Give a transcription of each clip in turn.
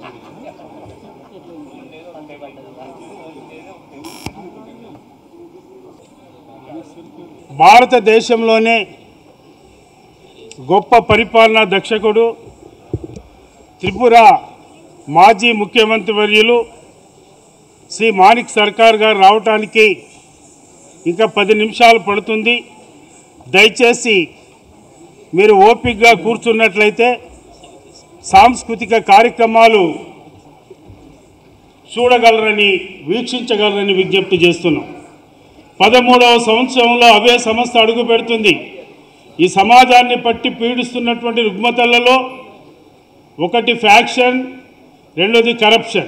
భారతదేశంలోనే గొప్ప పరిపాలనా దక్షకుడు త్రిపుర మాజీ ముఖ్యమంత్రి వర్యులు శ్రీ మాణిక్ సర్కార్ గారు రావడానికి ఇంకా 10 నిమిషాలు పడుతుంది. దయచేసి మీరు ఓపికగా కూర్చున్నట్లయితే సాంస్కృతిక కార్యక్రమాలు చూడగలరని వీక్షించగలరని విజ్ఞప్తి చేస్తున్నాం. 13వ సంవత్సరంలో అవే సంస్థ అడుగు పెడుతుంది. ఈ సమాజాన్ని పట్టి పీడిస్తున్నటువంటి రుగ్మతలలో ఒకటి ఫ్యాక్షన్, రెండోది करप्शन।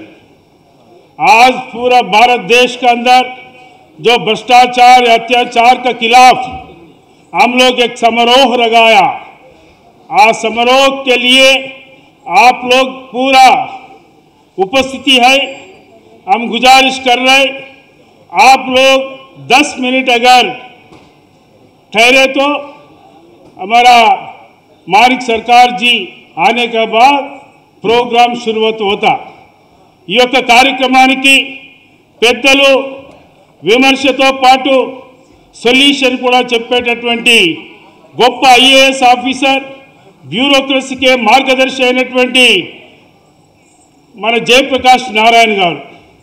आज पूरा भारत देश के अंदर जो भ्रष्टाचार अत्याचार के खिलाफ हम लोग एक समारोह लगाया। आज समारोह के लिए आप लोग पूरा उपस्थिति है। हम गुजारिश कर रहे आप लोग 10 मिनट अगर ठहरे तो हमारा माणिक सरकार जी आने के बाद प्रोग्राम शुरुआत होता। ఈ యొక్క కార్యక్రమానికి పెద్దలు విమర్శతో పాటు సొల్యూషన్ కూడా చెప్పేటటువంటి గొప్ప ఐఏఎస్ ఆఫీసర్ బ్యూరోక్రసీకే మార్గదర్శి అయినటువంటి మన జయప్రకాష్ నారాయణ గారు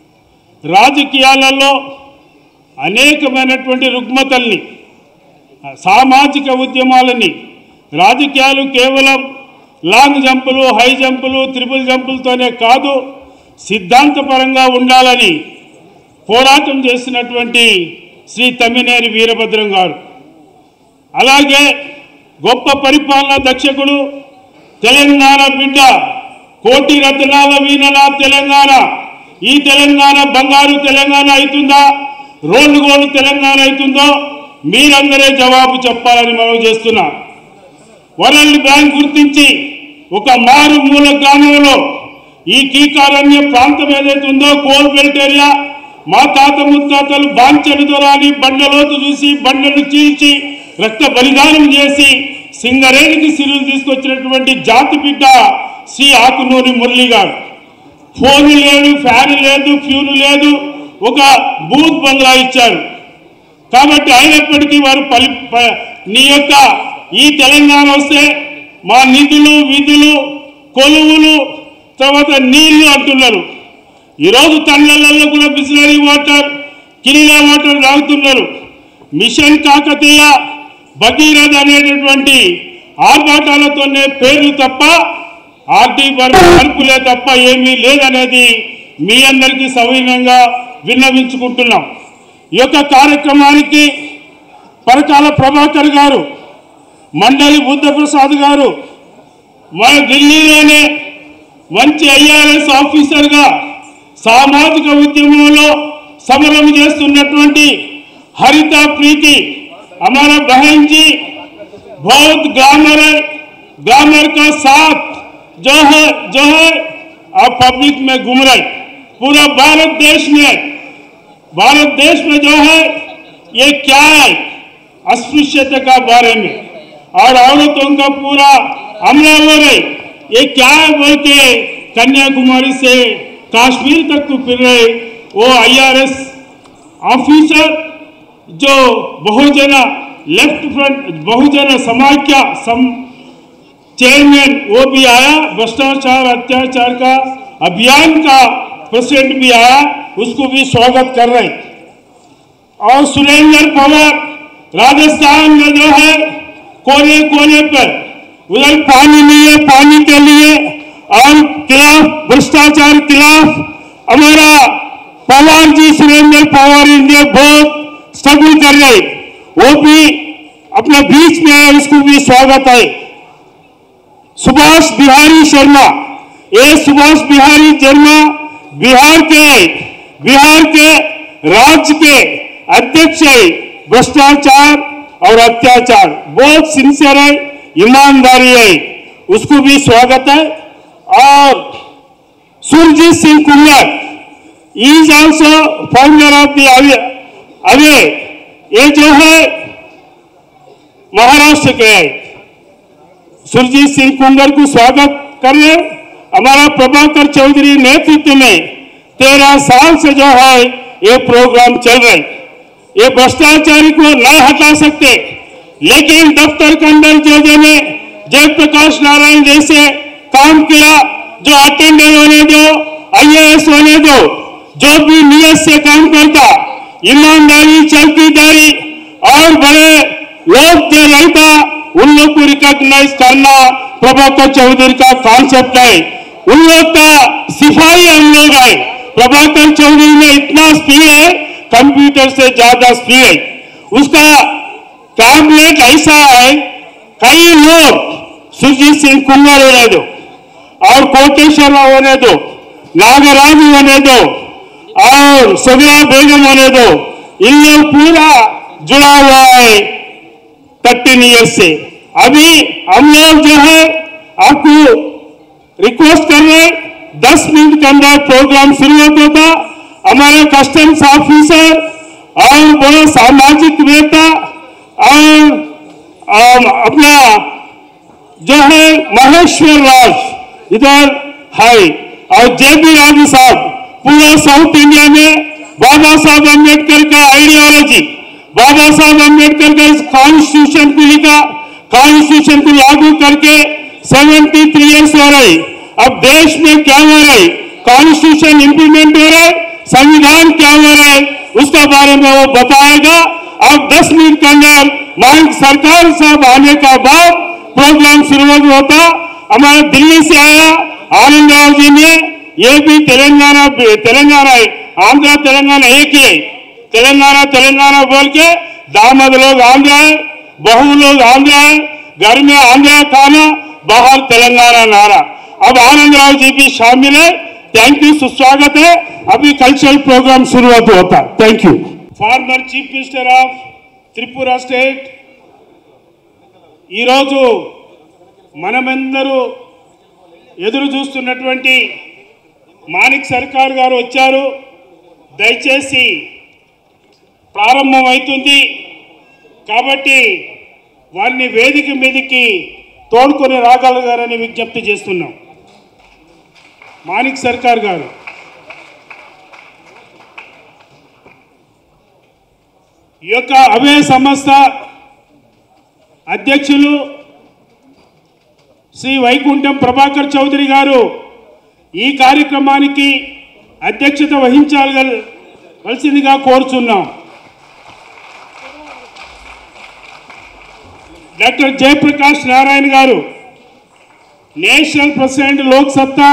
రాజకీయాలలో అనేకమైనటువంటి రుగ్మతల్ని సామాజిక ఉద్యమాలని రాజకీయాలు కేవలం లాంగ్ జంపులు హై జంపులు ట్రిపుల్ జంపులతోనే కాదు సిద్ధాంతపరంగా ఉండాలని పోరాటం చేసినటువంటి శ్రీ తమ్మినేని వీరభద్రం గారు అలాగే గొప్ప పరిపాలనా దక్షకుడు తెలంగాణ బిడ్డ కోటి రత్నాల వీణల తెలంగాణ ఈ తెలంగాణ బంగారు తెలంగాణ అవుతుందా రోడ్డు గోలు తెలంగాణ అవుతుందో మీరందరే జవాబు చెప్పాలని మనం చేస్తున్నాం। వరల్డ్ బ్యాంక్ గుర్తించి ఒక మారుమూల గ్రామంలో ఈ కీకారణ్య ప్రాంతం ఏదైతే ఉందో కోల్ బెల్ట్ ఏరియా మా తాత ముత్తాతలు బాంచలు దొరాని బండలోతు చూసి బండలు చీల్చి రక్త బలిదానం చేసి సింగరేణికి సిరులు తీసుకొచ్చినటువంటి జాతి బిడ్డ శ్రీ ఆకునూరి మురళి గారు ఫోన్ లేదు ఫ్యాన్ లేదు ఫ్యూన్ లేదు ఒక బూత్ బంగ్లా ఇచ్చారు కాబట్టి అయినప్పటికీ వారు నీ యొక్క ఈ తెలంగాణ వస్తే మా నిధులు విధులు కొలువులు తర్వాత నీళ్లు అంటున్నారు। ఈరోజు తల్లలలో కూడా బిస్లరీ వాటర్ కిల్లా వాటర్ తాగుతున్నారు। మిషన్ కాకతీయ భగీరథ అనేటటువంటి ఆర్భాటాలతోనే పేర్లు తప్ప ఆర్టీ వర్పులే తప్ప ఏమీ లేదనేది మీ అందరికీ సవినయంగా విన్నవించుకుంటున్నాం। ఈ యొక్క కార్యక్రమానికి పరకాల ప్రభాకర్ గారు మండలి బుద్ధప్రసాద్ గారు మన ఢిల్లీలోనే మంచి ఐఆర్ఎస్ ఆఫీసర్గా సామాజిక ఉద్యమంలో సమరం చేస్తున్నటువంటి హరిత ప్రీతి हमारा बहन जी बहुत ग्रामर का साथ जो है आप पब्लिक में घूम रहे पूरा भारत देश में जो है ये क्या है अस्पृश्यता का बारे में और औरतों का पूरा हमला हो रहे ये क्या है बोल के कन्याकुमारी से कश्मीर तक को फिर रहे वो IRS ऑफिसर जो Bahujan left front Bahujan Samakhya chairman वो भी आया। भ्रष्टाचार अत्याचार का अभियान का प्रेसिडेंट भी आया उसको भी स्वागत कर रहे। और सुरेंद्र पवार राजस्थान में जो है कोने कोने पर उधर पानी नहीं है पानी के लिए और खिलाफ भ्रष्टाचार खिलाफ हमारा पवार जी सुरेंद्र पवार इंडिया बहुत स्ट्रगल कर रहे वो भी अपने बीच में है उसको भी स्वागत है। सुभाष बिहारी शर्मा ये सुभाष बिहारी शर्मा बिहार के राज्य के अध्यक्ष है। भ्रष्टाचार और अत्याचार बहुत सिंसियर है ईमानदारी है उसको भी स्वागत है। और Surjeet Singh Kumar is also founder of the अवे ये जो है महाराष्ट्र के है। सुरजीत सिंह कुंगर को स्वागत कर रहे हमारा प्रभाकर चौधरी नेतृत्व में 13 साल से जो है ये प्रोग्राम चल रहे। ये भ्रष्टाचारी को नहीं हटा सकते, लेकिन दफ्तर के अंदर जो जयप्रकाश नारायण जैसे काम किया, जो अटेंडेंट होने दो, IAS होने दो, जो भी नियत से काम करता, ईमानदारी चौकीदारी और बड़े लोग जो रहता उन लोग को रिकॉग्नाइज करना प्रभाकर चौधरी का कॉन्सेप्ट है। उन लोग का सिपाही हम लोग है। प्रभाकर चौधरी में इतना स्पीड है, कंप्यूटर से ज्यादा स्पीड है। उसका कैबिनेट ऐसा है, कई लोग सुरजीत सिंह कुंवर होने दो और कोटेश्वर होने दो, नागराज होने दो और सबिया बेगम होने दो, इन लोग पूरा जुड़ा हुआ है 13 ईयर्स से। अभी हम लोग जो है आपको रिक्वेस्ट कर रहे हैं, 10 मिनट के अंदर प्रोग्राम शुरू होता था। हमारे कस्टम्स ऑफिसर और बड़े सामाजिक नेता और अपना जो है महेश्वर राज इधर है और JB राजू साहब, पूरा साउथ इंडिया में बाबा साहब अम्बेडकर का आइडियोलॉजी, बाबा साहब अम्बेडकर का इस कॉन्स्टिट्यूशन को लिखा, कॉन्स्टिट्यूशन को लागू करके 73 ईयर्स हो रही। अब देश में क्या हो रहा है, कॉन्स्टिट्यूशन इंप्लीमेंट हो रहा है, संविधान क्या हो रहा है, उसका बारे में वो बताएगा। अब 10 मिनट के अंदर माननीय सरकार साहब आने का बाद प्रोग्राम शुरू होता। हमारे दिल्ली से आया आनंद राव जी ने, ये भी तेलंगाना है, आंध्र तेलंगाना एक ही है। तेलंगाना बोल के दामाद लोग आंध्र है, बहू लोग आंध्र है, घर में आंध्र खाना, बाहर तेलंगाना नारा। अब आनंद राव जी भी शामिल है। थैंक यू, सुस्वागत है। अभी कल्चरल प्रोग्राम शुरुआत होता है। Thank you. Former chief minister of Tripura state, ఈరోజు మనమందరూ ఎదురు చూస్తున్నటువంటి మాణిక్ సర్కార్ గారు వచ్చారు. దయచేసి ప్రారంభం అవుతుంది కాబట్టి వారిని వేదిక మీదకి తోడుకొని రాగలగారని విజ్ఞప్తి చేస్తున్నాం. మాణిక్ సర్కార్ గారు ఈ యొక్క అవే సంస్థ అధ్యక్షులు శ్రీ వైకుంఠం ప్రభాకర్ చౌదరి గారు ఈ కార్యక్రమానికి అధ్యక్షత వహించాల్సిందిగా కోరుచున్నాం. డాక్టర్ జయప్రకాష్ నారాయణ గారు నేషనల్ ప్రెసిడెంట్ లోక్సత్తా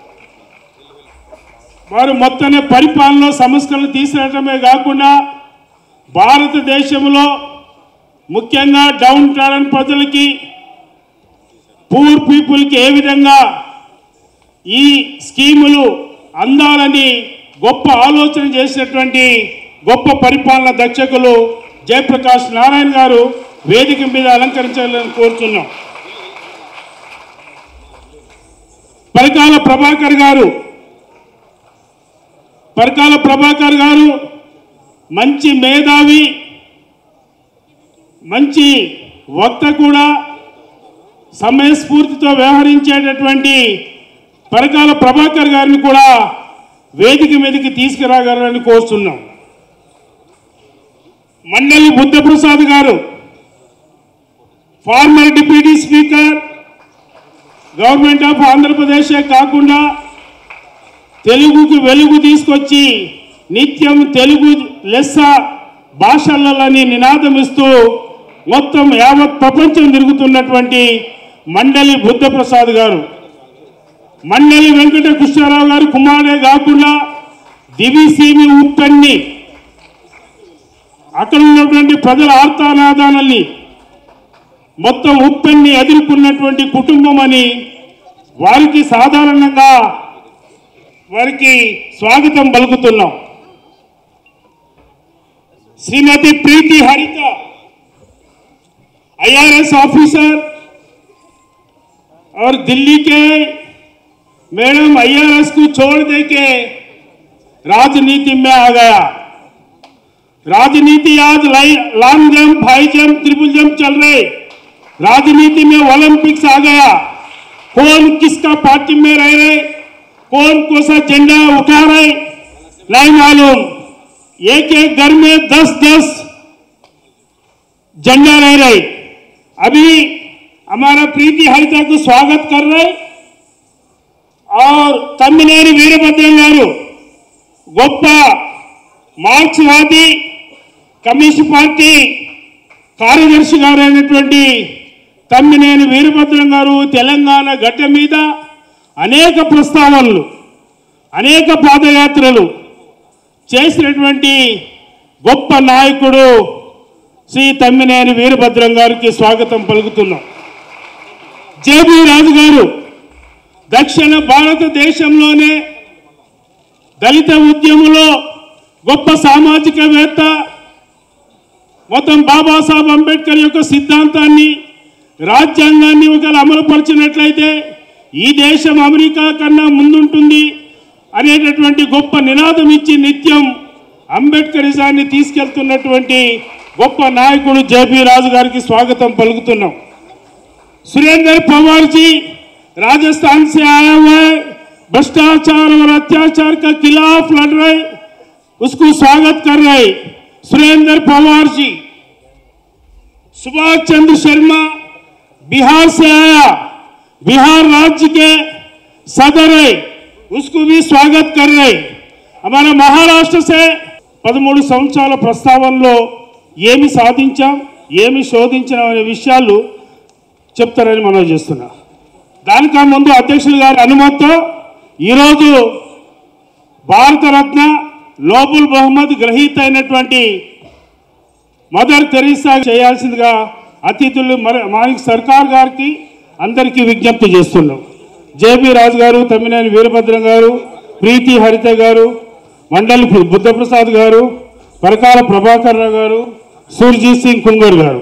వారు మొత్తనే పరిపాలనలో సంస్కరణలు తీసుకురావడమే కాకుండా భారతదేశంలో ముఖ్యంగా డౌన్ టౌన్ ప్రజలకి, పూర్ పీపుల్కి ఏ విధంగా ఈ స్కీములు అందాలని గొప్ప ఆలోచన చేసినటువంటి గొప్ప పరిపాలన దక్షకులు జయప్రకాష్ నారాయణ గారు వేదిక మీద అలంకరించాలని కోరుతున్నాం. పరకాల ప్రభాకర్ గారు మంచి మేధావి, మంచి వక్త కూడా, సమయస్ఫూర్తితో వ్యవహరించేటటువంటి పరకాల ప్రభాకర్ గారిని కూడా వేదిక మీదకి తీసుకురాగలరని కోరుతున్నాం. మండలి బుద్ధప్రసాద్ గారు former deputy speaker government of ఆంధ్రప్రదేశే కాకుండా తెలుగుకి వెలుగు తీసుకొచ్చి నిత్యం తెలుగు లెస్స భాషలని నినాదమిస్తూ మొత్తం యావత్ ప్రపంచం తిరుగుతున్నటువంటి మండలి బుద్ధప్రసాద్ గారు, మండలి వెంకట కృష్ణారావు గారు కుమారుడే కాకుండా దివిసీమి ఉప్పన్ని, అక్కడ ఉన్నటువంటి ప్రజల ఆర్తనాదాలని మొత్తం ఉప్పన్ని ఎదుర్కొన్నటువంటి కుటుంబం అని వారికి సాధారణంగా వారికి స్వాగతం పలుకుతున్నాం. श्रीमती प्रीति हरिता IRS ऑफिसर और दिल्ली के मैडम IRS को छोड़ दे के राजनीति में आ गया. राजनीति आज long jump, high jump, triple jump चल रहे. राजनीति में ओलंपिक्स आ गया. कौन किसका पार्टी में रह रहे, कौन कौन सा झंडा उठा रहे नहीं मालूम। एक एक घर में 10-10 झंडा रह रहे। अभी हमारा प्रीति हरिता को स्वागत कर रहे और तम्मिनेनि वीरभद्रम गारू గొప్ప మార్క్స్వాది కమ్యూనిస్ట్ పార్టీ కార్యదర్శి గారైనటువంటి తమ్మినేని వీరభద్రం గారు తెలంగాణ గడ్డ మీద అనేక ప్రస్తావనలు, అనేక పాదయాత్రలు చేసినటువంటి గొప్ప నాయకుడు శ్రీ తమ్మినేని వీరభద్రం గారికి స్వాగతం పలుకుతున్నాం. జేబీ రాజు గారు దక్షిణ భారతదేశంలోనే దళిత ఉద్యమంలో గొప్ప సామాజికవేత్త, మొత్తం బాబాసాహెబ్ అంబేద్కర్ యొక్క సిద్ధాంతాన్ని, రాజ్యాంగాన్ని ఒకవేళ అమలుపరిచినట్లయితే ఈ దేశం అమెరికా కన్నా ముందుంటుంది అనేటటువంటి గొప్ప నినాదం ఇచ్చి నిత్యం అంబేద్కరిజాన్ని తీసుకెళ్తున్నటువంటి గొప్ప నాయకుడు జేబీ రాజు గారికి స్వాగతం పలుకుతున్నాం. सुरेंद्र पवार जी राजस्थान से आया हुआ है, भ्रष्टाचार और अत्याचार का खिलाफ लड़ रहे, उसको स्वागत कर रहे सुरेंद्र पवार जी. सुभाष चंद्र शर्मा बिहार से आया, बिहार राज्य के सदर है, उसको भी स्वागत कर रहे. हमारा महाराष्ट्र से 13 సంవత్సరాల ప్రస్తావనలో ఏమి సాధించాం, ఏమి శోధించాం అనే విషయాలు చెప్తారని మనం చేస్తున్నా. దానికన్నా ముందు అధ్యక్షులు గారి అనుమతితో ఈరోజు భారతరత్న నోబెల్ బహుమతి గ్రహీత అయినటువంటి మదర్ తెరీసా చేయాల్సిందిగా అతిథులు మాణిక్ సర్కార్ గారికి అందరికీ విజ్ఞప్తి చేస్తున్నాం. జేబీ రాజు గారు, తమ్మినేని వీరభద్రం గారు, ప్రీతి హరిత గారు, మండలి బుద్ధప్రసాద్ గారు, పరకాల ప్రభాకర్ రావు గారు, సుర్జీత్ సింగ్ కుంగర్ గారు.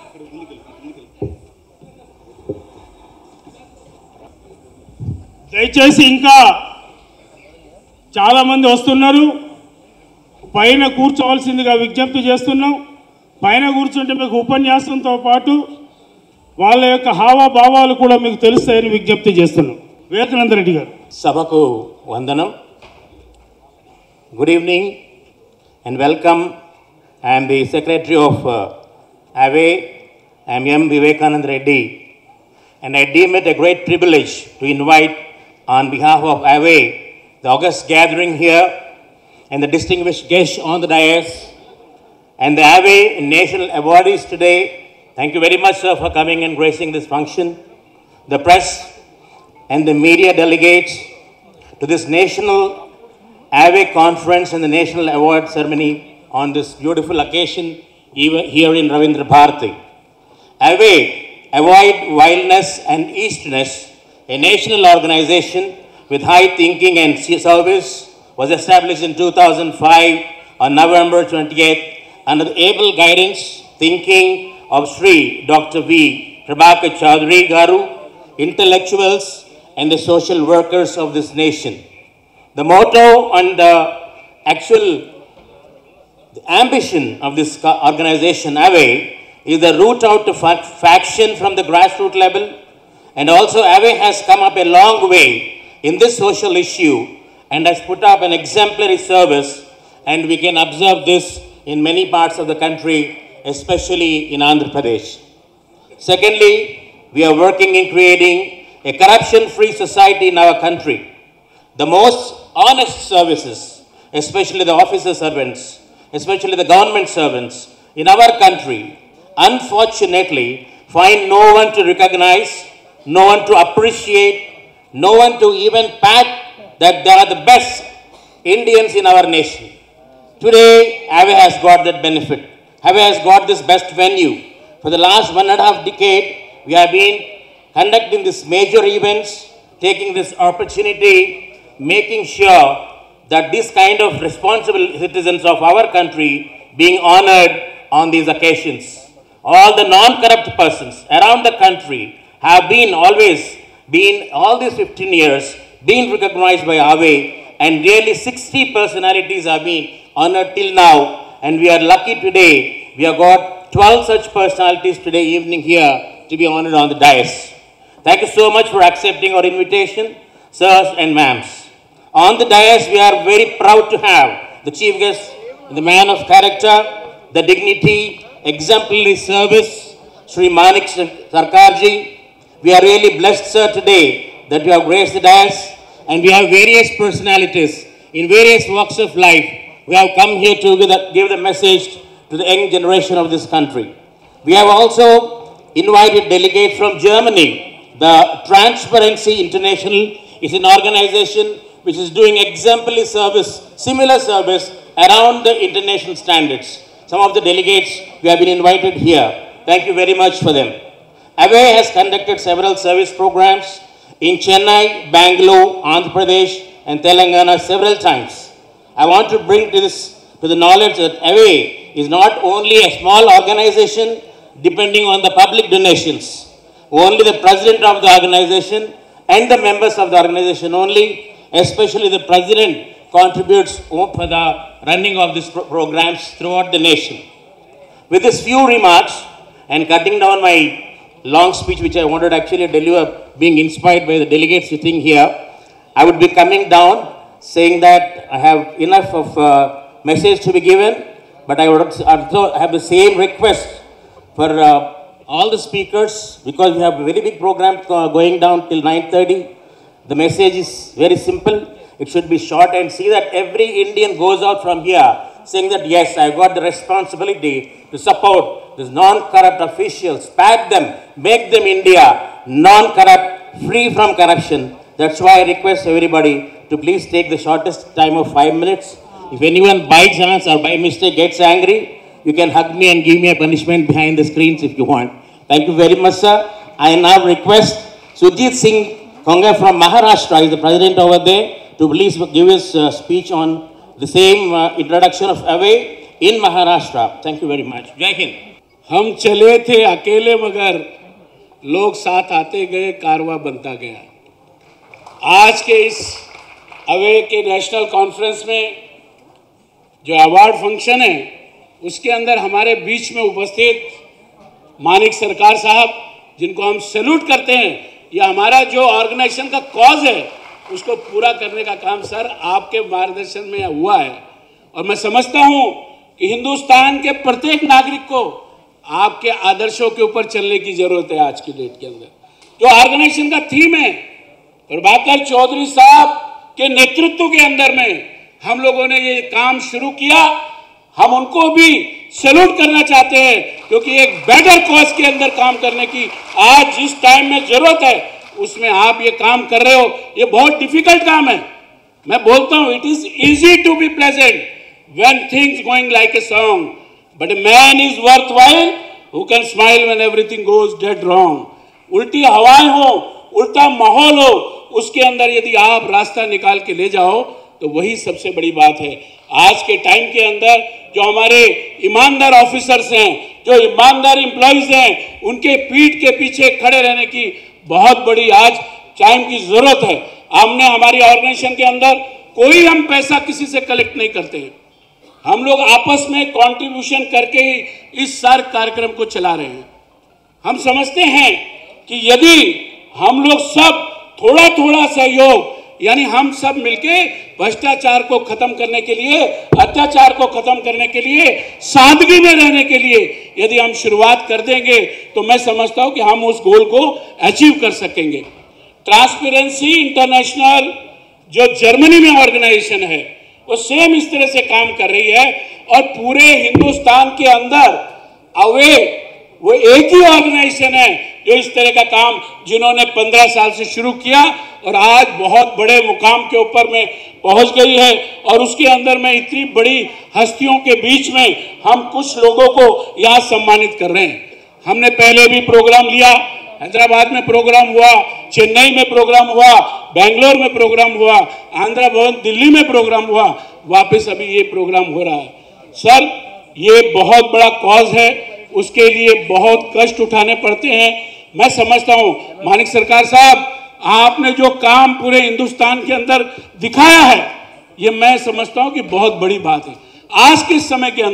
దయచేసి ఇంకా చాలామంది వస్తున్నారు, పైన కూర్చోవలసిందిగా విజ్ఞప్తి చేస్తున్నాం. పైన కూర్చుంటే మీకు ఉపన్యాసంతో పాటు వాళ్ళ యొక్క హావభావాలు కూడా మీకు తెలుస్తాయని విజ్ఞప్తి చేస్తున్నాం. వివేకానంద రెడ్డి గారు. సభకు వందనం. Good evening and welcome. I am the secretary of AWAY. I am M. Vivekanand Reddy, and I deem it a great privilege to invite on behalf of AWAY the august gathering here and the distinguished guests on the dais and the AWAY national awardees today. Thank you very much, sir, for coming and gracing this function. The press and the media delegates to this national AWAY conference and the national award ceremony on this beautiful occasion even here in Ravindra Bharati. AWAY, Avoid Wildness and Eastness, a national organization with high thinking and service, was established in 2005 on November 28th under the able guidance, thinking of Sri Dr. V. Prabhakar Chaudhary Garu, intellectuals and the social workers of this nation. The motto and the actual ambition of this organization, AWAY, is the root out to faction from the grassroots level, and also AWAY has come up a long way in this social issue and has put up an exemplary service, and we can observe this in many parts of the country, especially in Andhra Pradesh. Secondly, we are working in creating a corruption-free society in our country. The most honest services, especially the officer servants, especially the government servants in our country, unfortunately find no one to recognize, no one to appreciate, no one to even pat that they are the best Indians in our nation. Today, AWAY has got that benefit. AWAY has got this best venue. For the last 1.5 decades, we have been conducting these major events, taking this opportunity, making sure that this kind of responsible citizens of our country being honored on these occasions. All the non-corrupt persons around the country have been always been, all these 15 years, been recognized by AWAY, and nearly 60 personalities have been honored till now, and we are lucky today. We have got 12 such personalities today evening here to be honored on the dais. Thank you so much for accepting our invitation, sirs and ma'ams. On the dais, we are very proud to have the chief guest, the man of character, the dignity, exemplary service, Sri Manik Sarkarji. We are really blessed, sir, today that you have graced the dais, and we have various personalities in various walks of life. We have come here to give the message to the young generation of this country. We have also invited delegates from Germany. The Transparency International is an organization which is doing exemplary service, similar service around the international standards. Some of the delegates we have been invited here. Thank you very much for them. AWAY has conducted several service programs in Chennai, Bangalore, Andhra Pradesh and Telangana several times. I want to bring to the knowledge that AWAY is not only a small organization depending on the public donations. Only the president of the organization and the members of the organization only, especially the president, contributes for the running of these programs throughout the nation. With these few remarks and cutting down my long speech, which I wanted to actually deliver, being inspired by the delegates sitting here, I would be coming down saying that I have enough of message to be given, but I would also have the same request for all the speakers, because we have a very big program going down till 9:30. The message is very simple. It should be short, and see that every Indian goes out from here saying that, yes, I got the responsibility to support these non-corrupt officials, back them, make them India non-corrupt, free from corruption. That's why I request everybody to please take the shortest time of 5 minutes. If anyone by chance or by mistake gets angry, you can hug me and give me a punishment behind the screens if you want. Thank you very much, sir. I now request Sujit Singh Konga from Maharashtra, is the president over there, to please give his speech on the same introduction of AWAY in Maharashtra. Thank you very much. Jai Hind. हम चले थे अकेले मगर लोग साथ आते गए, कारवां बनता गया। आज के इस AWAY के नेशनल कॉन्फ्रेंस में जो अवार्ड फंक्शन है, उसके अंदर हमारे बीच में उपस्थित मानिक सरकार साहब, जिनको हम सैल्यूट करते हैं, यह हमारा जो ऑर्गेनाइजेशन का कॉज है उसको पूरा करने का काम सर आपके मार्गदर्शन में हुआ है। और मैं समझता हूं कि हिंदुस्तान के प्रत्येक नागरिक को आपके आदर्शों के ऊपर चलने की जरूरत है। आज की डेट के अंदर जो ऑर्गेनाइजेशन का थीम है, प्रभाकर चौधरी साहब के नेतृत्व के अंदर में हम लोगों ने ये काम शुरू किया। हम उनको भी सैल्यूट करना चाहते हैं, क्योंकि एक बेटर कॉज के अंदर काम करने की आज जिस टाइम में जरूरत है, उसमें आप ये काम कर रहे हो। ये बहुत डिफिकल्ट काम है। मैं बोलता हूं, it is easy to be pleasant when things going like a song, but a man is worth while who can smile when everything goes dead wrong. उल्टी हवाएं हो, उल्टा माहौल हो, उसके अंदर यदि आप रास्ता निकाल के ले जाओ तो वही सबसे बड़ी बात है। आज के टाइम के अंदर जो हमारे ईमानदार ऑफिसर्स हैं, जो ईमानदार एम्प्लॉइज हैं, उनके पीठ के पीछे खड़े रहने की बहुत बड़ी आज टाइम की जरूरत है। हमने हमारी ऑर्गेनाइजेशन के अंदर कोई हम पैसा किसी से कलेक्ट नहीं करते हैं। हम लोग आपस में कंट्रीब्यूशन करके ही इस सारे कार्यक्रम को चला रहे हैं। हम समझते हैं कि यदि हम लोग सब थोड़ा थोड़ा सहयोग, यानी हम सब मिलके भ्रष्टाचार को खत्म करने के लिए, अत्याचार को खत्म करने के लिए, सादगी में रहने के लिए यदि हम शुरुआत कर देंगे तो मैं समझता हूं कि हम उस गोल को अचीव कर सकेंगे। ट्रांसपेरेंसी इंटरनेशनल जो जर्मनी में ऑर्गेनाइजेशन है, वो सेम इस तरह से काम कर रही है, और पूरे हिंदुस्तान के अंदर AWAY वो एक ही ऑर्गेनाइजेशन है जो इस तरह का काम, जिन्होंने 15 साल से शुरू किया और आज बहुत बड़े मुकाम के ऊपर में पहुंच गई है। और उसके अंदर में इतनी बड़ी हस्तियों के बीच में हम कुछ लोगों को यहाँ सम्मानित कर रहे हैं। हमने पहले भी प्रोग्राम लिया, हैदराबाद में प्रोग्राम हुआ, चेन्नई में प्रोग्राम हुआ, बेंगलोर में प्रोग्राम हुआ, आंध्र भवन दिल्ली में प्रोग्राम हुआ, वापस अभी ये प्रोग्राम हो रहा है। सर, ये बहुत बड़ा कॉज है, उसके लिए बहुत कष्ट उठाने पड़ते हैं। मैं समझता हूं मानिक सरकार साहब, आपने जो काम पूरे हिंदुस्तान के अंदर दिखाया है, ये मैं समझता हूं कि बहुत बड़ी बात है। आज के समय के अंदर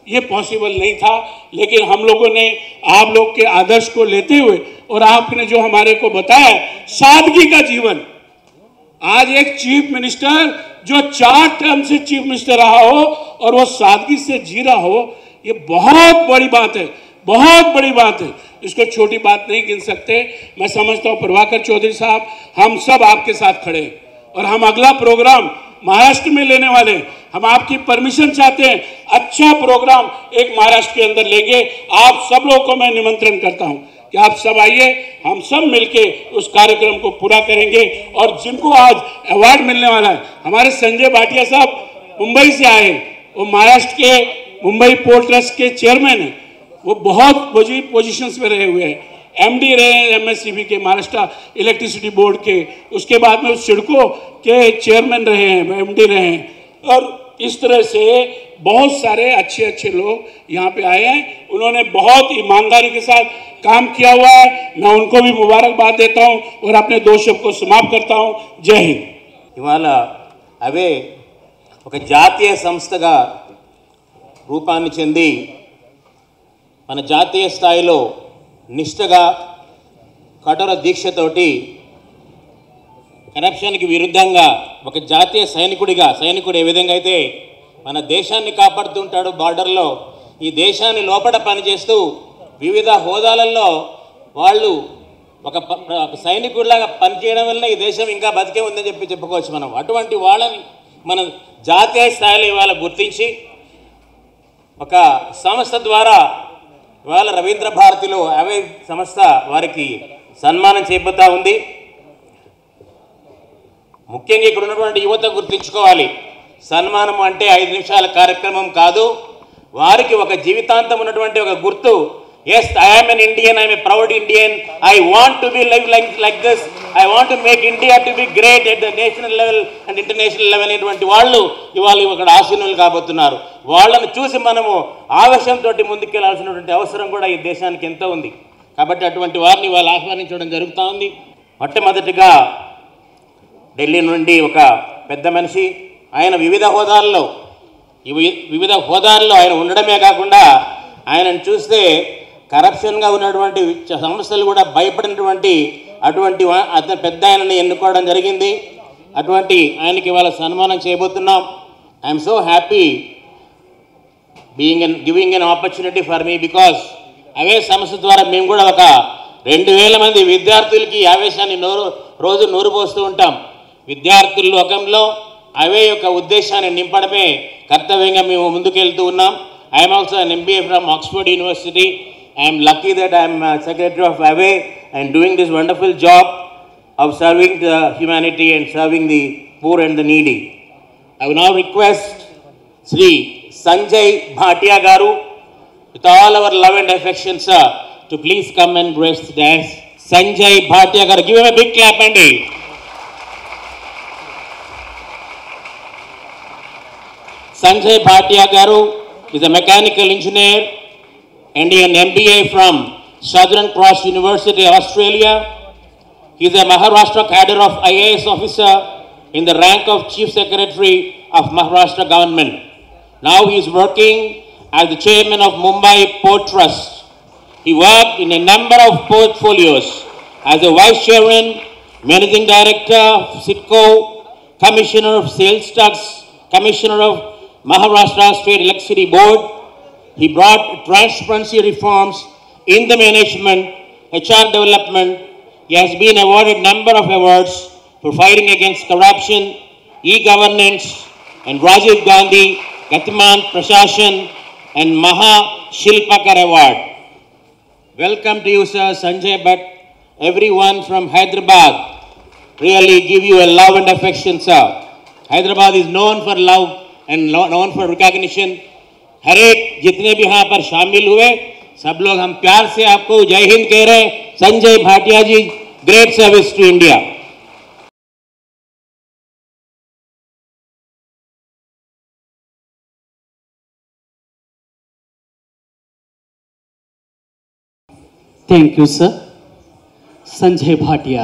ये पॉसिबल नहीं था। लेकिन हम लोगों ने आप लोग के आदर्श को लेते हुए और आपने जो हमारे को बताया सादगी का जीवन, आज एक चीफ मिनिस्टर जो 4 टर्म से चीफ मिनिस्टर रहा हो और वो सादगी से जी रहा हो, ये बहुत बड़ी बात है, बहुत बड़ी बात है। इसको छोटी बात नहीं गिन सकते। मैं समझता हूँ प्रभाकर चौधरी साहब, हम सब आपके साथ खड़े हैं और हम अगला प्रोग्राम महाराष्ट्र में लेने वाले हैं। हम आपकी परमिशन चाहते हैं, अच्छा प्रोग्राम एक महाराष्ट्र के अंदर लेंगे। आप सब लोगों को मैं निमंत्रण करता हूं कि आप सब आइए, हम सब मिलके उस कार्यक्रम को पूरा करेंगे। और जिनको आज अवार्ड मिलने वाला है, हमारे संजय भाटिया साहब मुंबई से आए, वो महाराष्ट्र के मुंबई पोर्ट ट्रस्ट के चेयरमैन हैं। वो बहुत पोजीशंस में रहे हुए हैं, एमडी रहे हैं एमएससीबी के, महाराष्ट्र इलेक्ट्रिसिटी बोर्ड के, उसके बाद में सिडको के चेयरमैन रहे हैं, एमडी रहे हैं। और इस तरह से बहुत सारे अच्छे अच्छे लोग यहाँ पे आए हैं। उन्होंने बहुत ईमानदारी के साथ काम किया हुआ है। मैं उनको भी मुबारकबाद देता हूँ और अपने 2 शब्द को समाप्त करता हूँ। जय हिंद। ఇవాళ అవే ఒక జాతీయ సంస్థగా రూపాన్ని చెంది మన జాతీయ స్థాయిలో నిష్ఠగా కఠోర దీక్షతోటి కరప్షన్కి విరుద్ధంగా ఒక జాతీయ సైనికుడు ఏ విధంగా అయితే మన దేశాన్ని కాపాడుతుంటాడు బార్డర్లో, ఈ దేశాన్ని లోపల పనిచేస్తూ వివిధ హోదాలలో వాళ్ళు ఒక సైనికుడిలాగా పనిచేయడం వల్ల ఈ దేశం ఇంకా బతికే ఉందని చెప్పుకోవచ్చు మనం. అటువంటి వాళ్ళని మన జాతీయ స్థాయిలో ఇవాళ గుర్తించి ఒక సంస్థ ద్వారా ఇవాళ రవీంద్ర భారతిలో అవే సంస్థ వారికి సన్మానం చేయబోతా ఉంది. ముఖ్యంగా ఇక్కడ ఉన్నటువంటి యువత గుర్తించుకోవాలి, సన్మానం అంటే 5 నిమిషాల కార్యక్రమం కాదు, వారికి ఒక జీవితాంతం ఉన్నటువంటి ఒక గుర్తు. Yes, I am an Indian, I'm a proud Indian, I want to be like this, I want to make India to be great at the national level and international level అనేటువంటి వాళ్ళు ఇవాళ ఇక్కడ ఆశీనులు కాబోతున్నారు. వాళ్ళని చూసి మనము ఆవేశంతో ముందుకెళ్లాల్సినటువంటి అవసరం కూడా ఈ దేశానికి ఎంతో ఉంది. కాబట్టి అటువంటి వారిని వాళ్ళు ఆహ్వానించడం జరుగుతూ ఉంది. మొట్టమొదటిగా ఢిల్లీ నుండి ఒక పెద్ద మనిషి, ఆయన వివిధ హోదాల్లో ఆయన ఉండడమే కాకుండా ఆయనను చూస్తే కరప్షన్గా ఉన్నటువంటి సంస్థలు కూడా భయపడినటువంటి అటువంటి పెద్ద ఆయనని ఎన్నుకోవడం జరిగింది. అటువంటి ఆయనకి ఇవాళ సన్మానం చేయబోతున్నాం. I'm so happy giving an opportunity for me, because అవే సంస్థ ద్వారా మేము కూడా ఒక 2000 మంది విద్యార్థులకి ఆవేశాన్ని రోజు నూరుపోస్తూ ఉంటాం. విద్యార్థుల లోకంలో అవే యొక్క ఉద్దేశాన్ని నింపడమే కర్తవ్యంగా మేము ముందుకెళ్తూ ఉన్నాం. I'm also an MBA from Oxford University. I am lucky that I am Secretary of AWAY and doing this wonderful job of serving the humanity and serving the poor and the needy. I will now request Sri Sanjay Bhatia Garu, with all our love and affection, sir, to please come and grace the dais. Sanjay Bhatia Garu, give him a big clap, Andy. Sanjay Bhatia Garu is a mechanical engineer and an MBA from Southern Cross University, Australia. He is a Maharashtra cadre of IAS officer in the rank of Chief Secretary of Maharashtra government. Now he is working as the chairman of Mumbai Port Trust. He worked in a number of portfolios as a vice chairman, managing director of CITCO, commissioner of sales tax, commissioner of Maharashtra State Electricity Board. He brought transparency reforms in the management, HR development. He has been awarded number of awards for fighting against corruption, e-governance, and Rajiv Gandhi, Gatiman Prashashan, and Maha Shilpakar Award. Welcome to you, sir, Sanjay Bhatt. Everyone from Hyderabad really give you a love and affection, sir. Hyderabad is known for love and known for recognition. हर एक जितने भी यहाँ पर शामिल हुए सब लोग हम प्यार से आपको जय हिंद कह रहे हैं. Sanjay Bhatia ji, great service to India. Thank you sir. Sanjay Bhatia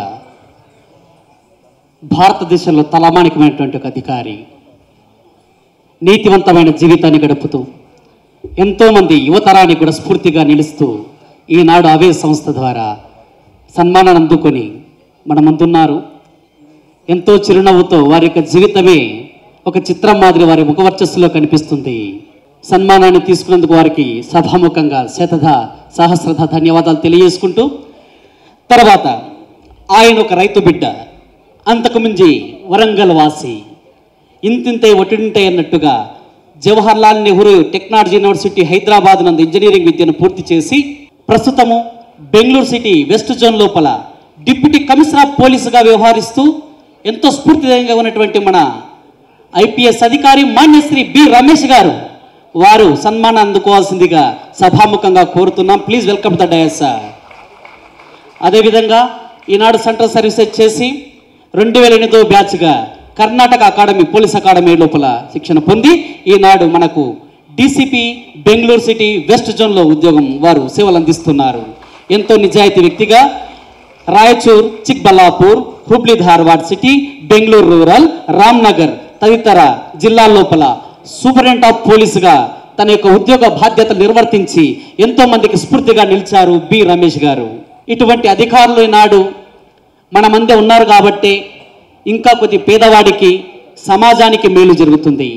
భారతదేశంలో తలమానికమైనటువంటి ఒక అధికారి, నీతివంతమైన జీవితాన్ని గడుపుతూ ఎంతోమంది యువతరానికి కూడా స్ఫూర్తిగా నిలుస్తూ ఈనాడు అవే సంస్థ ద్వారా సన్మానాన్ని అందుకొని మన ముందున్నారు. ఎంతో చిరునవ్వుతో వారి యొక్క జీవితమే ఒక చిత్రం మాదిరి వారి ముఖవర్చస్సులో కనిపిస్తుంది. సన్మానాన్ని తీసుకున్నందుకు వారికి సభాముఖంగా సహస్రధ ధన్యవాదాలు తెలియజేసుకుంటూ, తర్వాత ఆయన ఒక రైతు బిడ్డ, అంతకుమించి వరంగల్ వాసి, ఇంతింతై ఒట్టింటై అన్నట్టుగా జవహర్లాల్ నెహ్రూ టెక్నాలజీ యూనివర్సిటీ హైదరాబాద్ నందు ఇంజనీరింగ్ విద్యను పూర్తి చేసి ప్రస్తుతము బెంగళూరు సిటీ వెస్ట్ జోన్ లోపల డిప్యూటీ కమిషనర్ ఆఫ్ పోలీసుగా వ్యవహరిస్తూ ఎంతో స్ఫూర్తిదాయంగా ఉన్నటువంటి మన ఐపీఎస్ అధికారి మాన్యశ్రీ బి రమేష్ గారు, వారు సన్మానం అందుకోవాల్సిందిగా సభాముఖంగా కోరుతున్నాం. Please welcome the dais sir. అదేవిధంగా ఈనాడు సెంట్రల్ సర్వీసెస్ చేసి 2008 బ్యాచ్గా కర్ణాటక అకాడమీ పోలీస్ అకాడమీ లోపల శిక్షణ పొంది ఈనాడు మనకు డీసీపీ బెంగళూరు సిటీ వెస్ట్ జోన్లో ఉద్యోగం వారు సేవలు అందిస్తున్నారు. ఎంతో నిజాయితీ వ్యక్తిగా రాయచూర్, చిక్బల్లాపూర్, హుబ్లీ ధార్వాడ్ సిటీ, బెంగళూరు రూరల్, రామ్నగర్ తదితర జిల్లాల లోపల సూపరింటెండెంట్ ఆఫ్ పోలీసుగా తన యొక్క ఉద్యోగ బాధ్యతలు నిర్వర్తించి ఎంతో మందికి స్ఫూర్తిగా నిలిచారు బి రమేష్ గారు. ఇటువంటి అధికారులు ఈనాడు మన మధ్య ఉన్నారు కాబట్టి ఇంకా కొద్ది పేదవాడికి సమాజానికి మేలు జరుగుతుంది.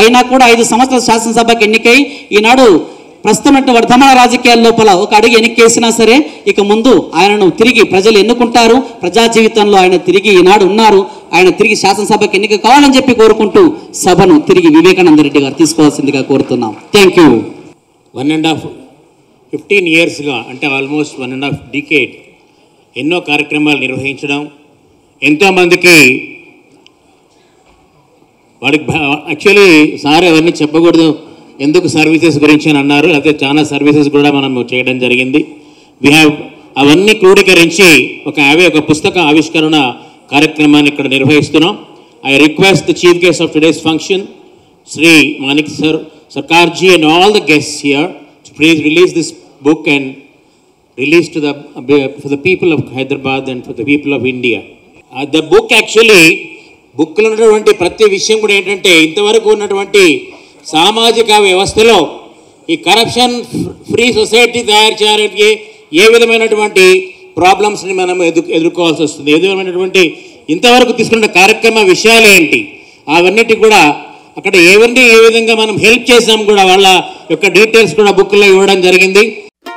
అయినా కూడా 5 సంవత్సరాల శాసనసభకి ఎన్నికై ఈనాడు ప్రస్తుతం వర్ధమాన రాజకీయాల లోపల ఒక అడుగు ఎన్నికేసినా సరే ఇక ముందు ఆయనను తిరిగి ప్రజలు ఎన్నుకుంటారు. ప్రజా జీవితంలో ఆయన తిరిగి ఈనాడు ఉన్నారు. ఆయన తిరిగి శాసనసభకి ఎన్నిక కావాలని చెప్పి కోరుకుంటూ సభను తిరిగి వివేకానంద రెడ్డి గారు తీసుకోవాల్సిందిగా కోరుతున్నాం. Thank you. 15 yearsగా అంటే ఆల్మోస్ట్ 1.5 decade ఎన్నో కార్యక్రమాలు నిర్వహించడం, ఎంతోమందికి వాడికి యాక్చువల్లీ సార్ అవన్నీ చెప్పకూడదు, ఎందుకు సర్వీసెస్ గురించి అని అన్నారు. లేకపోతే చాలా సర్వీసెస్ కూడా మనం చేయడం జరిగింది. అవన్నీ క్రోడీకరించి ఒక పుస్తక ఆవిష్కరణ కార్యక్రమాన్ని ఇక్కడ నిర్వహిస్తున్నాం. I request the chief guest of today's function Shri Manik Sarkarji and all the guests here to please release this book and release to for the people of Hyderabad and for the people of India. The book actually బుక్లో ఉన్నటువంటి ప్రతి విషయం కూడా ఏంటంటే ఇంతవరకు ఉన్నటువంటి సామాజిక వ్యవస్థలో ఈ కరప్షన్ ఫ్రీ సొసైటీ తయారు చేయడానికి ఏ విధమైనటువంటి ప్రాబ్లమ్స్ని మనం ఎదుర్కోవాల్సి వస్తుంది, ఏ విధమైనటువంటి ఇంతవరకు తీసుకున్న కార్యక్రమ విషయాలు ఏంటి, అవన్నిటి కూడా అక్కడ ఎవరిని ఏ విధంగా మనం హెల్ప్ చేసాం కూడా వాళ్ళ యొక్క డీటెయిల్స్ కూడా బుక్లో ఇవ్వడం జరిగింది.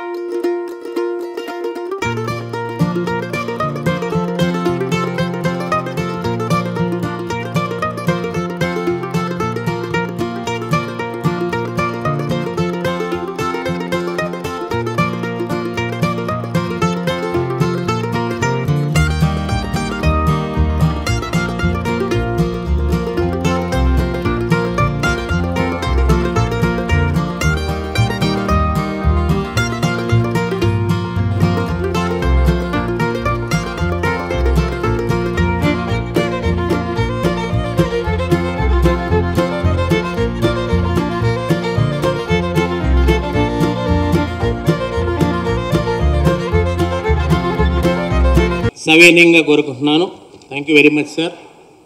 సవినయంగా కోరుకుంటున్నాను. Thank you very much sir.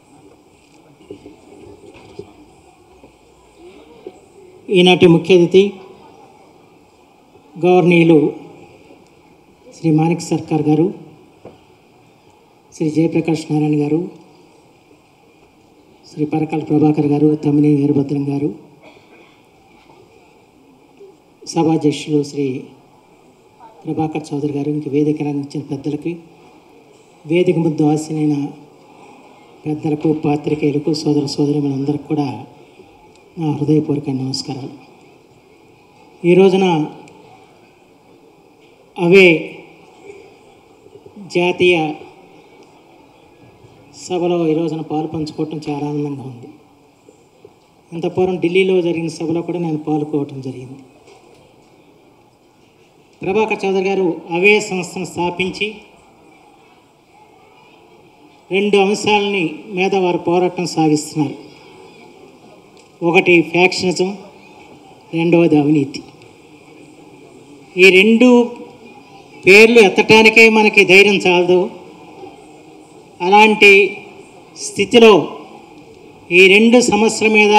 ఈనాటి ముఖ్య అతిథి గవర్నీయులు శ్రీ మాణిక్ సర్కార్ గారు, శ్రీ జయప్రకాష్ నారాయణ గారు, శ్రీ పరకాల ప్రభాకర్ గారు, తమ్మినేని వీరభద్రం గారు, సభాధ్యక్షులు శ్రీ ప్రభాకర్ చౌదరి గారు, ఇంక వేదిక అందించిన పెద్దలకి, వేదిక ముందు ఆశనైన పెద్దలకు, పాత్రికేయులకు, సోదర సోదరిమణులందరికీ కూడా నా హృదయపూర్వక నమస్కారాలు. ఈ రోజున అవే జాతీయ సభలో ఈ రోజున పాలు పంచుకోవటం చాలా ఆనందంగా ఉంది. ఇంత పూర్వం ఢిల్లీలో జరిగిన సభలో కూడా నేను పాల్గొనడం జరిగింది. ప్రభాకర్ చౌదరి గారు అవే సంస్థను స్థాపించి 2 అంశాలని మీద వారు పోరాటం సాగిస్తున్నారు. ఒకటి ఫ్యాక్షనిజం, రెండవది అవినీతి. ఈ 2 పేర్లు ఎత్తటానికే మనకి ధైర్యం చాలదు. అలాంటి స్థితిలో ఈ 2 సమస్యల మీద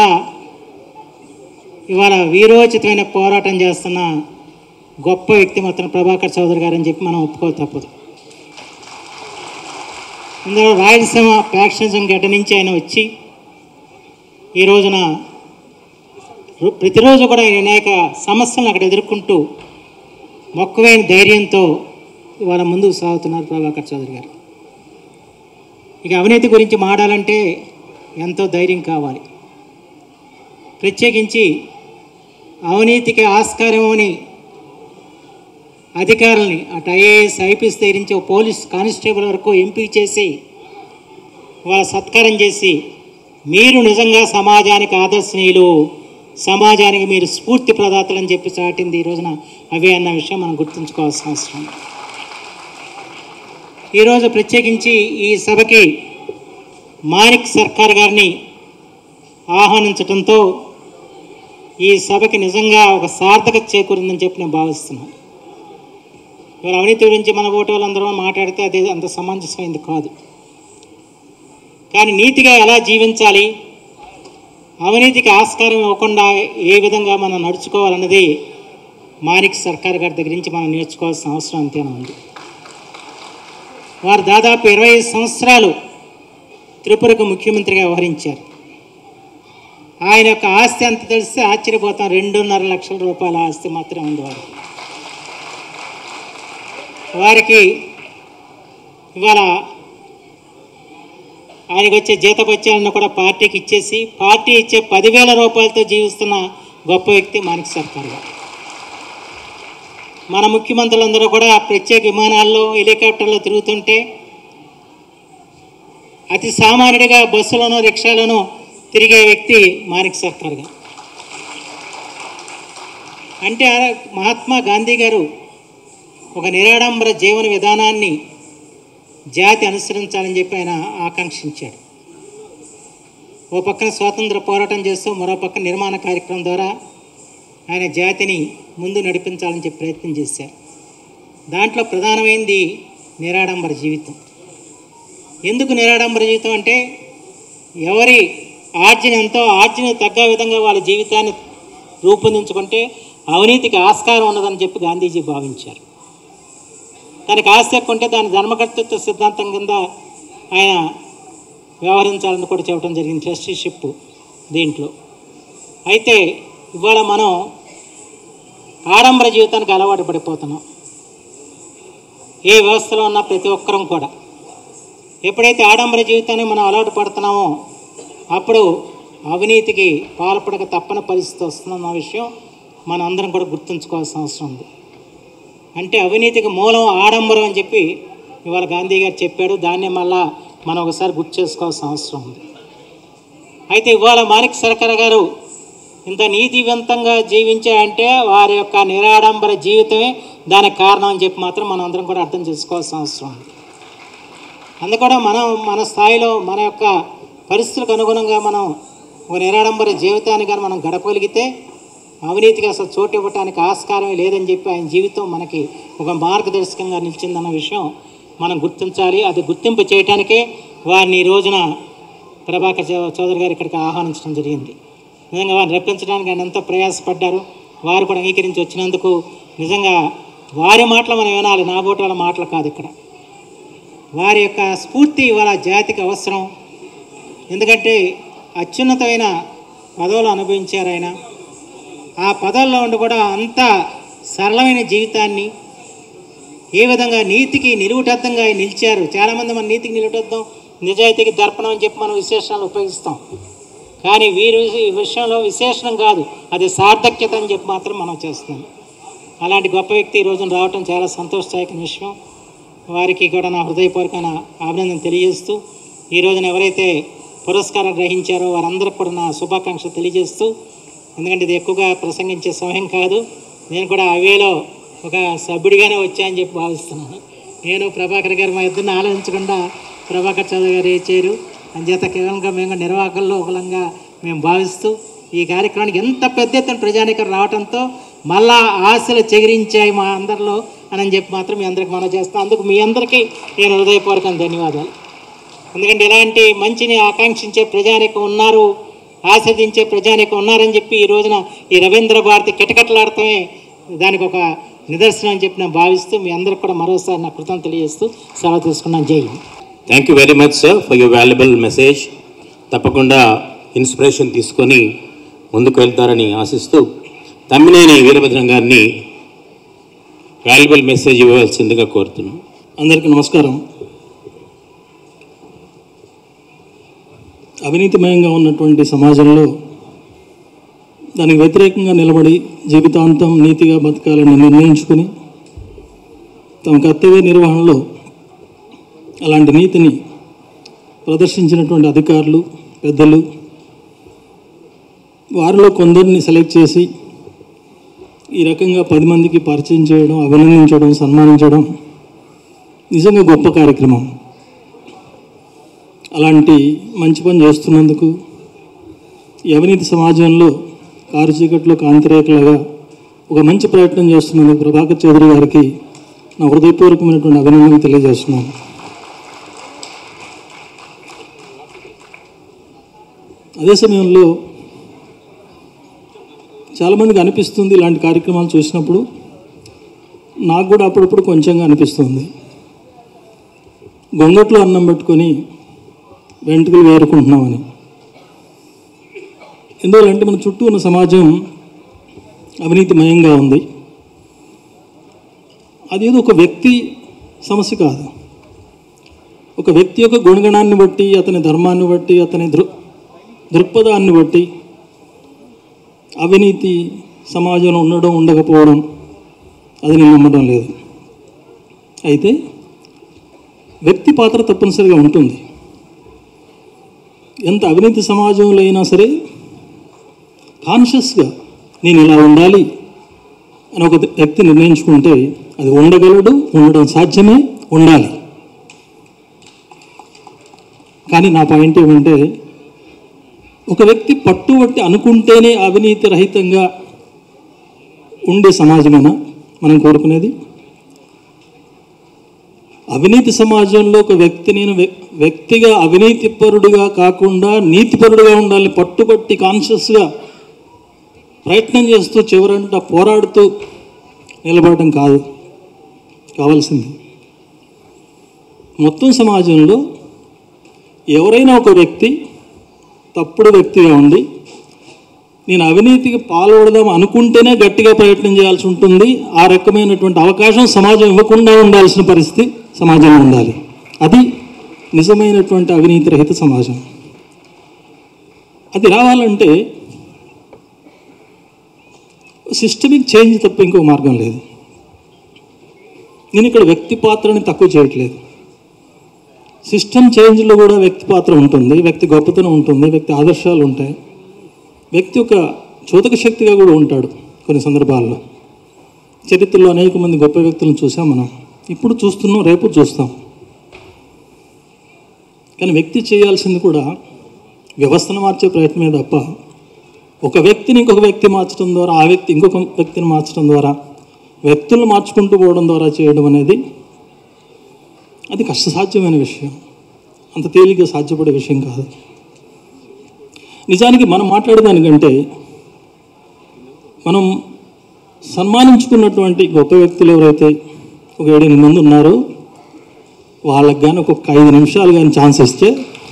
ఇవాళ వీరోచితమైన పోరాటం చేస్తున్న గొప్ప వ్యక్తి మాత్రం ప్రభాకర్ చౌదరి గారు అని చెప్పి మనం ఒప్పుకో తప్పదు. ఇందులో రాయలసీమ ఫ్యాక్షనిజం గడ్డ నుంచి ఆయన వచ్చి ఈ రోజున ప్రతిరోజు కూడా అనేక సమస్యలను అక్కడ ఎదుర్కొంటూ మొక్కవైన ధైర్యంతో ఇవాళ ముందుకు సాగుతున్నారు ప్రభాకర్ చౌదరి గారు. ఇక అవినీతి గురించి మాట్లాడాలంటే ఎంతో ధైర్యం కావాలి. ప్రత్యేకించి అవినీతికి ఆస్కారం అని అధికారులని అటు ఐఏఎస్, ఐపీఎస్ ధరించి పోలీస్ కానిస్టేబుల్ వరకు ఎంపిక చేసి వాళ్ళ సత్కారం చేసి మీరు నిజంగా సమాజానికి ఆదర్శనీయులు, సమాజానికి మీరు స్ఫూర్తి ప్రదాతలని చెప్పి చాటింది ఈ రోజున అవే అన్న విషయం మనం గుర్తుంచుకోవాల్సిన అవసరం. ఈరోజు ప్రత్యేకించి ఈ సభకి మాణిక్ సర్కార్ గారిని ఆహ్వానించడంతో ఈ సభకి నిజంగా ఒక సార్థకత చేకూరిందని చెప్పి నేను భావిస్తున్నాను. ఇవాళ అవినీతి గురించి మన ఓటు వాళ్ళందరూ మాట్లాడితే అది అంత సమంజసమైంది కాదు. కానీ నీతిగా ఎలా జీవించాలి, అవినీతికి ఆస్కారం ఇవ్వకుండా ఏ విధంగా మనం నడుచుకోవాలన్నది మాణిక్ సర్కార్ గారి దగ్గర నుంచి మనం నేర్చుకోవాల్సిన అవసరం అంతేనా ఉంది. వారు దాదాపు 25 సంవత్సరాలు త్రిపురకు ముఖ్యమంత్రిగా వ్యవహరించారు. ఆయన యొక్క ఆస్తి ఎంత తెలిస్తే ఆశ్చర్యపోతాం. 2.5 లక్షల రూపాయల ఆస్తి మాత్రమే ఉంది వారికి. ఇవాళ ఆయనకు వచ్చే జీతభత్యాలను కూడా పార్టీకి ఇచ్చేసి పార్టీ ఇచ్చే 10,000 రూపాయలతో జీవిస్తున్న గొప్ప వ్యక్తి మాణిక్ సర్కార్ గారు. మన ముఖ్యమంత్రులందరూ కూడా ప్రత్యేక విమానాల్లో హెలికాప్టర్లో తిరుగుతుంటే అతి సామాన్యుడిగా బస్సులోనూ రిక్షాలోనూ తిరిగే వ్యక్తి మాణిక్ సర్కార్ గారు. అంటే మహాత్మా గాంధీ గారు ఒక నిరాడంబర జీవన విధానాన్ని జాతి అనుసరించాలని చెప్పి ఆయన ఆకాంక్షించాడు. ఓ పక్కన స్వాతంత్ర పోరాటం చేస్తూ మరో పక్కన నిర్మాణ కార్యక్రమం ద్వారా ఆయన జాతిని ముందు నడిపించాలని చెప్పి ప్రయత్నం చేశారు. దాంట్లో ప్రధానమైనది నిరాడంబర జీవితం. ఎందుకు నిరాడంబర జీవితం అంటే ఎవరి ఆర్జన ఎంతో ఆర్జన తగ్గ విధంగా వాళ్ళ జీవితాన్ని రూపొందించుకుంటే అవినీతికి ఆస్కారం ఉన్నదని చెప్పి గాంధీజీ భావించారు. తనకు ఆస్తి ఎక్కువ ఉంటే దాని ధర్మకర్తృత్వ సిద్ధాంతం కింద ఆయన వ్యవహరించాలని కూడా చెప్పడం జరిగింది, ట్రస్టీషిప్ దీంట్లో. అయితే ఇవాళ మనం ఆడంబర జీవితానికి అలవాటు పడిపోతున్నాం. ఏ వ్యవస్థలో ఉన్న ప్రతి ఒక్కరం కూడా ఎప్పుడైతే ఆడంబర జీవితాన్ని మనం అలవాటు పడుతున్నామో అప్పుడు అవినీతికి పాల్పడక తప్పని పరిస్థితి వస్తుందన్న విషయం మనం అందరం కూడా గుర్తుంచుకోవాల్సిన అవసరం ఉంది. అంటే అవినీతికి మూలం ఆడంబరం అని చెప్పి ఇవాళ గాంధీ గారు చెప్పాడు. దాన్నే మళ్ళా మనం ఒకసారి గుర్తు చేసుకోవాల్సిన అవసరం ఉంది. అయితే ఇవాళ మాణిక్ సర్కార్ గారు ఇంత నీతివంతంగా జీవించారంటే వారి యొక్క నిరాడంబర జీవితమే దానికి కారణం అని చెప్పి మాత్రం మనం అందరం కూడా అర్థం చేసుకోవాల్సిన అవసరం ఉంది. అందుకని మనం మన స్థాయిలో మన యొక్క పరిస్థితులకు అనుగుణంగా మనం ఒక నిరాడంబర జీవితాన్ని కానీ మనం గడపగలిగితే అవినీతికి అసలు చోటు ఇవ్వడానికి ఆస్కారమే లేదని చెప్పి ఆయన జీవితం మనకి ఒక మార్గదర్శకంగా నిలిచిందన్న విషయం మనం గుర్తించాలి. అది గుర్తింపు చేయడానికే వారిని ఈ రోజున ప్రభాకర్ చౌదరి గారు ఇక్కడికి ఆహ్వానించడం జరిగింది. నిజంగా వారిని రప్పించడానికి ఆయన ఎంతో ప్రయాసపడ్డారు. వారు కూడా అంగీకరించి వచ్చినందుకు నిజంగా వారి మాటలు మనం వినాలి, నా బోటి వాళ్ళ మాటలు కాదు. ఇక్కడ వారి యొక్క స్ఫూర్తి ఇవాళ జాతికి అవసరం. ఎందుకంటే అత్యున్నతమైన పదవులు అనుభవించారు ఆయన. ఆ పదవుల్లో ఉండి కూడా అంత సరళమైన జీవితాన్ని ఏ విధంగా నీతికి నిలువుటద్దంగా నిలిచారు. చాలామంది మన నీతికి నిలువుటద్దం, నిజాయితీకి దర్పణం అని చెప్పి మనం విశేషణాలు ఉపయోగిస్తాం. కానీ వీరి విషయంలో విశేషణం కాదు, అది సార్థక్యత అని చెప్పి మాత్రం మనం చేస్తున్నాం. అలాంటి గొప్ప వ్యక్తి ఈ రోజున రావటం చాలా సంతోషదాయకమైన విషయం. వారికి కూడా నా హృదయపూర్వకమైన అభినందన తెలియజేస్తూ, ఈ రోజున ఎవరైతే పురస్కారం గ్రహించారో వారందరికీ కూడా నా శుభాకాంక్షలు తెలియజేస్తూ, ఎందుకంటే ఇది ఎక్కువగా ప్రసంగించే సమయం కాదు, నేను కూడా అవేలో ఒక సభ్యుడిగానే వచ్చాయని చెప్పి భావిస్తున్నాను. నేను ప్రభాకర్ గారు మా ఇద్దరిని ఆలోచించకుండా ప్రభాకర్ చౌదరి గారు ఇచ్చారు అంచేత కేవలంగా మేము నిర్వాహకుల్లో ఒకలంగా మేము భావిస్తూ ఈ కార్యక్రమానికి ఎంత పెద్ద ఎత్తున ప్రజానీకరణ రావడంతో మళ్ళా ఆశలు చెగిరించాయి మా అందరిలో అని చెప్పి మాత్రం మీ అందరికి మనం చేస్తాం. అందుకు మీ అందరికీ నేను హృదయపూర్వకంగా ధన్యవాదాలు. ఎందుకంటే ఇలాంటి మంచిని ఆకాంక్షించే ప్రజానీకం ఉన్నారు, ఆస్వాదించే ప్రజానీకం ఉన్నారని చెప్పి ఈ రోజున ఈ రవీంద్ర భారతి కిటకట్లాడటమే దానికి ఒక నిదర్శనం అని చెప్పి నేను భావిస్తూ మీ అందరికి కూడా మరోసారి నా కృతజ్ఞతలు తెలియజేస్తూ సెలవు తీసుకున్నాను. Jai Hind. Thank you very much sir for your valuable message. తప్పకుండా ఇన్స్పిరేషన్ తీసుకొని ముందుకు వెళ్తారని ఆశిస్తూ తమ్మినేని వీరభద్రం గారిని వాల్యుబుల్ మెసేజ్ ఇవ్వవలసిందిగా కోరుతున్నాను. అందరికీ నమస్కారం. అవినీతిమయంగా ఉన్నటువంటి సమాజంలో దానికి వ్యతిరేకంగా నిలబడి జీవితాంతం నీతిగా బతకాలని నిర్ణయించుకుని తమ కర్తవ్య నిర్వహణలో అలాంటి నీతిని ప్రదర్శించినటువంటి అధికారులు, పెద్దలు, వారిలో కొందరిని సెలెక్ట్ చేసి ఈ రకంగా 10 మందికి పరిచయం చేయడం, అభినందించడం, సన్మానించడం నిజంగా గొప్ప కార్యక్రమం. అలాంటి మంచి పని చేస్తున్నందుకు ఈ అవినీతి సమాజంలో కారు చీకట్లో కాంతిరేఖలాగా ఒక మంచి ప్రయత్నం చేస్తున్నందుకు ప్రభాకర్ చౌదరి గారికి నా హృదయపూర్వకమైనటువంటి అభినందనలు తెలియజేస్తున్నాను. అదే సమయంలో చాలామందికి అనిపిస్తుంది ఇలాంటి కార్యక్రమాలు చూసినప్పుడు, నాకు కూడా అప్పుడప్పుడు కొంచెంగా అనిపిస్తుంది, గొంగట్లో అన్నం పెట్టుకొని వెంట్రుకలు వేరుకుంటున్నామని. ఎందువల్లంటే మన చుట్టూ ఉన్న సమాజం అవినీతిమయంగా ఉంది. అదేదో ఒక వ్యక్తి సమస్య కాదు. ఒక వ్యక్తి యొక్క గుణగణాన్ని బట్టి, అతని ధర్మాన్ని బట్టి, అతని దృక్పథాన్ని బట్టి అవినీతి సమాజంలో ఉండడం ఉండకపోవడం అది నేను నమ్మడం లేదు. అయితే వ్యక్తి పాత్ర తప్పనిసరిగా ఉంటుంది. ఎంత అవినీతి సమాజంలో అయినా సరే కాన్షియస్గా నేను ఇలా ఉండాలి అని ఒక వ్యక్తి నిర్ణయించుకుంటే అది ఉండగలడు, ఉండడం సాధ్యమే, ఉండాలి. కానీ నా పాయింట్ ఏమంటే ఒక వ్యక్తి పట్టుబట్టి అనుకుంటేనే అవినీతి రహితంగా ఉండే సమాజమేనా మనం కోరుకునేది? అవినీతి సమాజంలో ఒక వ్యక్తి నేను వ్యక్తిగా అవినీతిపరుడుగా కాకుండా నీతిపరుడుగా ఉండాలని పట్టుబట్టి కాన్షియస్గా ప్రయత్నం చేస్తూ చివరంట పోరాడుతూ నిలబడటం కాదు కావాల్సింది. మొత్తం సమాజంలో ఎవరైనా ఒక వ్యక్తి తప్పుడు వ్యక్తిగా ఉండి నేను అవినీతికి పాల్పడదాం అనుకుంటేనే గట్టిగా ప్రయత్నం చేయాల్సి ఉంటుంది. ఆ రకమైనటువంటి అవకాశం సమాజం ఇవ్వకుండా ఉండాల్సిన పరిస్థితి సమాజంలో ఉండాలి. అది నిజమైనటువంటి అవినీతి రహిత సమాజం. అది రావాలంటే సిస్టమిక్ చేంజ్ తప్ప ఇంకో మార్గం లేదు. నేను ఇక్కడ వ్యక్తి పాత్రని తక్కువ చేయట్లేదు. సిస్టమ్ చేంజ్లో కూడా వ్యక్తి పాత్ర ఉంటుంది, వ్యక్తి గొప్పతనం ఉంటుంది, వ్యక్తి ఆదర్శాలు ఉంటాయి, వ్యక్తి ఒక చోదక శక్తిగా కూడా ఉంటాడు. కొన్ని సందర్భాల్లో చరిత్రలో అనేక మంది గొప్ప వ్యక్తులను చూసాం మనం, ఇప్పుడు చూస్తున్నాం, రేపు చూస్తాం. కానీ వ్యక్తి చేయాల్సింది కూడా వ్యవస్థను మార్చే ప్రయత్నమే తప్ప ఒక వ్యక్తిని ఇంకొక వ్యక్తి మార్చడం ద్వారా, ఆ వ్యక్తి ఇంకొక వ్యక్తిని మార్చడం ద్వారా, వ్యక్తులను మార్చుకుంటూ పోవడం ద్వారా చేయడం అనేది అది కష్టసాధ్యమైన విషయం, అంత తేలిగ్గా సాధ్యపడే విషయం కాదు. నిజానికి మనం మాట్లాడేదానికంటే మనం సన్మానించుకున్నటువంటి గొప్ప వ్యక్తులు ఎవరైతే ఒక 7-8 మంది ఉన్నారో వాళ్ళకి కానీ ఒక 5 నిమిషాలు కానీ ఛాన్స్ ఇస్తే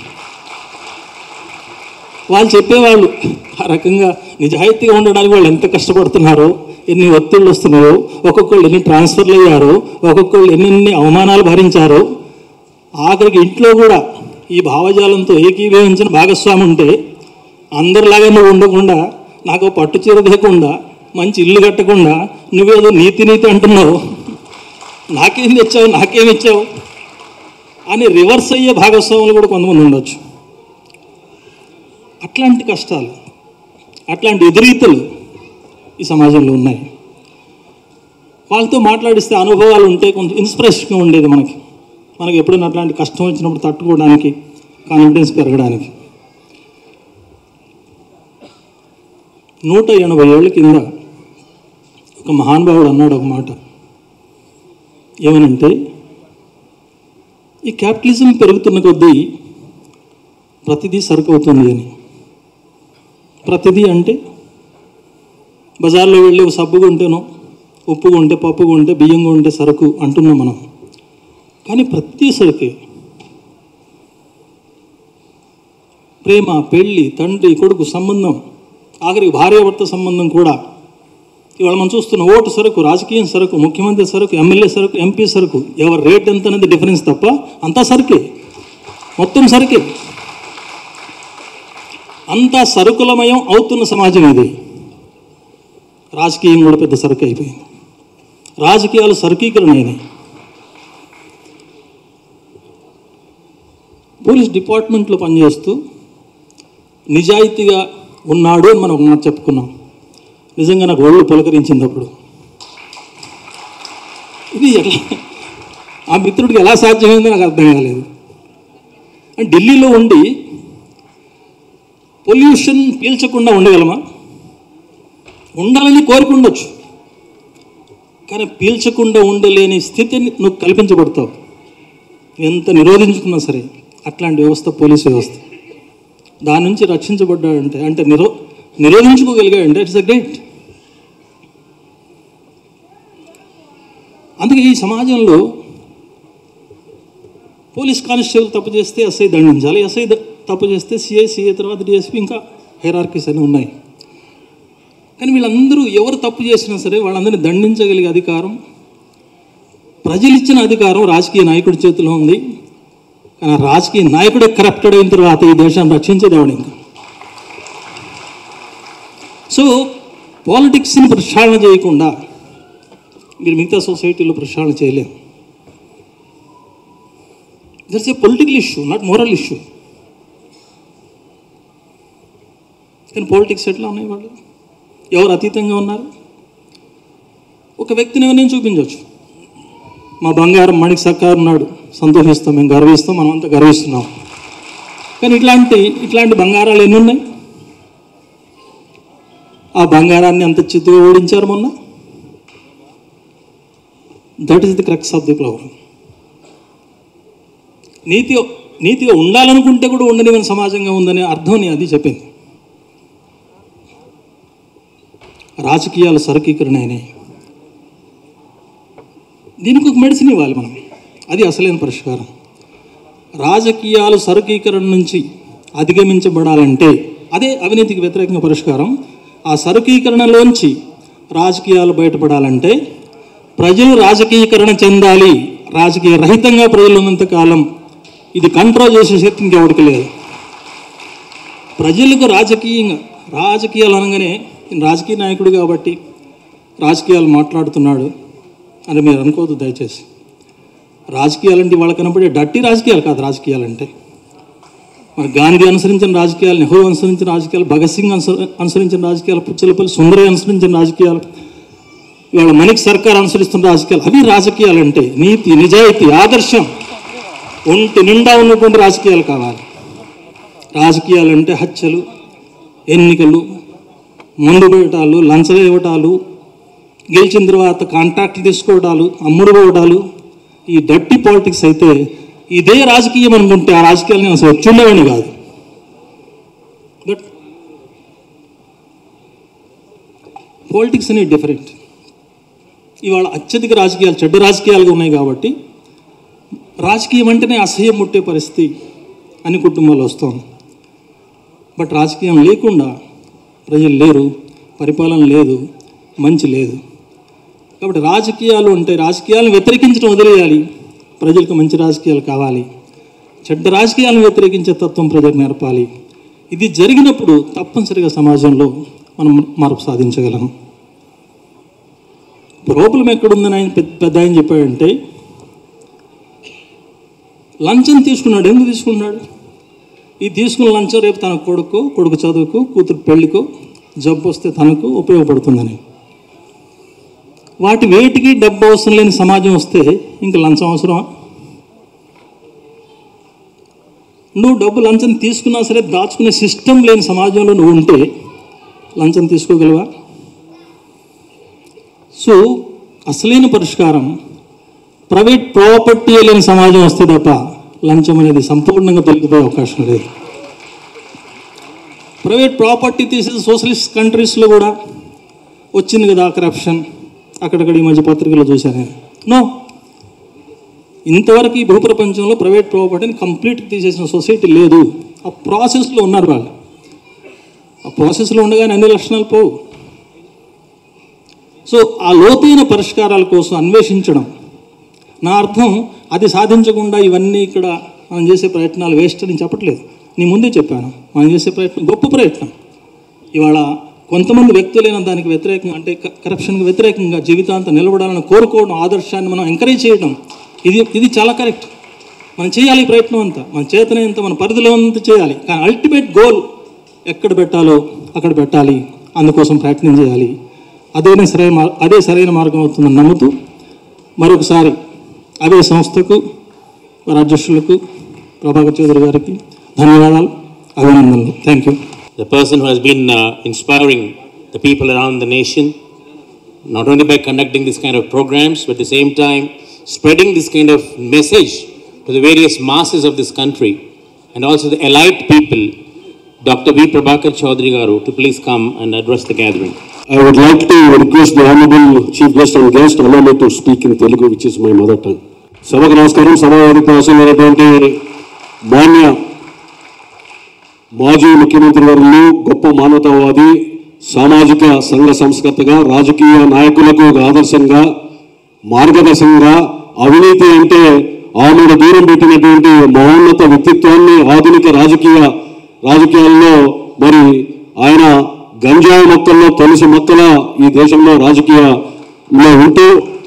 వాళ్ళు చెప్పేవాళ్ళు ఆ రకంగా నిజాయితీగా ఉండడానికి వాళ్ళు ఎంత కష్టపడుతున్నారో, ఎన్ని ఒత్తిళ్ళు వస్తున్నాయో, ఒక్కొక్కళ్ళు ఎన్ని ట్రాన్స్ఫర్లు అయ్యారో, ఒక్కొక్కళ్ళు ఎన్ని అవమానాలు భరించారో, ఆఖరికి ఇంట్లో కూడా ఈ భావజాలంతో ఏకీభవించిన భాగస్వామి ఉంటే అందరిలాగా నువ్వు ఉండకుండా, నాకు పట్టు చీర లేకుండా, మంచి ఇల్లు కట్టకుండా నువ్వేదో నీతి అంటున్నావు, నాకేం తెచ్చావు, నాకేమి ఇచ్చావు అని రివర్స్ అయ్యే భాగస్వాములు కూడా కొంతమంది ఉండొచ్చు. అట్లాంటి కష్టాలు, అట్లాంటి ఎదురీతలు ఈ సమాజంలో ఉన్నాయి. వాళ్ళతో మాట్లాడిస్తే అనుభవాలు ఉంటే కొంచెం ఇన్స్పిరేషన్గా ఉండేది మనకి ఎప్పుడైనా అట్లాంటి కష్టం వచ్చినప్పుడు తట్టుకోవడానికి, కాన్ఫిడెన్స్ పెరగడానికి. 180 ఏళ్ళ కింద ఒక మహానుభావుడు అన్నాడు ఒక మాట, ఏమనంటే ఈ క్యాపిటలిజం పెరుగుతున్న కొద్దీ ప్రతిదీ సరుకు అవుతుంది అని. ప్రతిదీ అంటే బజార్లో వెళ్ళి ఒక సబ్బు కొంటేనో, ఉప్పు కొంటే, పప్పు కొంటే, బియ్యం కొంటే సరుకు అంటున్నాం మనం. కానీ ప్రతి సరుకే ప్రేమ, పెళ్ళి, తండ్రి కొడుకు సంబంధం, ఆఖరికి భార్యాభర్త సంబంధం కూడా ఇవాళ మనం చూస్తున్న ఓటు సరుకు, రాజకీయం సరుకు, ముఖ్యమంత్రి సరుకు, ఎమ్మెల్యే సరుకు, ఎంపీ సరుకు, ఎవరి రేట్ ఎంత అనేది డిఫరెన్స్ తప్ప అంతా సరుకే, మొత్తం సరుకే. అంతా సరుకులమయం అవుతున్న సమాజం ఇది. రాజకీయం కూడా పెద్ద సరుకు అయిపోయింది. రాజకీయాలు సరుకీకరణ అయినాయి. పోలీస్ డిపార్ట్మెంట్లో పనిచేస్తూ నిజాయితీగా ఉన్నాడు అని మనం ఒక మాట చెప్పుకున్నాం. నిజంగా నాకు ఒళ్ళు పులకరించింది అప్పుడు. ఇది ఎట్లా ఆ మిత్రుడికి ఎలా సాధ్యమైందో నాకు అర్థం కాలేదు. అంటే ఢిల్లీలో ఉండి పొల్యూషన్ పీల్చకుండా ఉండగలమా? ఉండాలని కోరుకుండొచ్చు, కానీ పీల్చకుండా ఉండలేని స్థితిని నువ్వు కల్పించబడతావు ఎంత నిరోధించుకున్నా సరే. అట్లాంటి వ్యవస్థ పోలీస్ వ్యవస్థ. దాని నుంచి రక్షించబడ్డాడంటే, అంటే నిరోధించుకోగలిగాడంటే ఇట్స్ అ గ్రేట్. అందుకే ఈ సమాజంలో పోలీస్ కానిస్టేబుల్ తప్పు చేస్తే ఎస్ఐ దండించాలి, ఎస్ఐ తప్పు చేస్తే సిఐ, సిఐ తర్వాత డిఎస్పీ, ఇంకా హైరార్కీస్ అని ఉన్నాయి. కానీ వీళ్ళందరూ ఎవరు తప్పు చేసినా సరే వాళ్ళందరినీ దండించగలిగే అధికారం, ప్రజలు ఇచ్చిన అధికారం రాజకీయ నాయకుడి చేతిలో ఉంది. కానీ ఆ రాజకీయ నాయకుడే కరప్టెడ్ అయిన తర్వాత ఈ దేశాన్ని రక్షించేదేవాడు ఇంకా. సో పాలిటిక్స్ని ప్రక్షాళన చేయకుండా మీరు మిగతా సొసైటీలో ప్రక్షాళన చేయలేరు. That's a political issue, not moral issue. కానీ పాలిటిక్స్ ఎట్లా ఉన్నాయి? వాళ్ళు ఎవరు అతీతంగా ఉన్నారు? ఒక వ్యక్తిని నేను చూపించవచ్చు. మా బంగారం మణికి సర్కారు ఉన్నాడు, సంతోషిస్తాం, మేము గర్విస్తాం, మనం అంతా గర్విస్తున్నాం. కానీ ఇట్లాంటి బంగారాలు ఎన్ని ఉన్నాయి? ఆ బంగారాన్ని అంత చిత్తుగా ఓడించారు మొన్న. That is the crux of the programme. నీతిగా ఉండాలనుకుంటే కూడా ఉండనివని సమాజంగా ఉందనే అర్థం నేను అది చెప్పింది. రాజకీయాలు సరకీకరణ అయినాయి. దీనికి ఒక మెడిసిన్ ఇవ్వాలి మనం, అది అసలైన పరిష్కారం. రాజకీయాలు సరకీకరణ నుంచి అధిగమించబడాలంటే అదే అవినీతికి వ్యతిరేకంగా పరిష్కారం. ఆ సరకీకరణలోంచి రాజకీయాలు బయటపడాలంటే ప్రజలు రాజకీయకరణ చెందాలి. రాజకీయ రహితంగా ప్రజలు ఉన్నంతకాలం ఇది కంట్రోల్ చేసే శక్తి ఇంకెవరికి లేదు. ప్రజలకు రాజకీయాలు అనగానే రాజకీయ నాయకుడు కాబట్టి రాజకీయాలు మాట్లాడుతున్నాడు అని మీరు అనుకోవద్దు దయచేసి. రాజకీయాలంటే వాళ్ళకి కనపడే డట్టి రాజకీయాలు కాదు. రాజకీయాలంటే మన గాంధీ అనుసరించిన రాజకీయాలు, నెహ్రూ అనుసరించిన రాజకీయాలు, భగత్ సింగ్ అనుసరించిన రాజకీయాలు, పుచ్చలపల్లి సుందరయ్య అనుసరించిన రాజకీయాలు, ఇవాళ మణిక్ సర్కార్ అనుసరిస్తున్న రాజకీయాలు, అవి రాజకీయాలంటే నీతి, నిజాయితీ, ఆదర్శం ఒంటి నిండా ఉన్నటువంటి రాజకీయాలు కావాలి. రాజకీయాలంటే హత్యలు, ఎన్నికలు, మందు వేయటాలు, లంచాలు ఇవ్వటాలు, గెలిచిన తర్వాత కాంట్రాక్ట్లు తీసుకోవడాలు, అమ్ముడు పోవడాలు, ఈ డర్టీ పాలిటిక్స్ అయితే ఇదే రాజకీయం అనుకుంటే ఆ రాజకీయాలు నేను అసలు వచ్చుండేవాడిని కాదు. బట్ పాలిటిక్స్ అనేది డిఫరెంట్. ఇవాళ అత్యధిక రాజకీయాలు చెడ్డ రాజకీయాలుగా ఉన్నాయి కాబట్టి రాజకీయం అంటేనే అసహ్యం ముట్టే పరిస్థితి అన్ని కుటుంబాలు వస్తుంది. బట్ రాజకీయం లేకుండా ప్రజలు లేరు, పరిపాలన లేదు, మంచి లేదు. కాబట్టి రాజకీయాలు అంటే రాజకీయాలను వ్యతిరేకించడం వదిలేయాలి. ప్రజలకు మంచి రాజకీయాలు కావాలి. చెడ్డ రాజకీయాలను వ్యతిరేకించే తత్వం ప్రజలకు నేర్పాలి. ఇది జరిగినప్పుడు తప్పనిసరిగా సమాజంలో మనం మార్పు సాధించగలం. ప్రాబ్లం ఎక్కడుందని ఆయన పెద్ద ఆయన చెప్పాడంటే, లంచం తీసుకున్నాడు. ఎందుకు తీసుకున్నాడు? ఈ తీసుకున్న లంచం రేపు తన కొడుకు చదువుకు, కూతురు పెళ్లికో, జబ్బు వస్తే తనకు ఉపయోగపడుతుందని. వేటికి డబ్బు అవసరం లేని సమాజం వస్తే ఇంక లంచం అవసరమా? నువ్వు డబ్బు లంచం తీసుకున్నా సరే దాచుకునే సిస్టమ్ లేని సమాజంలో నువ్వు ఉంటే లంచం తీసుకోగలవా? సో అసలైన పరిష్కారం ప్రైవేట్ ప్రాపర్టీ లేని సమాజం వస్తే తప్ప లంచం అనేది సంపూర్ణంగా తొలగిపోయే అవకాశం లేదు. ప్రైవేట్ ప్రాపర్టీ తీసేసి సోషలిస్ట్ కంట్రీస్లో కూడా వచ్చింది కదా కరప్షన్. అక్కడక్కడ ఈ మధ్య పత్రికల్లో చూశాను. నో, ఇంతవరకు ఈ భూప్రపంచంలో ప్రైవేట్ ప్రాపర్టీని కంప్లీట్గా తీసేసిన సొసైటీ లేదు. ఆ ప్రాసెస్లో ఉన్నారు వాళ్ళు. ఆ ప్రాసెస్లో ఉండగానే అన్ని లక్షణాలు పోవు. సో ఆ లోతైన పరిష్కారాల కోసం అన్వేషించడం. నా అర్థం అది సాధించకుండా ఇవన్నీ ఇక్కడ మనం చేసే ప్రయత్నాలు వేస్ట్ అని చెప్పట్లేదు. నీ ముందే చెప్పాను, మనం చేసే ప్రయత్నం గొప్ప ప్రయత్నం. ఇవాళ కొంతమంది వ్యక్తులైన దానికి వ్యతిరేకంగా, అంటే కరప్షన్కి వ్యతిరేకంగా జీవితాంతం నిలబడాలని కోరుకోవడం, ఆదర్శాన్ని మనం ఎంకరేజ్ చేయడం, ఇది చాలా కరెక్ట్. మనం చేయాలి ఈ ప్రయత్నం అంతా, మన చేతనంత, మన పరిధిలో అంతా చేయాలి. కానీ అల్టిమేట్ గోల్ ఎక్కడ పెట్టాలో అక్కడ పెట్టాలి. అందుకోసం ప్రయత్నం చేయాలి. అదే సరైన మార్గం అవుతుందని నమ్ముతూ మరొకసారి అవే సంస్థకు, వారి అధ్యక్షులకు, ప్రభాకర్ చౌదరి గారికి ధన్యవాదాలు, అభినందనలు. Thank you. The person who has been inspiring the people around the nation, not only by conducting this kind of programs, but at the same time spreading this kind of message to the various masses of this country and also the elite people, Dr. V. Prabhakar Chaudhary Garu, to please come and address the gathering. I would like to request the Honorable Chief Guest and Guest allow me to speak in Telugu, which is my mother tongue. సభకు నమస్కారం. సభావేదిక అవసరమైనటువంటి మాన్య మాజీ ముఖ్యమంత్రి వర్యులు, గొప్ప మానవతావాది, సామాజిక సంఘ సంస్కర్తగా, రాజకీయ నాయకులకు ఒక ఆదర్శంగా, మార్గదర్శకంగా, అవినీతి అంటే ఆమెను దూరం పెట్టినటువంటి మహోన్నత వ్యక్తిత్వాన్ని ఆధునిక రాజకీయాల్లో మరి ఆయన గంజాయి మొక్కల్లో తులసి మొక్కల ఈ దేశంలో రాజకీయంలో ఉంటూ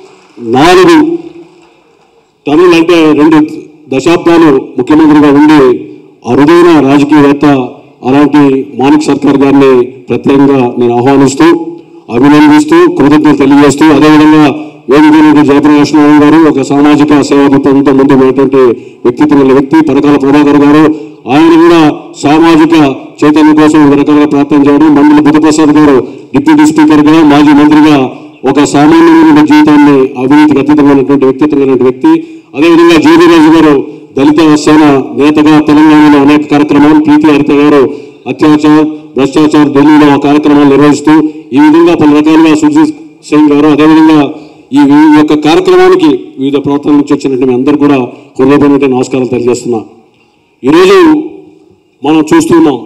4 టర్ములు అంటే 2 దశాబ్దాలు ముఖ్యమంత్రిగా ఉండి అరుదైన రాజకీయవేత్త అలాంటి మాణిక్ సర్కార్ గారిని ప్రత్యేకంగా నేను ఆహ్వానిస్తూ, అభినందిస్తూ, కృతజ్ఞతలు తెలియజేస్తూ, అదేవిధంగా వేదిక జయప్రకాష్ నారాయణ గారు ఒక సామాజిక సేవాభితంతో ముందు ఉన్నటువంటి వ్యక్తిత్వం వ్యక్తి, పరకాల ప్రభాకర్ గారు, ఆయన కూడా సామాజిక చైతన్యం కోసం రకరకాల ప్రార్థన చేయడం, మండలి బుద్ధప్రసాద్ గారు డిప్యూటీ స్పీకర్గా, మాజీ మంత్రిగా ఒక సామాన్యమైన జీవితాన్ని అవినీతికి అతీతమైనటువంటి వ్యక్తిత్వమైనటువంటి వ్యక్తి, అదేవిధంగా జేబీ రాజు గారు దళిత సేన నేతగా తెలంగాణలో అనేక కార్యక్రమాలు, ప్రీతి హరిత గారు అత్యాచారం భ్రష్టాచారం ఢిల్లీలో కార్యక్రమాలు నిర్వహిస్తూ ఈ విధంగా పలు రకాలుగా సుర్జీత్ సింగ్ గారు, అదేవిధంగా ఈ యొక్క కార్యక్రమానికి వివిధ ప్రాంతాల నుంచి వచ్చినట్టు మీ అందరూ కూడా హృదయపూర్వక నమస్కారాలు తెలియజేస్తున్నా. ఈరోజు మనం చూస్తున్నాం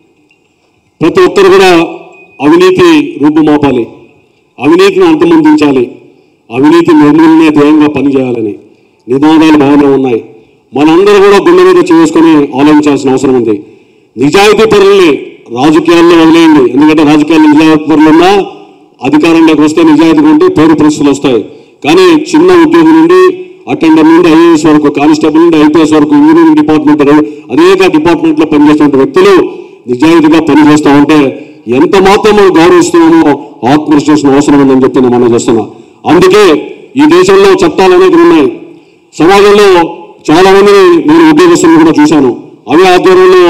ప్రతి ఒక్కరు కూడా అవినీతి రూపుమాపాలి, అవినీతిని అంతమొందించాలి, అవినీతి నిర్మూలనే ధ్యేయంగా పనిచేయాలని నినాదాలు బాగానే ఉన్నాయి. మనందరూ కూడా గుండె మీద చేసుకొని ఆలోచించాల్సిన అవసరం ఉంది. నిజాయితీ పరుల్ని రాజకీయాల్లో వదిలేయండి, ఎందుకంటే రాజకీయాల్లో నిజాయితీ పరులున్నా అధికారంలోకి వస్తే నిజాయితీ ఉంటే పేరు పరిస్థితులు వస్తాయి. కానీ చిన్న ఉద్యోగం నుండి అటెండర్ నుండి ఐఏఎస్ వరకు, కానిస్టేబుల్ నుండి ఐపీఎస్ వరకు, ఇంజనీరింగ్ డిపార్ట్మెంట్ అనేక డిపార్ట్మెంట్లో పనిచేస్తున్న వ్యక్తులు నిజాయితీగా పనిచేస్తూ ఉంటే ఎంత మాత్రం మనం గౌరవిస్తున్నామో ఆత్మవిశ్వాసం అవసరం ఉందని చెప్పి నేను మనం చేస్తున్నా. అందుకే ఈ దేశంలో చట్టాలు అనేవి ఉన్నాయి. సమాజంలో చాలా మందిని నేను ఉద్యోగస్తులను కూడా చూశాను. అవి ఆధ్వర్యంలో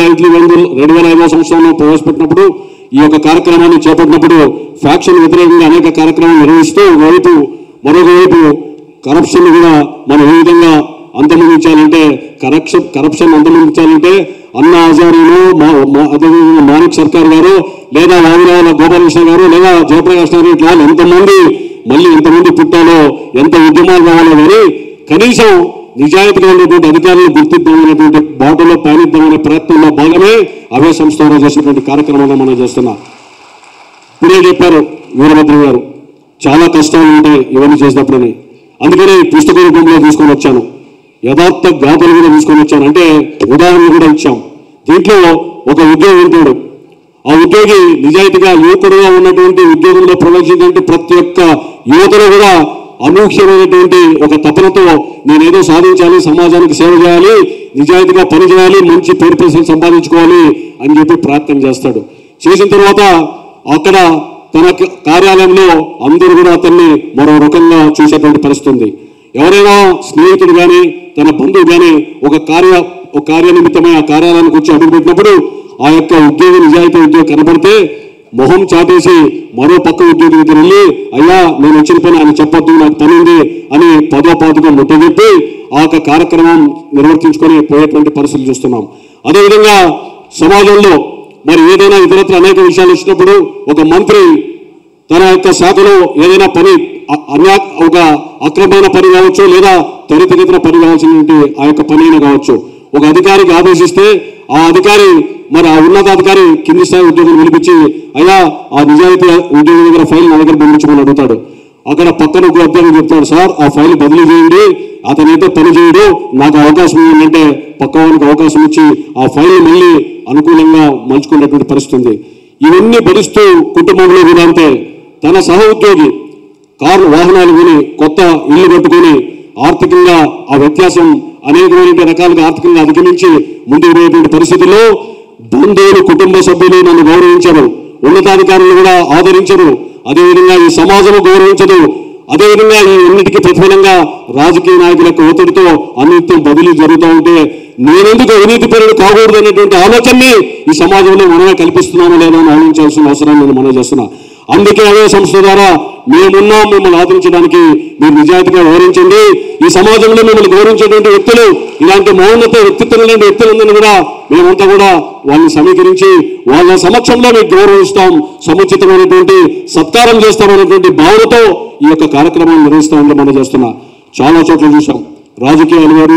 2005వ సంవత్సరంలో ప్రవేశపెట్టినప్పుడు ఈ యొక్క కార్యక్రమాన్ని చేపట్టినప్పుడు ఫ్యాక్షన్ వ్యతిరేకంగా అనేక కార్యక్రమాలు నిర్వహిస్తూ మరొక వైపు కరప్షన్ కూడా మనం ఏ విధంగా అంతమొందించాలంటే కరప్షన్ అంతమొందించాలంటే అన్నా హజారీలు, అదేవిధంగా మాణిక్ సర్కార్ గారు, లేదా వావిరాల గోపాలకృష్ణ గారు, లేదా జయప్రకాష్ గారు, ఇట్లా ఎంతమంది పుట్టాలో, ఎంత ఉద్యమాలు కావాలో కానీ కనీసం నిజాయితీగా ఉన్నటువంటి అధికారులను గుర్తిద్దామనేటువంటి బాటలో పయనిద్దామనే ప్రయత్నంలో భాగమే అవే సంస్థ చేసినటువంటి కార్యక్రమాలను మనం చేస్తున్నాం. ఇప్పుడే చెప్పారు వీరభద్ర గారు, చాలా కష్టాలు ఉంటాయి ఇవన్నీ చేసినప్పుడని. అందుకని పుస్తక రూపంలో తీసుకొని వచ్చాను, యథార్థ గాథలు కూడా తీసుకొని వచ్చాను. అంటే ఉదాహరణలు కూడా ఇచ్చాం. దీంట్లో ఒక ఉద్యోగి ఉంటాడు, ఆ ఉద్యోగి నిజాయితీగా యువకుడుగా ఉన్నటువంటి ఉద్యోగంలో ప్రవేశించినటువంటి ప్రతి ఒక్క యువతలో కూడా అనూహ్యమైనటువంటి ఒక తపనతో నేనేదో సాధించాలి, సమాజానికి సేవ చేయాలి, నిజాయితీగా పనిచేయాలి, మంచి పేరు ప్రశ్నలు సంపాదించుకోవాలి అని చెప్పి ప్రార్థన చేస్తాడు. చేసిన తర్వాత అక్కడ తన కార్యాలయంలో అందరూ కూడా అతన్ని మరో రకంగా చూసేటువంటి పరిస్థితి ఉంది. ఎవరైనా స్నేహితుడు కానీ తన బంధువు కానీ ఒక కార్యనిమిత్తమై ఆ కార్యాలయానికి వచ్చి అడుగుపెట్టినప్పుడు ఆ యొక్క నిజాయితీ ఉద్యోగి కనబడితే మొహం చాటేసి మరో పక్క ఉద్యోగి దగ్గర వెళ్ళి, అయ్యా నేను వచ్చిన పని ఆయన చెప్పొద్దు, నాకు పని ఉంది అని పదోపాదుగా ముట్టజెప్పి ఆ యొక్క కార్యక్రమం నిర్వర్తించుకొని పోయేటువంటి పరిస్థితులు చూస్తున్నాం. అదేవిధంగా సమాజంలో మరి ఏదైనా ఇతరత్ర అనేక విషయాలు వచ్చినప్పుడు ఒక మంత్రి తన యొక్క శాఖలో ఏదైనా పని ఒక అక్రమమైన పని కావచ్చు, లేదా త్వరితగతిన పని కావాల్సినటువంటి ఆ యొక్క పని అయినా కావచ్చు, ఒక అధికారికి ఆదేశిస్తే ఆ అధికారి మరి ఆ ఉన్నతాధికారి కింది స్థాయి ఉద్యోగులు పిలిపించి, అయ్యా ఆ నిజాయితీ ఉద్యోగి దగ్గర ఫైల్ నా దగ్గర పంపించమని అడుగుతాడు. అక్కడ పక్కన ఒక అభ్యర్థి చెప్తాడు, సార్ ఆ ఫైల్ బదిలీ చేయండి, అతనైతే పని చేయడు, నాకు అవకాశం ఏంటంటే పక్కవానికి అవకాశం ఇచ్చి ఆ ఫైల్ మళ్ళీ అనుకూలంగా మలుచుకునేటువంటి పరిస్థితి ఉంది. ఇవన్నీ భరిస్తూ కుటుంబంలో కూడా అంతే, తన సహ ఉద్యోగి వాహనాలు కొని కొత్త ఇల్లు కట్టుకొని ఆర్థికంగా ఆ వ్యత్యాసం అనేకమైన రకాలుగా ఆర్థికంగా అధిగమించి ముందుకు పోయేటువంటి పరిస్థితుల్లో బంధువులు, కుటుంబ సభ్యులు నన్ను గౌరవించరు, ఉన్నతాధికారులు కూడా ఆదరించరు, అదేవిధంగా ఈ సమాజం గౌరవించదు, అదేవిధంగా ఈ అన్నిటికీ ప్రతిఫలంగా రాజకీయ నాయకుల యొక్క ఒత్తిడితో అన్నిటితో బదిలీ జరుగుతూ ఉంటే నేనెందుకు అవినీతి పరుడు కాకూడదు అనేటువంటి ఆలోచనని ఈ సమాజంలో మనమే కల్పిస్తున్నామో లేదా అని ఆలోచించాల్సిన అవసరాన్ని నేను మనం చేస్తున్నా. అందుకే అదే సంస్థ ద్వారా మేమున్నాం, మిమ్మల్ని ఆదరించడానికి మీరు నిజాయితీగా వివరించండి. ఈ సమాజంలో మిమ్మల్ని గౌరవించేటువంటి వ్యక్తులు, ఇలాంటి మౌనత వ్యక్తిత్వం లేని వ్యక్తులందరినీ కూడా మేమంతా కూడా వాళ్ళని సమీకరించి వాళ్ళ సమక్షంలో మీకు గౌరవిస్తాం, సముచితమైనటువంటి సత్కారం చేస్తామనేటువంటి భావనతో ఈ యొక్క కార్యక్రమాన్ని నిర్వహిస్తామని మనం చేస్తున్నా. చాలా చోట్ల చూసాం రాజకీయాలు వేరు,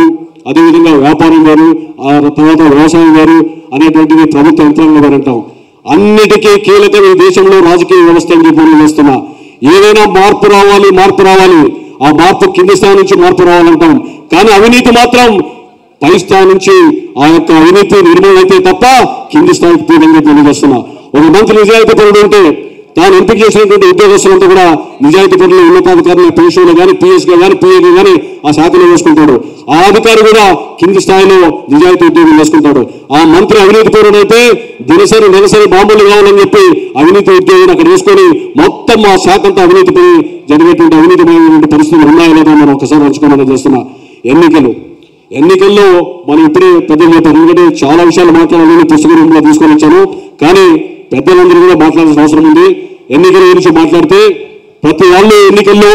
అదేవిధంగా వ్యాపారం వేరు, ఆ తర్వాత వ్యవసాయం వేరు అనేటువంటిది ప్రభుత్వ యంత్రాంగం వేరు అంటాం. అన్నిటికీ కీలకం ఈ దేశంలో రాజకీయ వ్యవస్థ అని చెప్పి చేస్తున్నా. ఏదైనా మార్పు రావాలి, ఆ మార్పు కింది స్థాయి నుంచి మార్పు రావాలంటాం. కానీ అవినీతి మాత్రం పై స్థాయి నుంచి ఆ యొక్క అవినీతి నిర్మూలన అయితే తప్ప కింది స్థాయికి పోదని చెప్పి తెలియజేస్తున్నా. ఒక మంత్రి నిజాయితీ పరుడు ఉంటే తాను ఎంపిక చేసినటువంటి ఉద్యోగస్తులంతా కూడా నిజాయితీ పరులు, ఉన్నతాధికారులు, పెన్షన్లు కానీ, పిఎస్గా కానీ, పిఏగా కానీ ఆ శాఖలో వేసుకుంటాడు. ఆ అధికారి కూడా కింది స్థాయిలో నిజాయితీ ఉద్యోగం వేసుకుంటాడు. ఆ మంత్రి అవినీతి పరుడు అయితే నెలసరి మామూలు కావాలని చెప్పి అవినీతి ఉద్యోగం అక్కడ వేసుకొని మొత్తం ఆ శాఖ అంతా అవినీతిపై జరిగేటువంటి అవినీతిమైనటువంటి పరిస్థితులు ఉన్నాయో లేదో మనం ఒకసారి ఉంచుకోమని చేస్తున్నా. ఎన్నికల్లో మనం ఇప్పుడే పెద్దలు చెప్పారు, ఎందుకంటే చాలా విషయాలు మాట్లాడాలని పుస్తక రూపంలో తీసుకొని వచ్చాను. కానీ పెద్దలందరూ కూడా మాట్లాడాల్సిన అవసరం ఉంది. ఎన్నికల గురించి మాట్లాడితే ప్రతి వాళ్ళు ఎన్నికల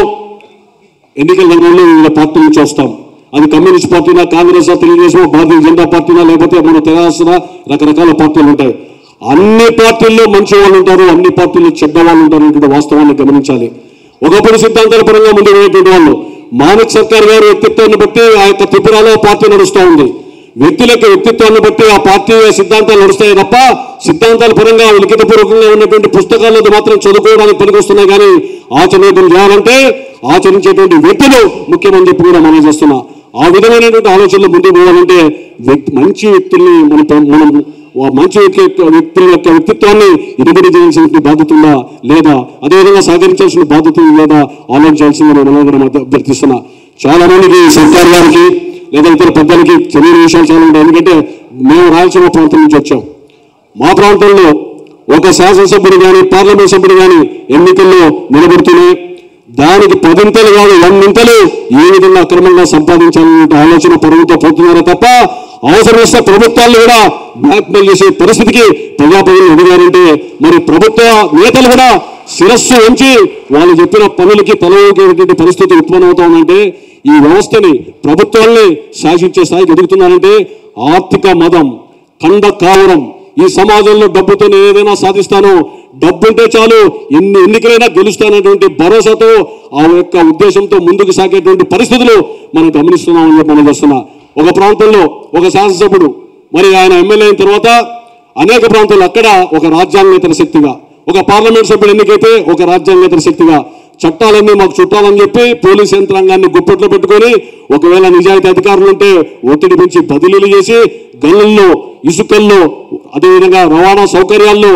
రంగంలో వివిధ పార్టీల నుంచి వస్తాం. అది కమ్యూనిస్ట్ పార్టీనా, కాంగ్రెస్, తెలుగుదేశం, భారతీయ జనతా పార్టీనా, లేకపోతే మన తెలంగాణ రకరకాల పార్టీలు ఉంటాయి. అన్ని పార్టీల్లో మంచి వాళ్ళు ఉంటారు, అన్ని పార్టీల్లో చెడ్డ వాళ్ళు ఉంటారు అనేటువంటి వాస్తవాన్ని గమనించాలి. ఒకప్పుడు సిద్ధాంతాల పరంగా ముందు పోయేటువంటి వాళ్ళు మాణిక్ సర్కార్ గారి వ్యక్తిత్వాన్ని బట్టి ఆ యొక్క త్రిపురలో పార్టీ నడుస్తూ ఉంది. వ్యక్తుల యొక్క వ్యక్తిత్వాన్ని బట్టి ఆ పార్టీ సిద్ధాంతాలు నడుస్తాయి తప్ప సిద్ధాంతాల పరంగా లిఖితపూర్వకంగా ఉన్నటువంటి పుస్తకాలను మాత్రం చదువుకోవడానికి పనికొస్తున్నాయి. కానీ ఆచరణలు చేయాలంటే ఆచరించేటువంటి వ్యక్తులు ముఖ్యమని చెప్పి కూడా మనం చేస్తున్నా. ఆ విధమైనటువంటి ఆలోచనలు ముందుకు పోవాలంటే మంచి వ్యక్తుల్ని మనం మంచి వ్యక్తుల యొక్క వ్యక్తిత్వాన్ని ఇరుబడి చేయాల్సిన బాధ్యత ఉందా లేదా, అదేవిధంగా సహకరించాల్సిన బాధ్యత లేదా ఆలోచించాల్సిందని మనం అభ్యర్థిస్తున్నా. చాలా మందికి సర్కార్ గారికి లేదా ఇతర పెద్దలకి తెలియని విషయాలు చాలా ఉంటాయి. ఎందుకంటే మేము రాయలసీమ ప్రాంతం నుంచి వచ్చాం. మా ప్రాంతంలో ఒక శాసనసభ్యుడు కానీ, పార్లమెంట్ సభ్యుడు కానీ ఎన్నికల్లో నిలబడుతూనే దానికి 10 కాదు 100 ఏ విధంగా అక్రమంగా సంపాదించాలనే ఆలోచన పరుగుతో పోతున్నారో తప్ప అవసరం వస్తే ప్రభుత్వాలు కూడా బ్లాక్మెయిల్ చేసే పరిస్థితికి ప్రజాప్రతినిధులు ఎదిగారంటే మరి ప్రభుత్వ నేతలు కూడా శిరస్సు ఉంచి వాళ్ళు చెప్పిన పనులకి తలవకేటువంటి పరిస్థితి ఉత్పన్నమవుతా ఉందంటే ఈ వ్యవస్థని ప్రభుత్వాల్ని శాసించే స్థాయికి ఎదుగుతున్నారంటే ఆర్థిక మదం, కండ కావడం, ఈ సమాజంలో డబ్బుతో నేను ఏదైనా సాధిస్తాను, డబ్బుంటే చాలు ఎన్నికలైనా గెలుస్తానటువంటి భరోసాతో ఆ యొక్క ఉద్దేశంతో ముందుకు సాగేటువంటి పరిస్థితులు మనం గమనిస్తున్నామని చెప్పి మనం చేస్తున్నా. ఒక ప్రాంతంలో ఒక శాసనసభ్యుడు మరి ఆయన ఎమ్మెల్యే అయిన తర్వాత అనేక ప్రాంతాల్లో అక్కడ ఒక రాజ్యాంగేతర శక్తిగా, ఒక పార్లమెంట్ సభ్యుడు ఎన్నికైతే ఒక రాజ్యాంగేతర శక్తిగా చట్టాలన్నీ మాకు చుట్టాలని చెప్పి పోలీస్ యంత్రాంగాన్ని గుప్పట్లో పెట్టుకొని ఒకవేళ నిజాయితీ అధికారులు ఉంటే ఒత్తిడి పెంచి బదిలీలు చేసి గనుల్లో, ఇసుకల్లో, అదేవిధంగా రవాణా సౌకర్యాల్లో,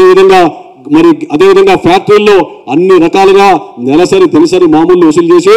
అదేవిధంగా ఫ్యాక్టరీల్లో అన్ని రకాలుగా నెలసరి దినసరి మామూలు వసూలు చేసి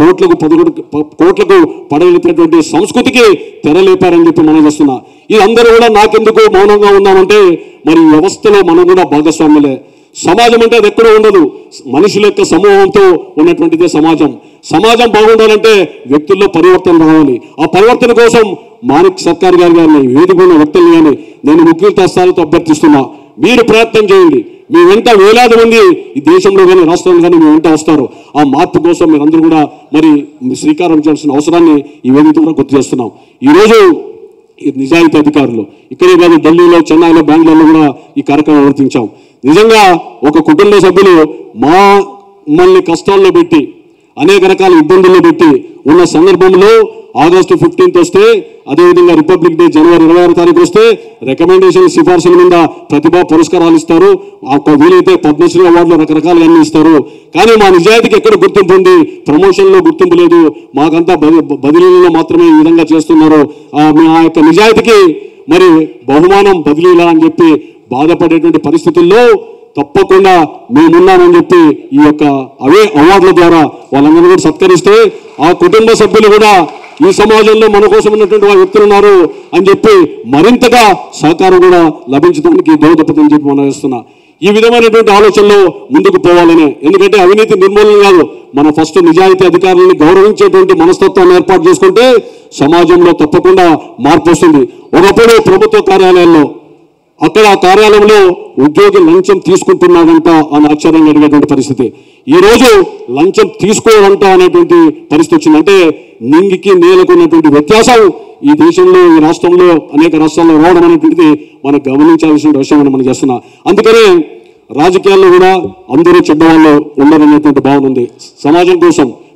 కోట్లకు పడగలిపినటువంటి సంస్కృతికి తెరలేపారని చెప్పి మనం చేస్తున్నా. ఇదందరూ కూడా నాకెందుకు మౌనంగా ఉన్నామంటే మరి వ్యవస్థలో మనం కూడా భాగస్వాములే. సమాజం అంటే అది ఎక్కడో ఉండదు, మనుషుల యొక్క సమూహంతో ఉన్నటువంటిదే సమాజం. సమాజం బాగుండాలంటే వ్యక్తుల్లో పరివర్తన రావాలి. ఆ పరివర్తన కోసం మాణిక్ సర్కార్ గారిని, వేదిక ఉన్న వ్యక్తులు కానీ నేను ముఖ్య స్థాయితో అభ్యర్థిస్తున్నా. మీరు ప్రయత్నం చేయండి. మీ వెంట వేలాది మంది ఈ దేశంలో కానీ రాష్ట్రంలో కానీ మీ వెంట వస్తారు. ఆ మార్పు కోసం మీరందరూ కూడా మరి శ్రీకారం చేయాల్సిన అవసరాన్ని ఈ వేదిక ద్వారా గుర్తు చేస్తున్నాం. ఈరోజు నిజాయితీ అధికారులు ఇక్కడే కాదు, ఢిల్లీలో, చెన్నైలో, బెంగళూరులో కూడా ఈ కార్యక్రమం నిర్వర్తించాం. నిజంగా ఒక కుటుంబ సభ్యులు మమ్మల్ని కష్టాల్లో పెట్టి అనేక రకాల ఇబ్బందుల్లో పెట్టి ఉన్న సందర్భంలో ఆగస్టు 15 వస్తే, అదేవిధంగా రిపబ్లిక్ డే జనవరి 26వ తారీఖు వస్తే రికమెండేషన్ సిఫార్సుల మీద ప్రతిభా పురస్కారాలు ఇస్తారు. వీలైతే పద్మశ్రీ అవార్డులు రకరకాలుగా అన్ని ఇస్తారు. కానీ మా నిజాయితీకి ఎక్కడ గుర్తింపు ఉంది? ప్రమోషన్లో గుర్తింపు లేదు. మాకంతా బదిలీలలో మాత్రమే ఈ విధంగా చేస్తున్నారు. ఆ యొక్క నిజాయితీకి మరి బహుమానం బదిలీలా అని చెప్పి బాధపడేటువంటి పరిస్థితుల్లో తప్పకుండా మేమున్నామని చెప్పి ఈ యొక్క అవార్డుల ద్వారా వాళ్ళందరూ కూడా సత్కరిస్తే ఆ కుటుంబ సభ్యులు కూడా ఈ సమాజంలో మన కోసం ఉన్నటువంటి వ్యక్తులు ఉన్నారు అని చెప్పి మరింతగా సహకారం కూడా లభించడానికి దోహదపడని చెప్పి మనం చేస్తున్నా. ఈ విధమైనటువంటి ఆలోచనలో ముందుకు పోవాలనే, ఎందుకంటే అవినీతి నిర్మూలన కాదు, మనం ఫస్ట్ నిజాయితీ అధికారులను గౌరవించేటువంటి మనస్తత్వాన్ని ఏర్పాటు చేసుకుంటే సమాజంలో తప్పకుండా మార్పు వస్తుంది. ఒకప్పుడు ప్రభుత్వ కార్యాలయాల్లో అక్కడ ఆ కార్యాలయంలో ఉద్యోగి లంచం తీసుకుంటున్నాడంట అని ఆశ్చర్యంగా అడిగేటువంటి పరిస్థితి. ఈరోజు లంచం తీసుకోవాలంట అనేటువంటి పరిస్థితి వచ్చింది. అంటే నింగికి నేలకు ఉన్నటువంటి వ్యత్యాసం ఈ దేశంలో, ఈ రాష్ట్రంలో, అనేక రాష్ట్రాల్లో రావడం అనేటువంటిది మనం గమనించాల్సిన విషయం మనం చేస్తున్నాం. అందుకనే రాజకీయాల్లో కూడా అందరూ చెడ్డవాళ్ళు ఉండరనేటువంటి భావన ఉంది. సమాజం కోసం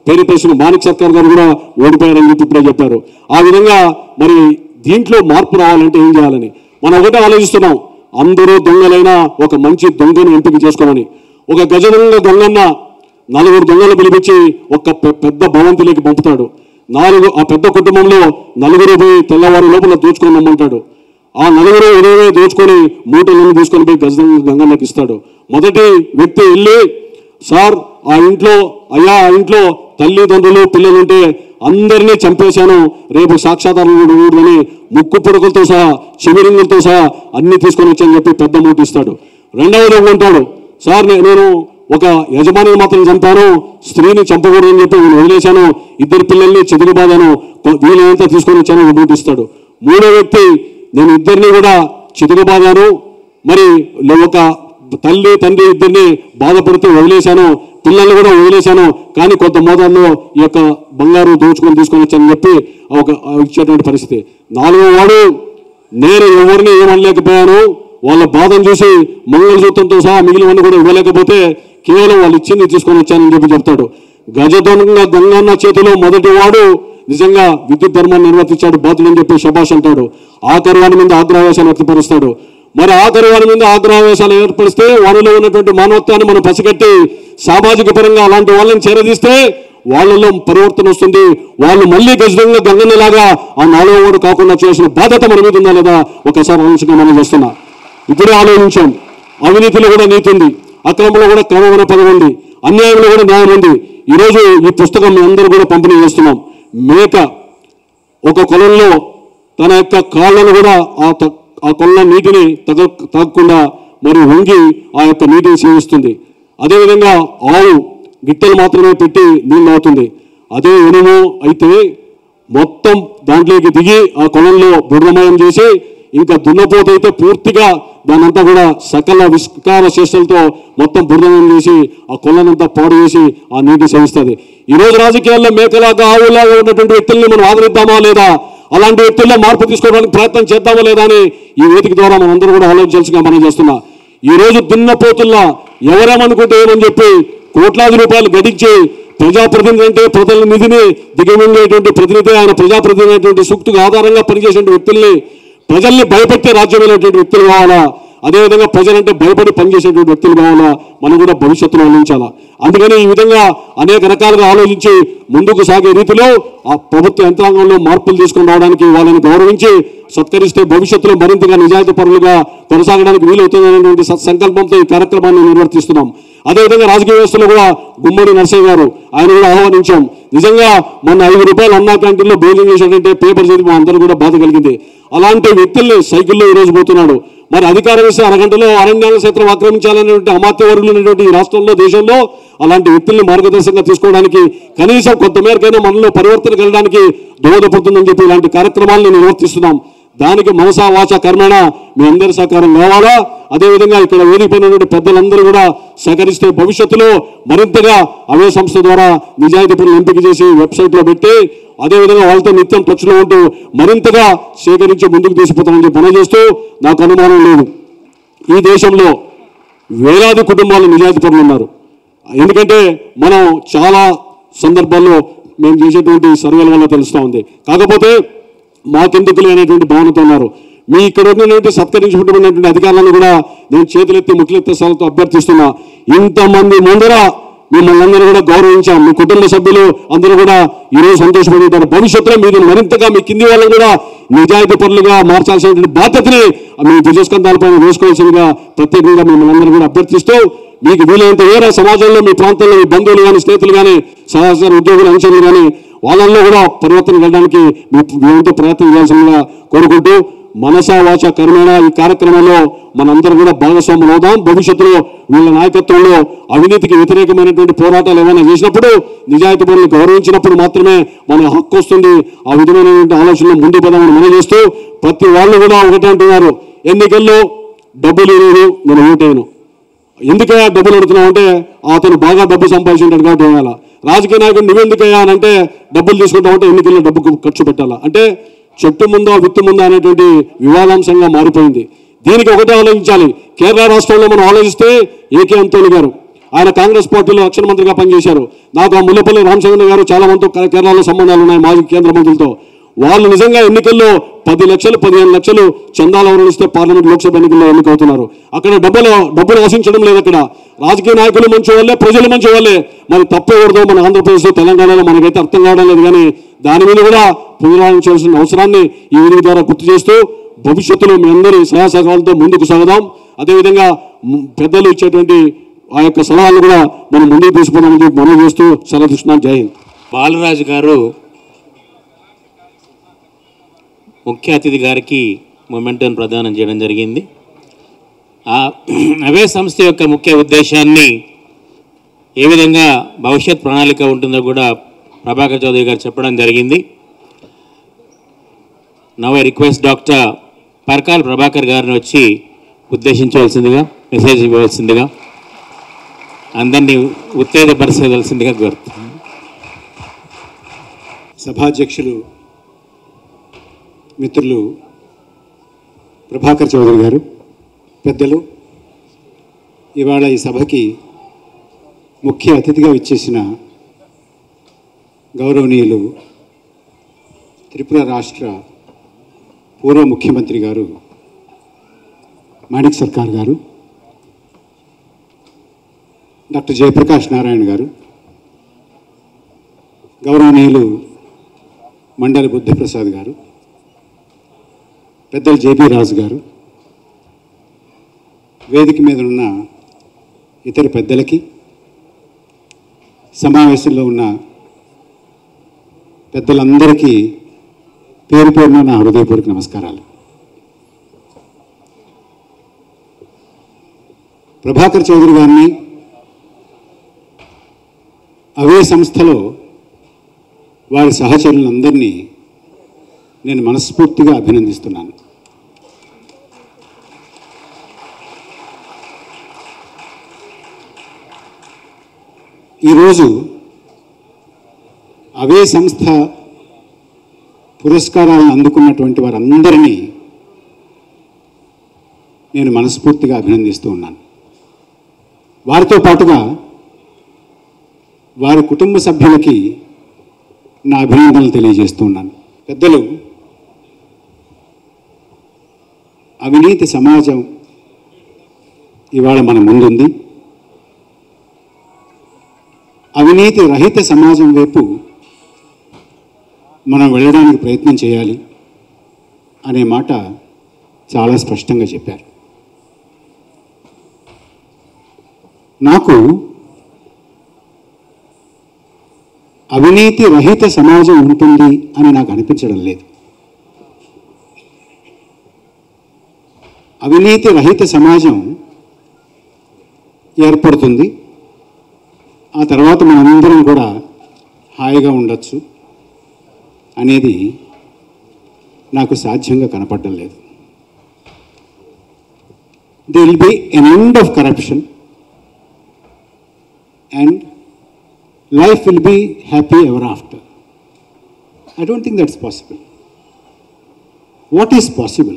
పేరు పేసిన మాణిక్ సర్కార్ గారు కూడా ఓడిపోయారని చెప్పి ఇప్పుడే చెప్పారు. ఆ విధంగా మరి దీంట్లో మార్పు రావాలంటే ఏం చేయాలని మనం ఒకటే ఆలోచిస్తున్నాం. అందరూ దొంగలైనా ఒక మంచి దొంగను ఎంపిక చేసుకోమని. ఒక గజదొంగ దొంగన్న 4 దొంగలు పిలిపించి ఒక పెద్ద భవంతిలోకి పంపుతాడు. ఆ పెద్ద కుటుంబంలో 4 పోయి తెల్లవారు లోపల దోచుకొని రమ్మంటాడు. ఆ 4 ఉదయమే దోచుకొని మూటలను తీసుకొని పోయి గంగన్నకి ఇస్తాడు. మొదటి వ్యక్తి వెళ్ళి, సార్ ఆ ఇంట్లో తల్లిదండ్రులు పిల్లలుంటే అందరినీ చంపేశాను, రేపు సాక్షాధారం అని ముక్కు పుడకలతో సహా చిమిరింగులతో సహా అన్ని తీసుకొని వచ్చాయని చెప్పి పెద్ద మూట ఇస్తాడు. రెండవది ఉంటాడు, సార్ నేను ఒక యజమానిని మాత్రం చంపాను, స్త్రీని చంపకూడదని చెప్పి నేను వదిలేశాను, 2 పిల్లల్ని చితికిబాదాను, వీళ్ళంతా తీసుకొని వచ్చాను మూట ఇస్తాడు. మూడో వ్యక్తి, నేను 2 కూడా చితికిబాదాను, మరి ఒక తల్లి తండ్రి 2 బాధపడుతూ వదిలేశాను, పిల్లల్ని కూడా వదిలేశాను, కానీ కొంత మోతాదులో ఈ యొక్క బంగారు దోచుకొని తీసుకొని వచ్చానని చెప్పి ఇచ్చేటువంటి పరిస్థితి. 4వ వాడు, నేను ఎవరిని ఏమనలేకపోయాను, వాళ్ళ బాధను చూసి మంగళసూత్రంతో సహా మిగిలినవన్నీ కూడా ఇవ్వలేకపోతే కేవలం వాళ్ళు ఇచ్చింది తీసుకొని వచ్చానని చెప్పి చెప్తాడు. గజదొంగ గంగన్న చేతిలో మొదటి వాడు నిజంగా విద్యుత్ ధర్మాన్ని నిర్వర్తించాడు, బాధ్యులని చెప్పి శభాష్ అంటాడు. ఆఖరి వాడి మీద ఆగ్రహవేశాలు వ్యక్తపరుస్తాడు. మరి ఆఖరి వాడి మీద ఆగ్రహవేశాలు ఏర్పరిస్తే వారిలో ఉన్నటువంటి మానవత్వాన్ని మనం పసిగట్టి సామాజిక పరంగా అలాంటి వాళ్ళని చేరదీస్తే వాళ్ళలో పరివర్తన వస్తుంది. వాళ్ళు మళ్ళీ గజదొంగ గంగన్నలాగా ఆ 4వ వాడు కాకుండా చేసిన బాధ్యత మన మీద ఉందా లేదా ఒకసారి ఆలోచన మనం చేస్తున్నా. ఇప్పుడే ఆలోచించాం. అవినీతిలో కూడా నీతి ఉంది, అక్రమంలో కూడా క్రమమైన పదవి ఉంది, అన్యాయంలో కూడా న్యాయం ఉంది. ఈరోజు ఈ పుస్తకం మీ అందరూ కూడా పంపిణీ చేస్తున్నాం. మేక ఒక కొలంలో తన యొక్క కాళ్ళను కూడా ఆ కొల్ల నీటిని తాగకుండా మరి వంగి ఆ యొక్క నీటిని సేవిస్తుంది. అదేవిధంగా ఆవు గిట్టెలు మాత్రమే పెట్టి నీళ్ళు అవుతుంది. అదే ఎనుము అయితే మొత్తం దాంట్లోకి దిగి ఆ కొలంలో బురదమయం చేసి, ఇంకా దున్నపోతైతే పూర్తిగా దానంతా కూడా సకల విష్కార చేష్టలతో మొత్తం బురదమయం చేసి ఆ కొలనంతా పాడు చేసి ఆ నీటిని సేవిస్తుంది. ఈరోజు రాజకీయాల్లో మేకలాగా ఆవులాగా ఉన్నటువంటి వ్యక్తుల్ని మనం ఆదరిద్దామా లేదా, అలాంటి వ్యక్తుల్లో మార్పు తీసుకోవడానికి ప్రయత్నం చేద్దామా లేదా అని ఈ వేదిక ద్వారా మనందరూ కూడా ఆలోచించాల్సిగా మనం చేస్తున్నా. ఈరోజు దున్నపోతుల్లా ఎవరేమనుకుంటే ఏమని చెప్పి కోట్లాది రూపాయలు గడించి ప్రజాప్రతినిధి అంటే ప్రజల నిధిని దిగమింగేటువంటి ప్రతినిధి, ఆయన ప్రజాప్రతినిధి అనేటువంటి సూక్తికి ఆధారంగా పనిచేసే వ్యక్తుల్ని, ప్రజల్ని భయపెట్టే రాజ్యమైనటువంటి వ్యక్తులు కావాలా, అదేవిధంగా ప్రజలంటే భయపడి పనిచేసేటువంటి వ్యక్తులు కావాలా, మనం కూడా భవిష్యత్తులో ఆలోచించాలా. అందుకని ఈ విధంగా అనేక రకాలుగా ఆలోచించి ముందుకు సాగే రీతిలో ఆ ప్రభుత్వ యంత్రాంగంలో మార్పులు తీసుకొని రావడానికి వాళ్ళని గౌరవించి సత్కరిస్తే భవిష్యత్తులో మరింతగా నిజాయితీ పరులుగా కొనసాగడానికి వీలవుతుందనేటువంటి సంకల్పంతో ఈ కార్యక్రమాన్ని నిర్వర్తిస్తున్నాం. అదేవిధంగా రాజకీయ వ్యవస్థలో కూడా గుమ్మడి నరసయ్య గారు, ఆయన కూడా ఆహ్వానించాం. నిజంగా మొన్న 5 రూపాయలు అన్నా క్యాంటీన్లో భోజనం చేశాడంటే పేపర్ చదివి మా అందరూ కూడా బాధ కలిగింది. అలాంటి వ్యక్తుల్ని సైకిల్లో ఈరోజు పోతున్నాడు. మరి అధికారం ఇస్తే అరగంటలో అరణ్యాల క్షేత్రం ఆక్రమించాలనేటువంటి అమాత్యవరులు ఉన్నటువంటి ఈ రాష్ట్రంలో, దేశంలో అలాంటి వ్యక్తుల్ని మార్గదర్శకంగా తీసుకోవడానికి కనీసం కొంతమేరకైనా మనలో పరివర్తన కలగడానికి దోహదపడుతుందని చెప్పి ఇలాంటి కార్యక్రమాలను నిర్వర్తిస్తున్నాం. దానికి మనసా వాచ కర్మణ మీ అందరి సహకారం కావాలా. అదేవిధంగా ఇక్కడ వేదికైనటువంటి పెద్దలందరూ కూడా సహకరిస్తే భవిష్యత్తులో మరింతగా అవే సంస్థ ద్వారా నిజాయితీ పనులు ఎంపిక చేసి వెబ్సైట్లో పెట్టి అదేవిధంగా వాళ్ళతో నిత్యం టచ్లో ఉంటూ మరింతగా సేకరించి ముందుకు తీసుకుపోతామని చెప్పి పనిచేస్తూ నాకు అనుమానం లేదు. ఈ దేశంలో వేలాది కుటుంబాలు నిజాయితీ పనులు ఉన్నారు. ఎందుకంటే మనం చాలా సందర్భాల్లో మేము చేసేటువంటి సర్వేల వల్ల తెలుస్తూ ఉంది. కాకపోతే మాకెందుకు లేనటువంటి భావనతో ఉన్నారు. మీ ఇక్కడ ఉన్నటువంటి సత్కరించుకుంటున్నటువంటి అధికారులను కూడా నేను చేతులెత్తి ముట్లెత్తే స్థలంతో అభ్యర్థిస్తున్నా. ఇంతమంది ముందర మిమ్మల్ని అందరూ కూడా గౌరవించాం. మీ కుటుంబ సభ్యులు అందరూ కూడా ఈరోజు సంతోషపడి ఉంటారు. భవిష్యత్తులో మీరు మరింతగా మీ కింది వాళ్ళని కూడా నిజాయితీ పనులుగా మార్చాల్సినటువంటి బాధ్యతని మీ భుజస్కంధాలపైన వేసుకోవాల్సిందిగా ప్రత్యేకంగా మిమ్మల్ని అందరూ కూడా అభ్యర్థిస్తూ మీకు వీలైనంత వేరే సమాజంలో మీ ప్రాంతంలో మీ బంధువులు కానీ స్నేహితులు కానీ సహచర ఉద్యోగులు అంశాలు కానీ వాళ్ళల్లో కూడా పరివర్తన వెళ్ళడానికి మేమంతా ప్రయత్నం చేయాల్సిందిగా కోరుకుంటూ మనసా వాచ కర్మేణ ఈ కార్యక్రమంలో మనందరూ కూడా భాగస్వాములు అవుదాం. భవిష్యత్తులో వీళ్ళ నాయకత్వంలో అవినీతికి వ్యతిరేకమైనటువంటి పోరాటాలు ఏమైనా చేసినప్పుడు నిజాయితీ పనులు గౌరవించినప్పుడు మాత్రమే మన హక్కు వస్తుంది. ఆ విధమైనటువంటి ఆలోచనలు ముందు పదాలను మనం చేస్తూ ప్రతి వాళ్ళు కూడా ఒకటే అంటున్నారు, ఎన్నికల్లో డబ్బులు లేదు నేను ఓటేయను. ఎందుకయ్యా డబ్బులు అడుగుతున్నావు అంటే అతను బాగా డబ్బు సంపాదించుంటాడు కాబట్టి వేయాలా. రాజకీయ నాయకుడు నువ్వెందుకయ్యా అని అంటే డబ్బులు తీసుకుంటావు అంటే ఎన్నికల్లో డబ్బు ఖర్చు పెట్టాలా. అంటే చెట్టు ముందా విత్తు ముందా అనేటువంటి వివాదాంశంగా మారిపోయింది. దీనికి ఒకటే ఆలోచించాలి. కేరళ రాష్ట్రంలో మనం ఆలోచిస్తే ఏకే అంతోని గారు ఆయన కాంగ్రెస్ పార్టీలో రక్షణ మంత్రిగా పనిచేశారు. నాకు ఆ ముల్లపల్లి రామచంద్ర గారు చాలా మందితో కేరళలో సంబంధాలు ఉన్నాయి, మాజీ కేంద్ర మంత్రులతో. వాళ్ళు నిజంగా ఎన్నికల్లో 10 లక్షలు 15 లక్షలు చందాలు ఎవరిస్తే పార్లమెంట్ లోక్సభ ఎన్నికల్లో ఎన్నికవుతున్నారు. అక్కడ డబ్బులు ఆశించడం లేదు. అక్కడ రాజకీయ నాయకులు మంచి వాళ్ళే, ప్రజలు మంచి వాళ్ళే. మరి తప్పకూడదు. మన ఆంధ్రప్రదేశ్లో తెలంగాణలో మనకైతే అర్థం కావడం లేదు. కానీ దాని మీద కూడా పునరాలోచించాల్సిన అవసరాన్ని ఈ వీడియో ద్వారా గుర్తు చేస్తూ భవిష్యత్తులో మీ అందరి సహాయ సహకారాలతో ముందుకు సాగుదాం. అదేవిధంగా పెద్దలు ఇచ్చేటువంటి ఆ యొక్క సలహాలు కూడా మనం ముందుకు తీసుకున్నామని చెప్పి మనం చేస్తూ సెలవు తీసుకున్నాం. జై హింద్. బాలరాజు గారు ముఖ్య అతిథి గారికి మొమెంటోని ప్రదానం చేయడం జరిగింది. అవే సంస్థ యొక్క ముఖ్య ఉద్దేశాన్ని, ఏ విధంగా భవిష్యత్ ప్రణాళిక ఉంటుందో కూడా ప్రభాకర్ చౌదరి గారు చెప్పడం జరిగింది. Now I request doctor Parakala Prabhakar గారిని వచ్చి ఉద్దేశించవలసిందిగా, మెసేజ్ ఇవ్వవలసిందిగా, అందరినీ ఉత్తేజపరిచేయవలసిందిగా కోరుతున్నాను. సభాధ్యక్షులు మిత్రులు ప్రభాకర్ చౌదరి గారు, పెద్దలు, ఇవాళ ఈ సభకి ముఖ్య అతిథిగా విచ్చేసిన గౌరవనీయులు త్రిపుర రాష్ట్ర పూర్వ ముఖ్యమంత్రి గారు మాణిక్ సర్కార్ గారు, డాక్టర్ జయప్రకాష్ నారాయణ గారు, గౌరవనీయులు మండలి బుద్ధప్రసాద్ గారు, పెద్దలు జేపీ రాజు గారు, వేదిక మీద ఉన్న ఇతర పెద్దలకి, సమావేశంలో ఉన్న పెద్దలందరికీ పేరు పేరున నా హృదయపూర్వక నమస్కారాలు. ప్రభాకర్ చౌదరి గారిని అవే సంస్థలో వారి సహచరులందరినీ నేను మనస్ఫూర్తిగా అభినందిస్తున్నాను. ఈరోజు అవే సంస్థ పురస్కారాలను అందుకున్నటువంటి వారందరినీ నేను మనస్ఫూర్తిగా అభినందిస్తూ ఉన్నాను. వారితో పాటుగా వారి కుటుంబ సభ్యులకి నా అభినందనలు తెలియజేస్తూ ఉన్నాను. పెద్దలు, అవినీతి సమాజం ఇవాళ మన ముందుంది. అవినీతి రహిత సమాజం వైపు మనం వెళ్ళడానికి ప్రయత్నం చేయాలి అనే మాట చాలా స్పష్టంగా చెప్పారు. నాకు అవినీతి రహిత సమాజం ఉంటుంది అని నాకు అనిపించడం లేదు. అవినీతి రహిత సమాజం ఏర్పడుతుంది. ఆ తర్వాత మనందరం కూడా హాయిగా ఉండొచ్చు అనేది నాకు సాధ్యంగా కనపడడం లేదు. there will be an end of corruption and life will be happy ever after. I don't think that's possible. What is possible?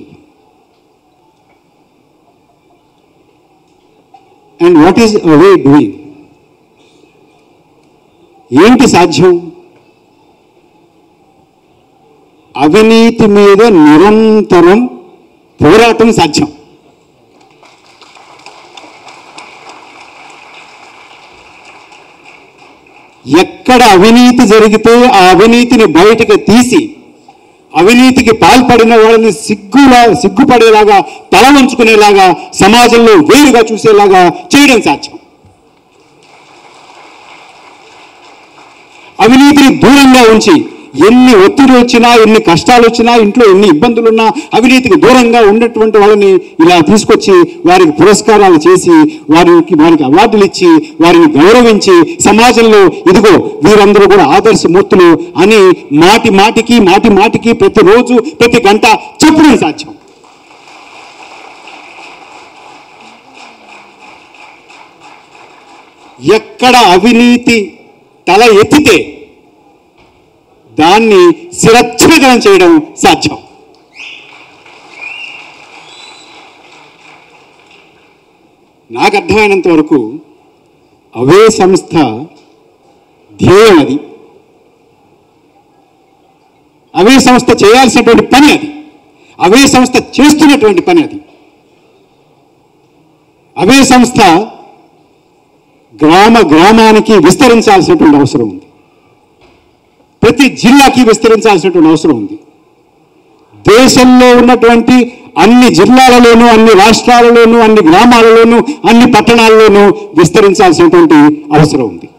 And what is away doing? ఏంటి సాధ్యం? అవినీతి మీద నిరంతరం పోరాటం సాధ్యం. ఎక్కడ అవినీతి జరిగితే ఆ అవినీతిని బయటకు తీసి అవినీతికి పాల్పడిన వాళ్ళని సిగ్గుపడేలాగా, తల వంచుకునేలాగా, సమాజంలో వేరుగా చూసేలాగా చేయడం సాధ్యం. అవినీతిని దూరంగా ఉంచి ఎన్ని ఒత్తిడి వచ్చినా, ఎన్ని కష్టాలు వచ్చినా, ఇంట్లో ఎన్ని ఇబ్బందులున్నా అవినీతికి దూరంగా ఉన్నటువంటి వాళ్ళని ఇలా తీసుకొచ్చి వారికి పురస్కారాలు చేసి వారికి అవార్డులు ఇచ్చి వారిని గౌరవించి సమాజంలో ఇదిగో వీరందరూ కూడా ఆదర్శమూర్తులు అని మాటి మాటికి ప్రతిరోజు ప్రతి గంట చెప్పడం సాధ్యం. ఎక్కడ అవినీతి తల ఎత్తితే దాన్ని శిరచ్ఛేదనం చేయడం సాధ్యం. నాకు అర్థమైనంత వరకు అవే సంస్థ ధ్యేయం అది. అవే సంస్థ చేయాల్సినటువంటి పని అది. అవే సంస్థ చేస్తున్నటువంటి పని అది. అవే సంస్థ గ్రామానికి విస్తరించాల్సినటువంటి అవసరం ఉంది. ప్రతి జిల్లాకి విస్తరించాల్సినటువంటి అవసరం ఉంది. దేశంలో ఉన్నటువంటి అన్ని జిల్లాలలోనూ, అన్ని రాష్ట్రాలలోనూ, అన్ని గ్రామాలలోనూ, అన్ని పట్టణాల్లోనూ విస్తరించాల్సినటువంటి అవసరం ఉంది.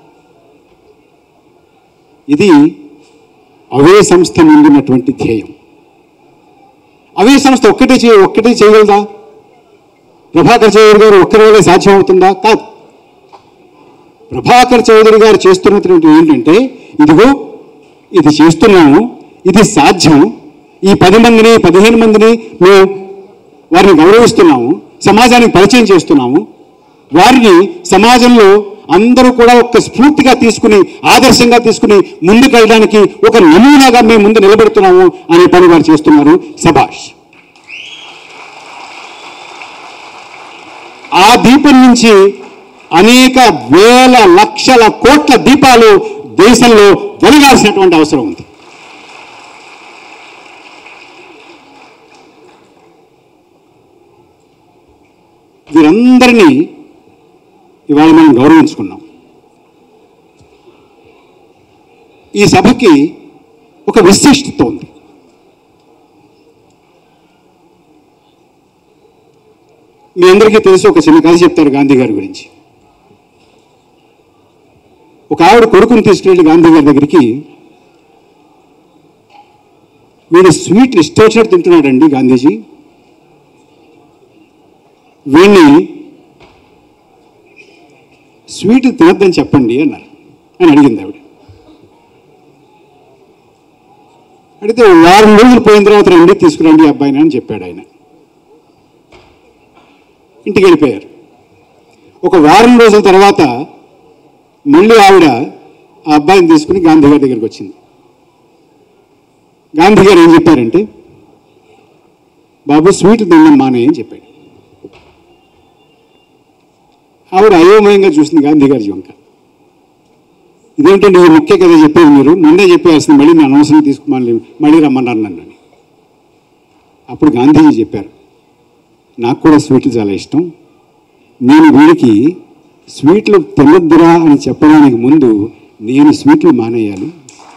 ఇది అవే సంస్థ ముందున్నటువంటి ధ్యేయం. అవే సంస్థ ఒక్కటే చేయగలదా? ప్రభాకర్ చౌదరి గారు ఒక్కరి వల్లే సాధ్యం అవుతుందా? కాదు. ప్రభాకర్ చౌదరి గారు చేస్తున్నటువంటి ఏంటంటే, ఇదిగో ఇది చేస్తున్నాము, ఇది సాధ్యం, ఈ 10 మందిని 15 మందిని మేము వారిని గౌరవిస్తున్నాము, సమాజానికి పరిచయం చేస్తున్నాము, వారిని సమాజంలో అందరూ కూడా ఒక స్ఫూర్తిగా తీసుకుని, ఆదర్శంగా తీసుకుని ముందుకెళ్ళడానికి ఒక నమూనాగా మేము ముందు నిలబెడుతున్నాము అనే పని వారు చేస్తున్నారు. సభాష్. ఆ దీపం నుంచి అనేక వేల లక్షల కోట్ల దీపాలు దేశంలో వెలగాల్సినటువంటి అవసరం ఉంది. వీరందరినీ ఇవాళ మనం గౌరవించుకున్నాం. ఈ సభకి ఒక విశిష్టత ఉంది. మీ అందరికీ తెలుసు, ఒక చిన్న కథ చెప్తారు గాంధీ గారి గురించి. ఒక ఆవిడ కొడుకుని తీసుకెళ్ళి గాంధీ గారి దగ్గరికి, వీడు స్వీట్లు ఇష్టం వచ్చినట్టు తింటున్నాడండి గాంధీజీ, వీడిని స్వీట్లు తినద్దని చెప్పండి అన్నారు అని అడిగింది ఆవిడ. అడిగితే 1 రోజులు పోయిన తర్వాత రండి తీసుకురండి అబ్బాయిని అని చెప్పాడు ఆయన. ఇంటికి వెళ్ళిపోయారు. ఒక 1 రోజుల తర్వాత మళ్ళీ ఆవిడ ఆ అబ్బాయిని తీసుకుని గాంధీ గారి దగ్గరికి వచ్చింది. గాంధీ గారు ఏం చెప్పారంటే, బాబు స్వీట్లు తినడం మానేయని చెప్పాడు. ఆవిడ అయోమయంగా చూసింది గాంధీ గారి వంక. ఇదేంటండి ఈ ముఖ్య కథ చెప్పేది, మీరు ముందే చెప్పేయాల్సింది, మళ్ళీ నేను అనవసరం తీసుకుని మళ్ళీ రమ్మన్నారు నన్ను. అప్పుడు గాంధీజీ చెప్పారు, నాకు కూడా స్వీట్లు చాలా ఇష్టం, నేను వీడికి స్వీట్లు తినొద్దురా అని చెప్పడానికి ముందు నేను స్వీట్లు మానేయాలి.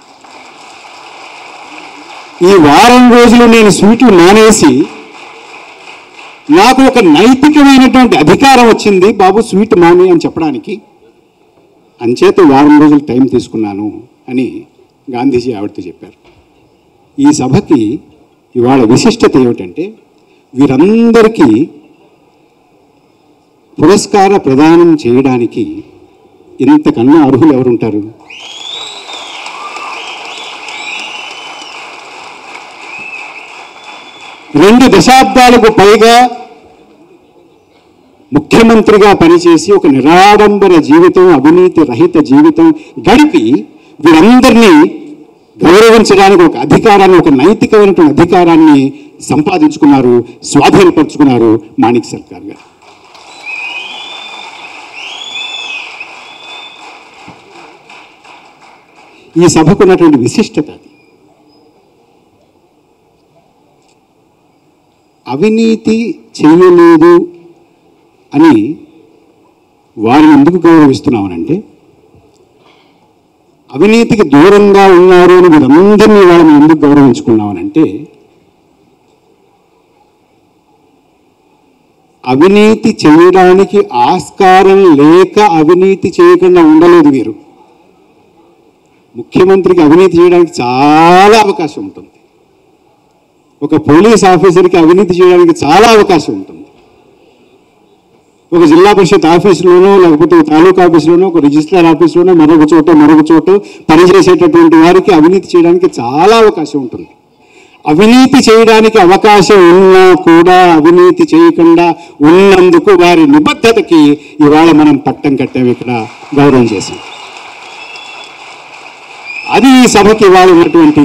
ఈ 1 రోజులు నేను స్వీట్లు మానేసి నాకు ఒక నైతికమైనటువంటి అధికారం వచ్చింది, బాబు స్వీట్ మానే అని చెప్పడానికి. అంచేత 1 రోజులు టైం తీసుకున్నాను అని గాంధీజీ ఆవిడతో చెప్పారు. ఈ సభకి ఇవాళ విశిష్టత ఏమిటంటే, వీరందరికీ పురస్కార ప్రదానం చేయడానికి ఇంతకన్నా అర్హులు ఎవరుంటారు? రెండు దశాబ్దాలకు పైగా ముఖ్యమంత్రిగా పనిచేసి ఒక నిరాడంబర జీవితం, అవినీతి రహిత జీవితం గడిపి వీరందరినీ గౌరవించడానికి ఒక అధికారాన్ని, ఒక నైతికమైనటువంటి అధికారాన్ని సంపాదించుకున్నారు, స్వాధీనపరుచుకున్నారు మాణిక్ సర్కార్ గారు. ఈ సభకు ఉన్నటువంటి విశిష్టత అది. అవినీతి చేయలేదు అని వారిని ఎందుకు గౌరవిస్తున్నామనంటే, అవినీతికి దూరంగా ఉన్నారు అని వీరందరినీ వాళ్ళని ఎందుకు గౌరవించుకున్నామనంటే, అవినీతి చేయడానికి ఆస్కారం లేక అవినీతి చేయకుండా ఉండలేదు వీరు. ముఖ్యమంత్రికి అవినీతి చేయడానికి చాలా అవకాశం ఉంటుంది. ఒక పోలీస్ ఆఫీసర్కి అవినీతి చేయడానికి చాలా అవకాశం ఉంటుంది. ఒక జిల్లా పరిషత్ ఆఫీసులోనో, లేకపోతే తాలూకా ఆఫీసులోనో, ఒక రిజిస్ట్రార్ ఆఫీసులోనో, మరొక చోట పనిచేసేటటువంటి వారికి అవినీతి చేయడానికి చాలా అవకాశం ఉంటుంది. అవినీతి చేయడానికి అవకాశం ఉన్నా కూడా అవినీతి చేయకుండా ఉన్నందుకు వారి నిబద్ధతకి ఇవాళ మనం పట్టం కట్టాం, ఇక్కడ గౌరవం చేశాం. అది ఈ సభకి ఇవాళ ఉన్నటువంటి,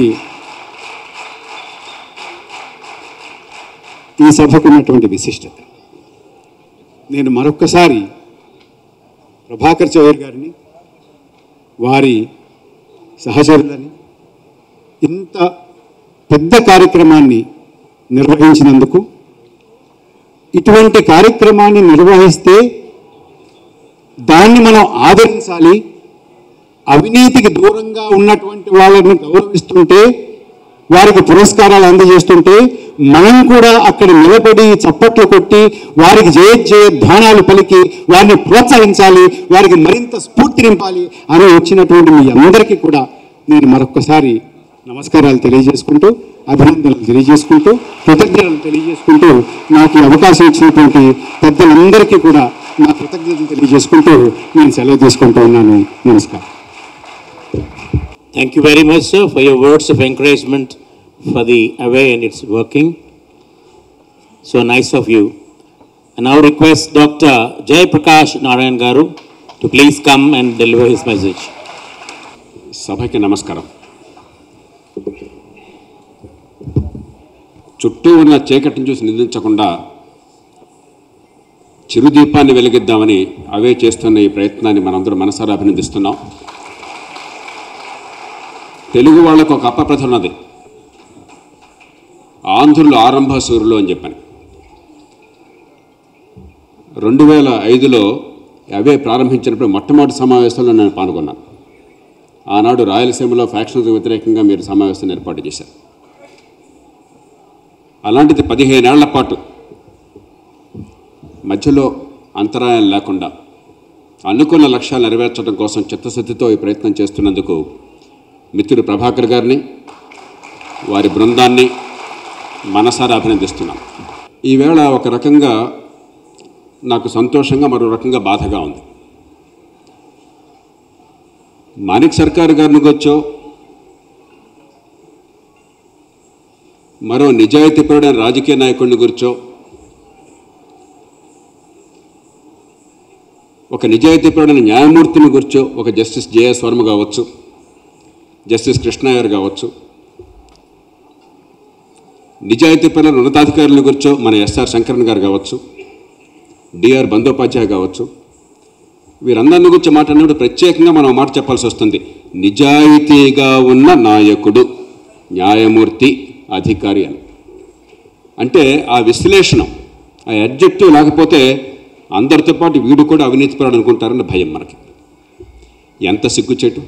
ఈ సభకు ఉన్నటువంటి విశిష్టత. నేను మరొక్కసారి ప్రభాకర్ చౌదరి గారిని, వారి సహచరులని ఇంత పెద్ద కార్యక్రమాన్ని నిర్వహించినందుకు. ఇటువంటి కార్యక్రమాన్ని నిర్వహిస్తే దాన్ని మనం ఆదరించాలి. అవినీతికి దూరంగా ఉన్నటువంటి వాళ్ళని గౌరవిస్తుంటే, వారికి పురస్కారాలు అందజేస్తుంటే మనం కూడా అక్కడ నిలబడి చప్పట్లు కొట్టి వారికి జయధ్వానాలు పలికి వారిని ప్రోత్సహించాలి, వారికి మరింత స్ఫూర్తి నింపాలి అని వచ్చినటువంటి మీ అందరికీ కూడా నేను మరొక్కసారి నమస్కారాలు తెలియజేసుకుంటూ, అభినందనలు తెలియజేసుకుంటూ, కృతజ్ఞతలు తెలియజేసుకుంటూ, నాకు ఈ అవకాశం ఇచ్చినటువంటి పెద్దలందరికీ కూడా నా కృతజ్ఞతలు తెలియజేసుకుంటూ నేను సెలవు తీసుకుంటూ ఉన్నాను. నమస్కారం. Thank you very much, sir, for your words of encouragement for the Away and its working. So nice of you. And now request Dr. Jay Prakash Narayan Garu to please come and deliver his message. సభకి నమస్కారం. చుట్టూ ఉన్న చీకటిని చూసి నిందించకుండా చిరుదీపాన్ని వెలిగిద్దామని అవే చేస్తున్న ఈ ప్రయత్నాన్ని మనందరం మనసారా అభినందిస్తున్నాం. తెలుగు వాళ్ళకు ఒక అపప్రథ ఉన్నది, ఆంధ్రులు ఆరంభ సూరులు అని చెప్పాను. 2005లో అవే ప్రారంభించినప్పుడు మొట్టమొదటి సమావేశంలో నేను పాల్గొన్నాను. ఆనాడు రాయలసీమలో ఫ్యాక్షన్కు వ్యతిరేకంగా మీరు సమావేశాన్ని ఏర్పాటు చేశారు. అలాంటిది 15 ఏళ్ల పాటు మధ్యలో అంతరాయం లేకుండా అనుకున్న లక్ష్యాలు నెరవేర్చడం కోసం చిత్తశుద్ధితో ఈ ప్రయత్నం చేస్తున్నందుకు మిత్రుడు ప్రభాకర్ గారిని, వారి బృందాన్ని మనసారా అభినందిస్తున్నాను. ఈవేళ ఒక రకంగా నాకు సంతోషంగా, మరో రకంగా బాధగా ఉంది. మాణిక్ సర్కార్ గారిని కూర్చో, మరో నిజాయితీపరుడైన రాజకీయ నాయకుడిని కూర్చో, ఒక నిజాయితీపరుడైన న్యాయమూర్తిని కూర్చో, ఒక జస్టిస్ జేఎస్ వర్మ కావచ్చు, జస్టిస్ కృష్ణయ్యర్ కావచ్చు, నిజాయితీపరులైన ఉన్నతాధికారులను కూర్చో మన ఎస్ఆర్ శంకరన్ గారు కావచ్చు, డిఆర్ బందోపాధ్యాయ కావచ్చు, వీరందరిని గురించి మాట్లాడినప్పుడు ప్రత్యేకంగా మనం మాట చెప్పాల్సి వస్తుంది. నిజాయితీగా ఉన్న నాయకుడు, న్యాయమూర్తి, అధికారి అని. అంటే ఆ విశ్లేషణ, ఆ అడ్జెక్టివ్ లేకపోతే అందరితో పాటు వీడు కూడా అవినీతిపరుడు అనుకుంటారన్న భయం మనకి. ఎంత సిగ్గుచేటు!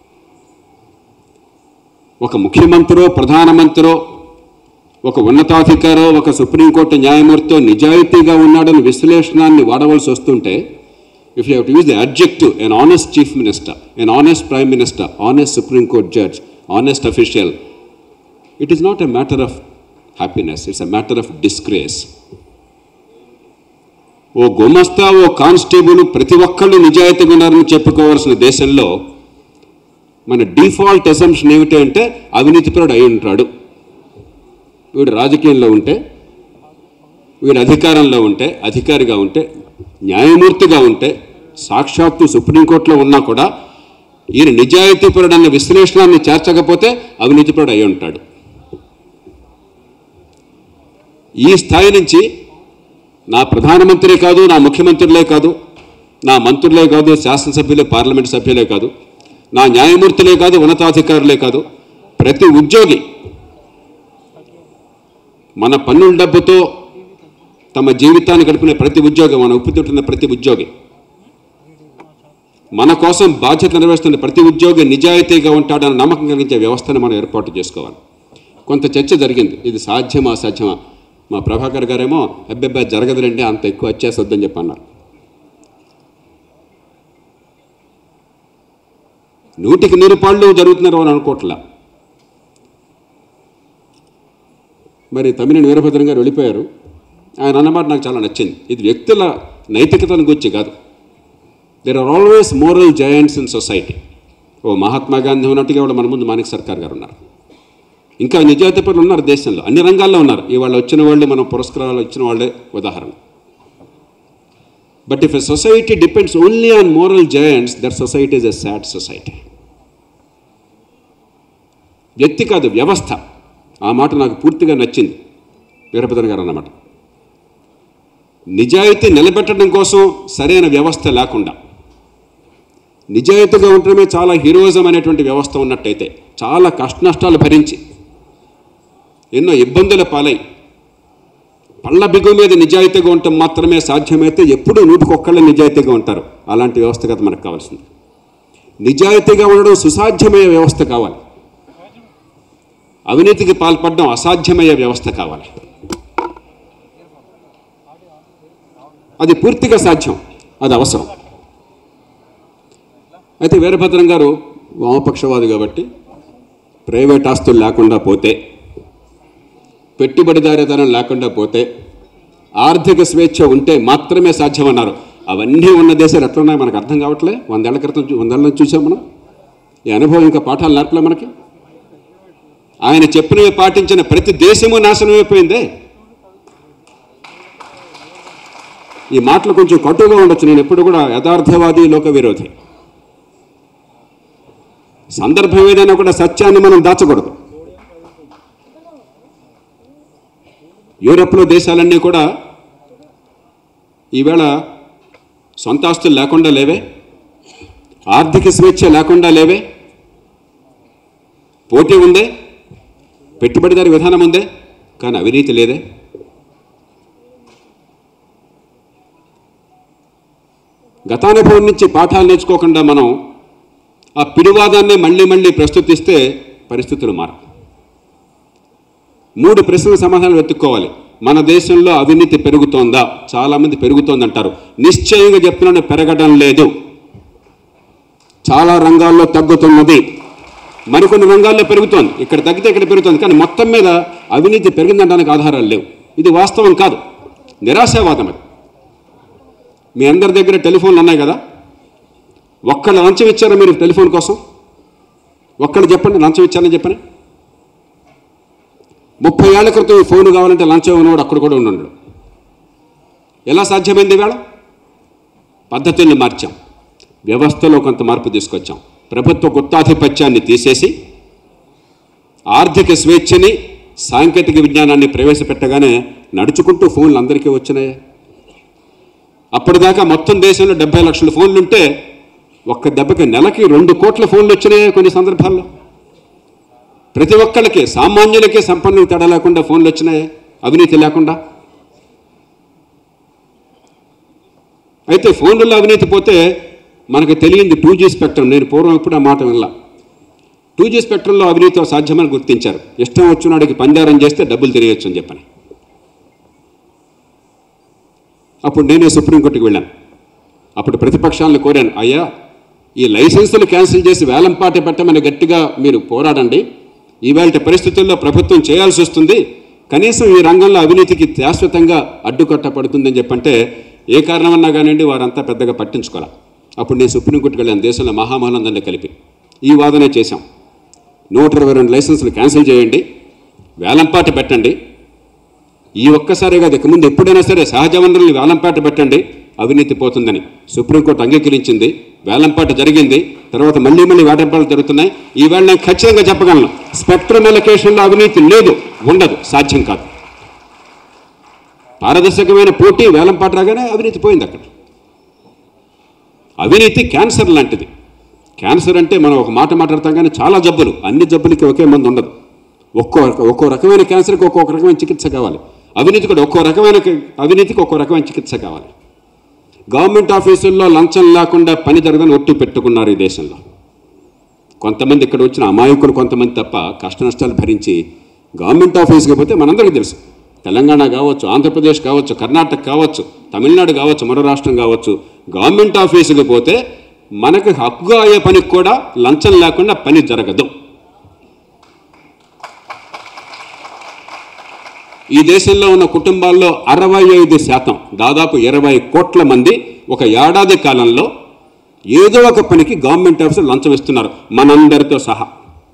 ఒక ముఖ్యమంత్రో, ప్రధానమంత్రో, ఒక ఉన్నతాధికారో, ఒక సుప్రీంకోర్టు న్యాయమూర్తితో నిజాయితీగా ఉన్నాడని విశ్లేషణాన్ని వాడవలసి వస్తుంటే, if you have to use the adjective, an honest chief minister, an honest prime minister, honest Supreme Court judge, honest official, it is not a matter of happiness, it's a matter of disgrace. ఓ గుమస్తా, ఓ constable ప్రతి ఒక్కళ్ళు నిజాయితీగా ఉన్నారని చెప్పుకోవాల్సిన దేశంలో మన default assumption ఏమిటి అంటే అవినీతిపరుడు అయి ఉంటాడు. వీడు రాజకీయంలో ఉంటే, వీడు అధికారంలో ఉంటే, అధికారిగా ఉంటే, న్యాయమూర్తిగా ఉంటే, సాక్షాత్తు సుప్రీంకోర్టులో ఉన్నా కూడా ఈయన నిజాయితీపరుడు అన్న విశ్లేషణాన్ని చేర్చకపోతే అవినీతిపరుడు అయి ఉంటాడు. ఈ స్థాయి నుంచి నా ప్రధానమంత్రి కాదు, నా ముఖ్యమంత్రులే కాదు, నా మంత్రులే కాదు, శాసనసభ్యులే, పార్లమెంట్ సభ్యులే కాదు, నా న్యాయమూర్తులే కాదు, ఉన్నతాధికారులే కాదు, ప్రతి ఉద్యోగి మన పన్నుల డబ్బుతో తమ జీవితాన్ని గడిపిన ప్రతి ఉద్యోగి, మన ఉప్పుతుంటున్న ప్రతి ఉద్యోగి, మన కోసం బాధ్యత నిర్వహిస్తున్న ప్రతి ఉద్యోగి నిజాయితీగా ఉంటాడని నమ్మకం కలిగించే వ్యవస్థను మనం ఏర్పాటు చేసుకోవాలి. కొంత చర్చ జరిగింది, ఇది సాధ్యమా అసాధ్యమా. మా ప్రభాకర్ గారేమో అబ్బెబ్బా జరగదులండి, అంత ఎక్కువ వచ్చేసొద్దని చెప్పి అన్నారు. 100కి 100 పాళ్ళు జరుగుతున్నారు అని అనుకోవట్లా. మరి తమ్మినేని వీరభద్రం గారు వెళ్ళిపోయారు. ఆయన అన్నమాట నాకు చాలా నచ్చింది. ఇది వ్యక్తుల నైతికతను గురించి కాదు. There are always moral giants in society. ఓ మహాత్మా గాంధీ ఉన్నట్టుగా ఇవాళ మన ముందు మాణిక్ సర్కార్ గారు ఉన్నారు. ఇంకా నిజాయితీపరులు ఉన్నారు దేశంలో, అన్ని రంగాల్లో ఉన్నారు. ఇవాళ వచ్చిన వాళ్ళు, మనం పురస్కారాలు ఇచ్చిన వాళ్ళే ఉదాహరణ. But if a society depends only on moral giants, that society is a sad society. వ్యక్తి కాదు, వ్యవస్థ. ఆ మాట నాకు పూర్తిగా నచ్చింది వీరభద్రం గారు అన్నమాట. నిజాయితీ నిలబెట్టడం కోసం సరైన వ్యవస్థ లేకుండా, నిజాయితీగా ఉండటమే చాలా హీరోయిజం అనేటువంటి వ్యవస్థ ఉన్నట్టయితే, చాలా కష్టనష్టాలు భరించి ఎన్నో ఇబ్బందుల పాలై పళ్ళ బిగు మీద నిజాయితీగా ఉండటం మాత్రమే సాధ్యమైతే ఎప్పుడూ 100% నిజాయితీగా ఉంటారు. అలాంటి వ్యవస్థ కదా మనకు కావాల్సింది. నిజాయితీగా ఉండడం సుసాధ్యమయ్యే వ్యవస్థ కావాలి. అవినీతికి పాల్పడడం అసాధ్యమయ్యే వ్యవస్థ కావాలి. అది పూర్తిగా సాధ్యం, అది అవసరం. అయితే వీరభద్రం గారు వామపక్షవాది కాబట్టి ప్రైవేట్ ఆస్తులు లేకుండా పోతే, పెట్టుబడిదారీతనం లేకుండా పోతే, ఆర్థిక స్వేచ్ఛ ఉంటే మాత్రమే సాధ్యమన్నారు. అవన్నీ ఉన్న దేశాలు ఎట్లున్నాయి మనకు అర్థం కావట్లే. 100 ఏళ్ల క్రితం 100 ఏళ్ళ నుంచి చూసాం మనం. ఈ అనుభవం ఇంకా పాఠాలు నేర్పలే మనకి. ఆయన చెప్పినవి పాటించిన ప్రతి దేశము నాశనం అయిపోయిందే. ఈ మాటలు కొంచెం కటుగా ఉండొచ్చు. నేను ఎప్పుడు కూడా యథార్థవాది, లోక విరోధి. సందర్భం ఏదైనా కూడా సత్యాన్ని మనం దాచకూడదు. యూరప్లో దేశాలన్నీ కూడా ఈవేళ సొంత ఆస్తులు లేకుండా లేవే, ఆర్థిక స్వేచ్ఛ లేకుండా లేవే, పోటీ ఉందే, పెట్టుబడిదారి విధానం ఉందే, కానీ అవినీతి లేదే. గతానుభవం నుంచి పాఠాలు నేర్చుకోకుండా మనం ఆ పిడివాదాన్ని మళ్ళీ మళ్ళీ ప్రస్తుతిస్తే పరిస్థితులు మారవు. 3 ప్రశ్నల సమాధానం వెతుక్కోవాలి. మన దేశంలో అవినీతి పెరుగుతోందా? చాలామంది పెరుగుతోందంటారు. నిశ్చయంగా చెప్తున్నాను, పెరగడం లేదు. చాలా రంగాల్లో తగ్గుతున్నది, మరికొన్ని రంగాల్లో పెరుగుతోంది. ఇక్కడ తగ్గితే ఇక్కడ పెరుగుతుంది, కానీ మొత్తం మీద అవినీతి పెరిగిందనడానికి ఆధారాలు లేవు. ఇది వాస్తవం కాదు, నిరాశావాదం. అది మీ అందరి దగ్గర టెలిఫోన్లు ఉన్నాయి కదా. ఒక్కళ్ళు లంచం ఇచ్చారా మీరు టెలిఫోన్ కోసం? ఒక్కళ్ళు చెప్పండి, లంచం ఇచ్చారని చెప్పని. 30 ఏళ్ల క్రితం ఈ ఫోన్ కావాలంటే లంచం ఉన్నవాడు అక్కడ కూడా ఉండడు. ఎలా సాధ్యమైంది? వేళ పద్ధతుల్ని మార్చాం, వ్యవస్థలో కొంత మార్పు తీసుకొచ్చాం, ప్రభుత్వ గుత్తాధిపత్యాన్ని తీసేసి ఆర్థిక స్వేచ్ఛని, సాంకేతిక విజ్ఞానాన్ని ప్రవేశపెట్టగానే నడుచుకుంటూ ఫోన్లు అందరికీ వచ్చినాయి. అప్పటిదాకా మొత్తం దేశంలో 70 లక్షల ఫోన్లుంటే ఒక్క దెబ్బకి నెలకి 2 కోట్ల ఫోన్లు వచ్చినాయి. కొన్ని సందర్భాల్లో ప్రతి ఒక్కళ్ళకి, సామాన్యులకి, సంపన్నులకు తేడా లేకుండా ఫోన్లు వచ్చినాయి, అవినీతి లేకుండా. అయితే ఫోన్లలో అవినీతి పోతే మనకు తెలియంది 2G స్పెక్ట్రమ్. నేను పూర్వం ఇప్పుడు ఆ మాట వినలా. 2G స్పెక్ట్రంలో అవినీతి సాధ్యమని గుర్తించారు. ఇష్టం వచ్చినాడికి పంజారం చేస్తే డబ్బులు తిరిగచ్చు అని చెప్పని. అప్పుడు నేనే సుప్రీంకోర్టుకి వెళ్ళాను. అప్పుడు ప్రతిపక్షాలను కోరాను, అయ్యా ఈ లైసెన్సులు క్యాన్సిల్ చేసి వేలంపాట పెట్టమని గట్టిగా మీరు పోరాడండి. ఈవేళ పరిస్థితుల్లో ప్రభుత్వం చేయాల్సి వస్తుంది, కనీసం ఈ రంగంలో అవినీతికి శాశ్వతంగా అడ్డుకట్టపడుతుందని చెప్పంటే ఏ కారణమన్నా కానివ్వండి వారంతా పెద్దగా పట్టించుకోవాలి. అప్పుడు నేను సుప్రీంకోర్టుకి వెళ్ళాను, దేశంలో మహామహనందాన్ని కలిపి ఈ వాదనే చేశాం. 122 లైసెన్సులు క్యాన్సిల్ చేయండి, వేలంపాట పెట్టండి. ఈ ఒక్కసారి కాదు, ఇక ముందు ఎప్పుడైనా సరే సహజ వనరులు వేలంపాట పెట్టండి, అవినీతి పోతుందని సుప్రీంకోర్టు అంగీకరించింది. వేలంపాట జరిగింది. తర్వాత మళ్ళీ వేటంపాలు జరుగుతున్నాయి. ఈవేళ నేను ఖచ్చితంగా చెప్పగలను, స్పెక్ట్రమ్ అలొకేషన్లో అవినీతి లేదు, ఉండదు, సాధ్యం కాదు. పారదర్శకమైన పోటీ, వేలంపాట రాగానే అవినీతి పోయింది అక్కడ. అవినీతి క్యాన్సర్ లాంటిది. క్యాన్సర్ అంటే మనం ఒక మాట మాట్లాడతాం కానీ చాలా జబ్బులు, అన్ని జబ్బులకి ఒకే మందు ఉండదు. ఒక్కో రకమైన క్యాన్సర్కి ఒక్కొక్క రకమైన చికిత్స కావాలి. అవినీతి కూడా అవినీతికి ఒక్కో రకమైన చికిత్స కావాలి. గవర్నమెంట్ ఆఫీసుల్లో లంచం లేకుండా పని జరగదని ఒట్టు పెట్టుకున్నారు ఈ దేశంలో. కొంతమంది ఇక్కడ వచ్చిన అమాయకులు కొంతమంది తప్ప కష్ట నష్టాలు భరించి గవర్నమెంట్ ఆఫీస్కి పోతే మనందరికీ తెలుసు, తెలంగాణ కావచ్చు, ఆంధ్రప్రదేశ్ కావచ్చు, కర్ణాటక కావచ్చు, తమిళనాడు కావచ్చు, మరో రాష్ట్రం కావచ్చు, గవర్నమెంట్ ఆఫీసుకి పోతే మనకు హక్కుగా అయ్యే పనికి కూడా లంచం లేకుండా పని జరగదు. ఈ దేశంలో ఉన్న కుటుంబాల్లో 65%, దాదాపు 20 కోట్ల మంది ఒక ఏడాది కాలంలో ఏదో ఒక పనికి గవర్నమెంట్ ఆఫీసులు లంచం ఇస్తున్నారు, మనందరితో సహా.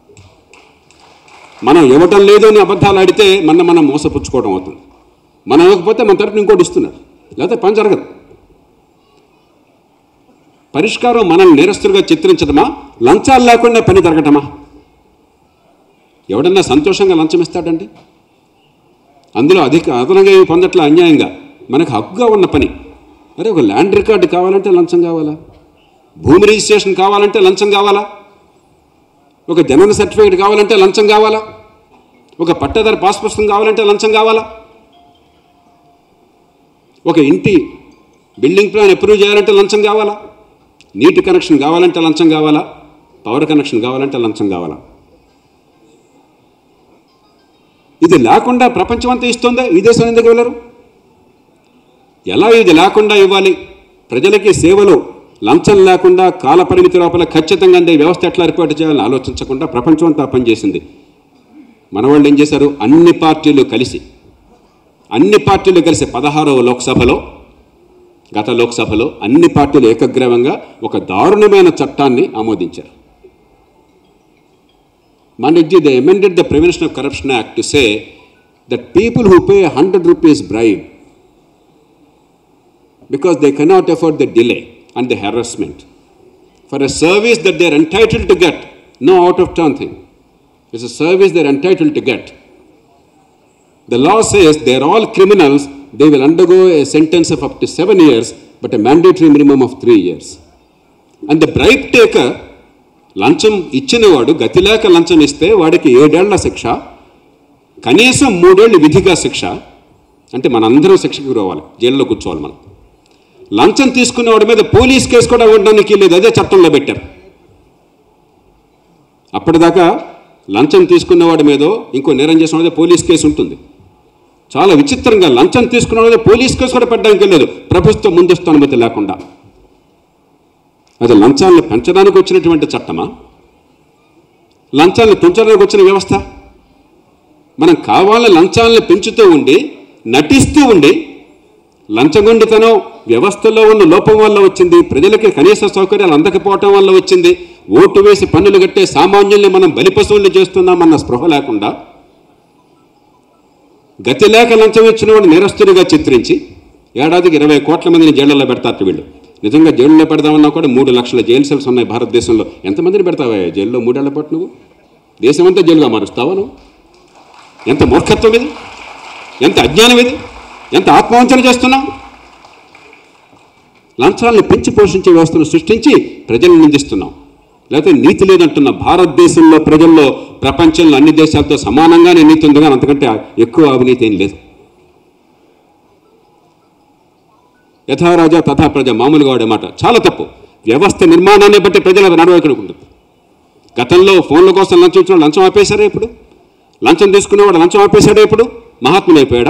మనం ఇవ్వటం లేదు అని అబద్ధాలు ఆడితే మనం మోసపుచ్చుకోవడం అవుతుంది. మనం ఇవ్వకపోతే మన తరపున ఇంకోటి ఇస్తున్నాడు, లేకపోతే పని జరగదు. పరిష్కారం మనల్ని నేరస్తులుగా చిత్రించడమా, లంచాలు లేకుండా పని జరగటమా? ఎవడన్నా సంతోషంగా లంచం ఇస్తాడండి? అందులో అదనంగా ఏమి పొందట్ల అన్యాయంగా మనకు హక్కుగా ఉన్న పని. అరే ఒక ల్యాండ్ రికార్డు కావాలంటే లంచం కావాలా? భూమి రిజిస్ట్రేషన్ కావాలంటే లంచం కావాలా? ఒక జనన సర్టిఫికేట్ కావాలంటే లంచం కావాలా? ఒక పట్టాదారు పాస్ పుస్తకం కావాలంటే లంచం కావాలా? ఒక ఇంటి బిల్డింగ్ ప్లాన్ అప్రూవ్ చేయాలంటే లంచం కావాలా? నీటి కనెక్షన్ కావాలంటే లంచం కావాలా? పవర్ కనెక్షన్ కావాలంటే లంచం కావాలా? ఇది లేకుండా ప్రపంచం అంతా ఇస్తుందా? ఈ దేశం ఎందుకు వెళ్ళరు? ఎలా ఇది లేకుండా ఇవ్వాలి? ప్రజలకి సేవలు లంచం లేకుండా కాలపరిమితి లోపల ఖచ్చితంగా అందే వ్యవస్థ ఎట్లా ఏర్పాటు చేయాలని ఆలోచించకుండా ప్రపంచం అంతా పనిచేసింది. మన వాళ్ళు ఏం చేశారు? అన్ని పార్టీలు కలిసి 16వ లోక్సభలో, గత లోక్సభలో అన్ని పార్టీలు ఏకగ్రీవంగా ఒక దారుణమైన చట్టాన్ని ఆమోదించారు. Maniji, they amended the Prevention of Corruption Act to say that people who pay 100 rupees bribe because they cannot afford the delay and the harassment for a service that they are entitled to get, no out-of-town thing. It's a service they are entitled to get. The law says they are all criminals, they will undergo a sentence of up to 7 years, but a mandatory minimum of 3 years. And the bribe taker, లంచం ఇచ్చినవాడు గతిలేక లంచం ఇస్తే వాడికి 7 ఏళ్ల శిక్ష, కనీసం 3 ఏళ్ళు విధిగా శిక్ష. అంటే మనందరం శిక్షకు రావాలి, జైల్లో కూర్చోవాలి మనం. లంచం తీసుకున్నవాడి మీద పోలీస్ కేసు కూడా ఉండడానికి లేదు, అదే చట్టంలో పెట్టారు. అప్పటిదాకా లంచం తీసుకున్నవాడి మీద ఇంకో నేరం చేసిన వాడి పోలీస్ కేసు ఉంటుంది. చాలా విచిత్రంగా లంచం తీసుకున్న వాడి పోలీస్ కేసు కూడా పెట్టడానికి లేదు, ప్రభుత్వం ముందస్తు అనుమతి లేకుండా. అది లంచాలను పెంచడానికి వచ్చినటువంటి చట్టమా? లంచాలను పెంచడానికి వచ్చిన వ్యవస్థ? మనం కావాలని లంచాలను పెంచుతూ ఉండి, నటిస్తూ ఉండి, లంచగొండితనం వ్యవస్థలో ఉన్న లోపం వల్ల వచ్చింది, ప్రజలకి కనీస సౌకర్యాలు అందకపోవటం వల్ల వచ్చింది, ఓటు వేసి పన్నులు కట్టే సామాన్యుల్ని మనం బలిపశువుల్ని చేస్తున్నామన్న స్పృహ లేకుండా, గతి లేక లంచం ఇచ్చిన వాడు నేరస్తుడిగా చిత్రించి ఏడాదికి 20 కోట్ల మందిని జైళ్లలో పెడతారు వీళ్ళు. నిజంగా జైల్లో పెడదామన్నా కూడా 3 లక్షల జైలు సెల్స్ ఉన్నాయి భారతదేశంలో. ఎంతమందిని పెడతావా జైల్లో 3 ఏళ్ల పాటు? నువ్వు దేశమంతా జైలుగా మారుస్తావా? నువ్వు ఎంత మూర్ఖత్వం ఇది, ఎంత అజ్ఞానం ఇది, ఎంత ఆత్మవంచన చేస్తున్నావు? లంచాలను పెంచి పోషించే వ్యవస్థను సృష్టించి ప్రజలను నిందిస్తున్నాం. లేకపోతే నీతి లేదంటున్న భారతదేశంలో ప్రజల్లో ప్రపంచంలో అన్ని దేశాలతో సమానంగానే నీతి ఉంది, కానీ అంతకంటే ఎక్కువ అవినీతి ఏం లేదు. యథారాజా తథా ప్రజ, మామూలుగా వాడే మాట చాలా తప్పు. వ్యవస్థ నిర్మాణాన్ని బట్టి ప్రజల నడవడిక ఉంటుంది. గతంలో ఫోన్ల కోసం లంచం ఇచ్చిన లంచం ఆపేశారా? ఇప్పుడు లంచం తీసుకునేవాడు లంచం ఆపేశాడా? ఇప్పుడు మహాత్ముడు అయిపోయాడా?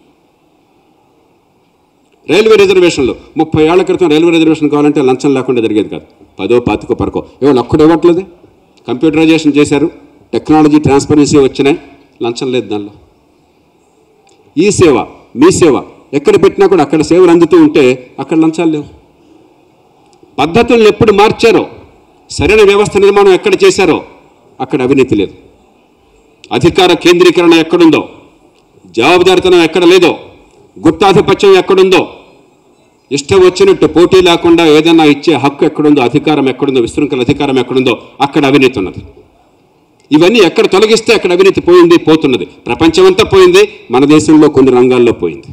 రైల్వే రిజర్వేషన్లు 30 ఏళ్ల క్రితం రైల్వే రిజర్వేషన్ కావాలంటే లంచం లేకుండా జరిగేది కాదు. 10, 25 పరకో ఇవాళ ఒక్కడు ఇవ్వట్లేదు. కంప్యూటరైజేషన్ చేశారు, టెక్నాలజీ ట్రాన్స్పరెన్సీ వచ్చినాయి, లంచం లేదు దానిలో. ఈ సేవ, మీ సేవ ఎక్కడ పెట్టినా కూడా అక్కడ సేవలు అందుతూ ఉంటే అక్కడ లంచాలు లేవు. పద్ధతులను ఎప్పుడు మార్చారో, సరైన వ్యవస్థ నిర్మాణం ఎక్కడ చేశారో అక్కడ అవినీతి లేదు. అధికార కేంద్రీకరణ ఎక్కడుందో, జవాబుదారితనం ఎక్కడ లేదో, గుప్తాధిపత్యం ఎక్కడుందో, ఇష్టం వచ్చినట్టు పోటీ లేకుండా ఏదైనా ఇచ్చే హక్కు ఎక్కడుందో, అధికారం ఎక్కడుందో, విశృంఖల అధికారం ఎక్కడుందో అక్కడ అవినీతి ఉన్నది. ఇవన్నీ ఎక్కడ తొలగిస్తే అక్కడ అవినీతి పోయింది, పోతున్నది. ప్రపంచమంతా పోయింది, మన దేశంలో కొన్ని రంగాల్లో పోయింది.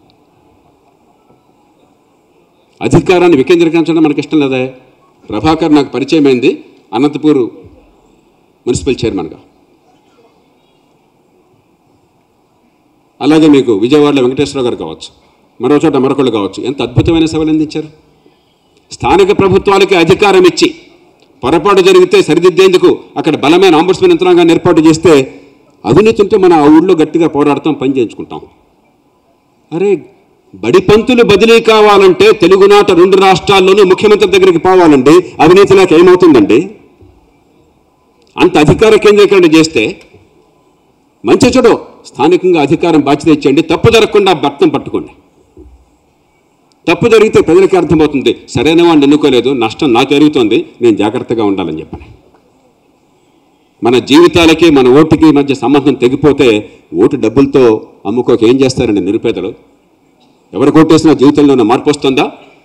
అధికారాన్ని వికేంద్రీకరించడం మనకి ఇష్టం లేదా? ప్రభాకర్ నాకు పరిచయం అయింది అనంతపూర్ మున్సిపల్ చైర్మన్గా. అలాగే మీకు విజయవాడలో వెంకటేశ్వరరావు గారు కావచ్చు, మరో చోట మరొకళ్ళు కావచ్చు, ఎంత అద్భుతమైన సేవలు అందించారు. స్థానిక ప్రభుత్వాలకి అధికారం ఇచ్చి పొరపాటు జరిగితే సరిదిద్దేందుకు అక్కడ బలమైన ఆంబుడ్స్మెన్ యంత్రాంగాన్ని ఏర్పాటు చేస్తే, అవినీతి ఉంటే మనం ఆ ఊళ్ళో గట్టిగా పోరాడతాం, పని చేయించుకుంటాం. అరే బడి పంతులు బదిలీ కావాలంటే తెలుగునాట 2 రాష్ట్రాల్లోనూ ముఖ్యమంత్రి దగ్గరికి పోవాలండి. అవినీతి లేక ఏమవుతుందండి? అంత అధికార కేంద్రీకరణ చేస్తే మంచి చెడు స్థానికంగా అధికారం బాధ్యత ఇచ్చేయండి, తప్పు జరగకుండా భక్తం పట్టుకోండి. తప్పు జరిగితే ప్రజలకి అర్థమవుతుంది, సరైన వాడిని ఎన్నుకోలేదు, నష్టం నాకు జరుగుతుంది, నేను జాగ్రత్తగా ఉండాలని చెప్పని. మన జీవితాలకి మన ఓటుకి మధ్య సంబంధం తెగిపోతే ఓటు డబ్బులతో అమ్ముకోక ఏం చేస్తారండి నిరుపేదలు? ఎవరు కొట్టేసినా జీవితంలో ఉన్న మార్పు వస్తుందా?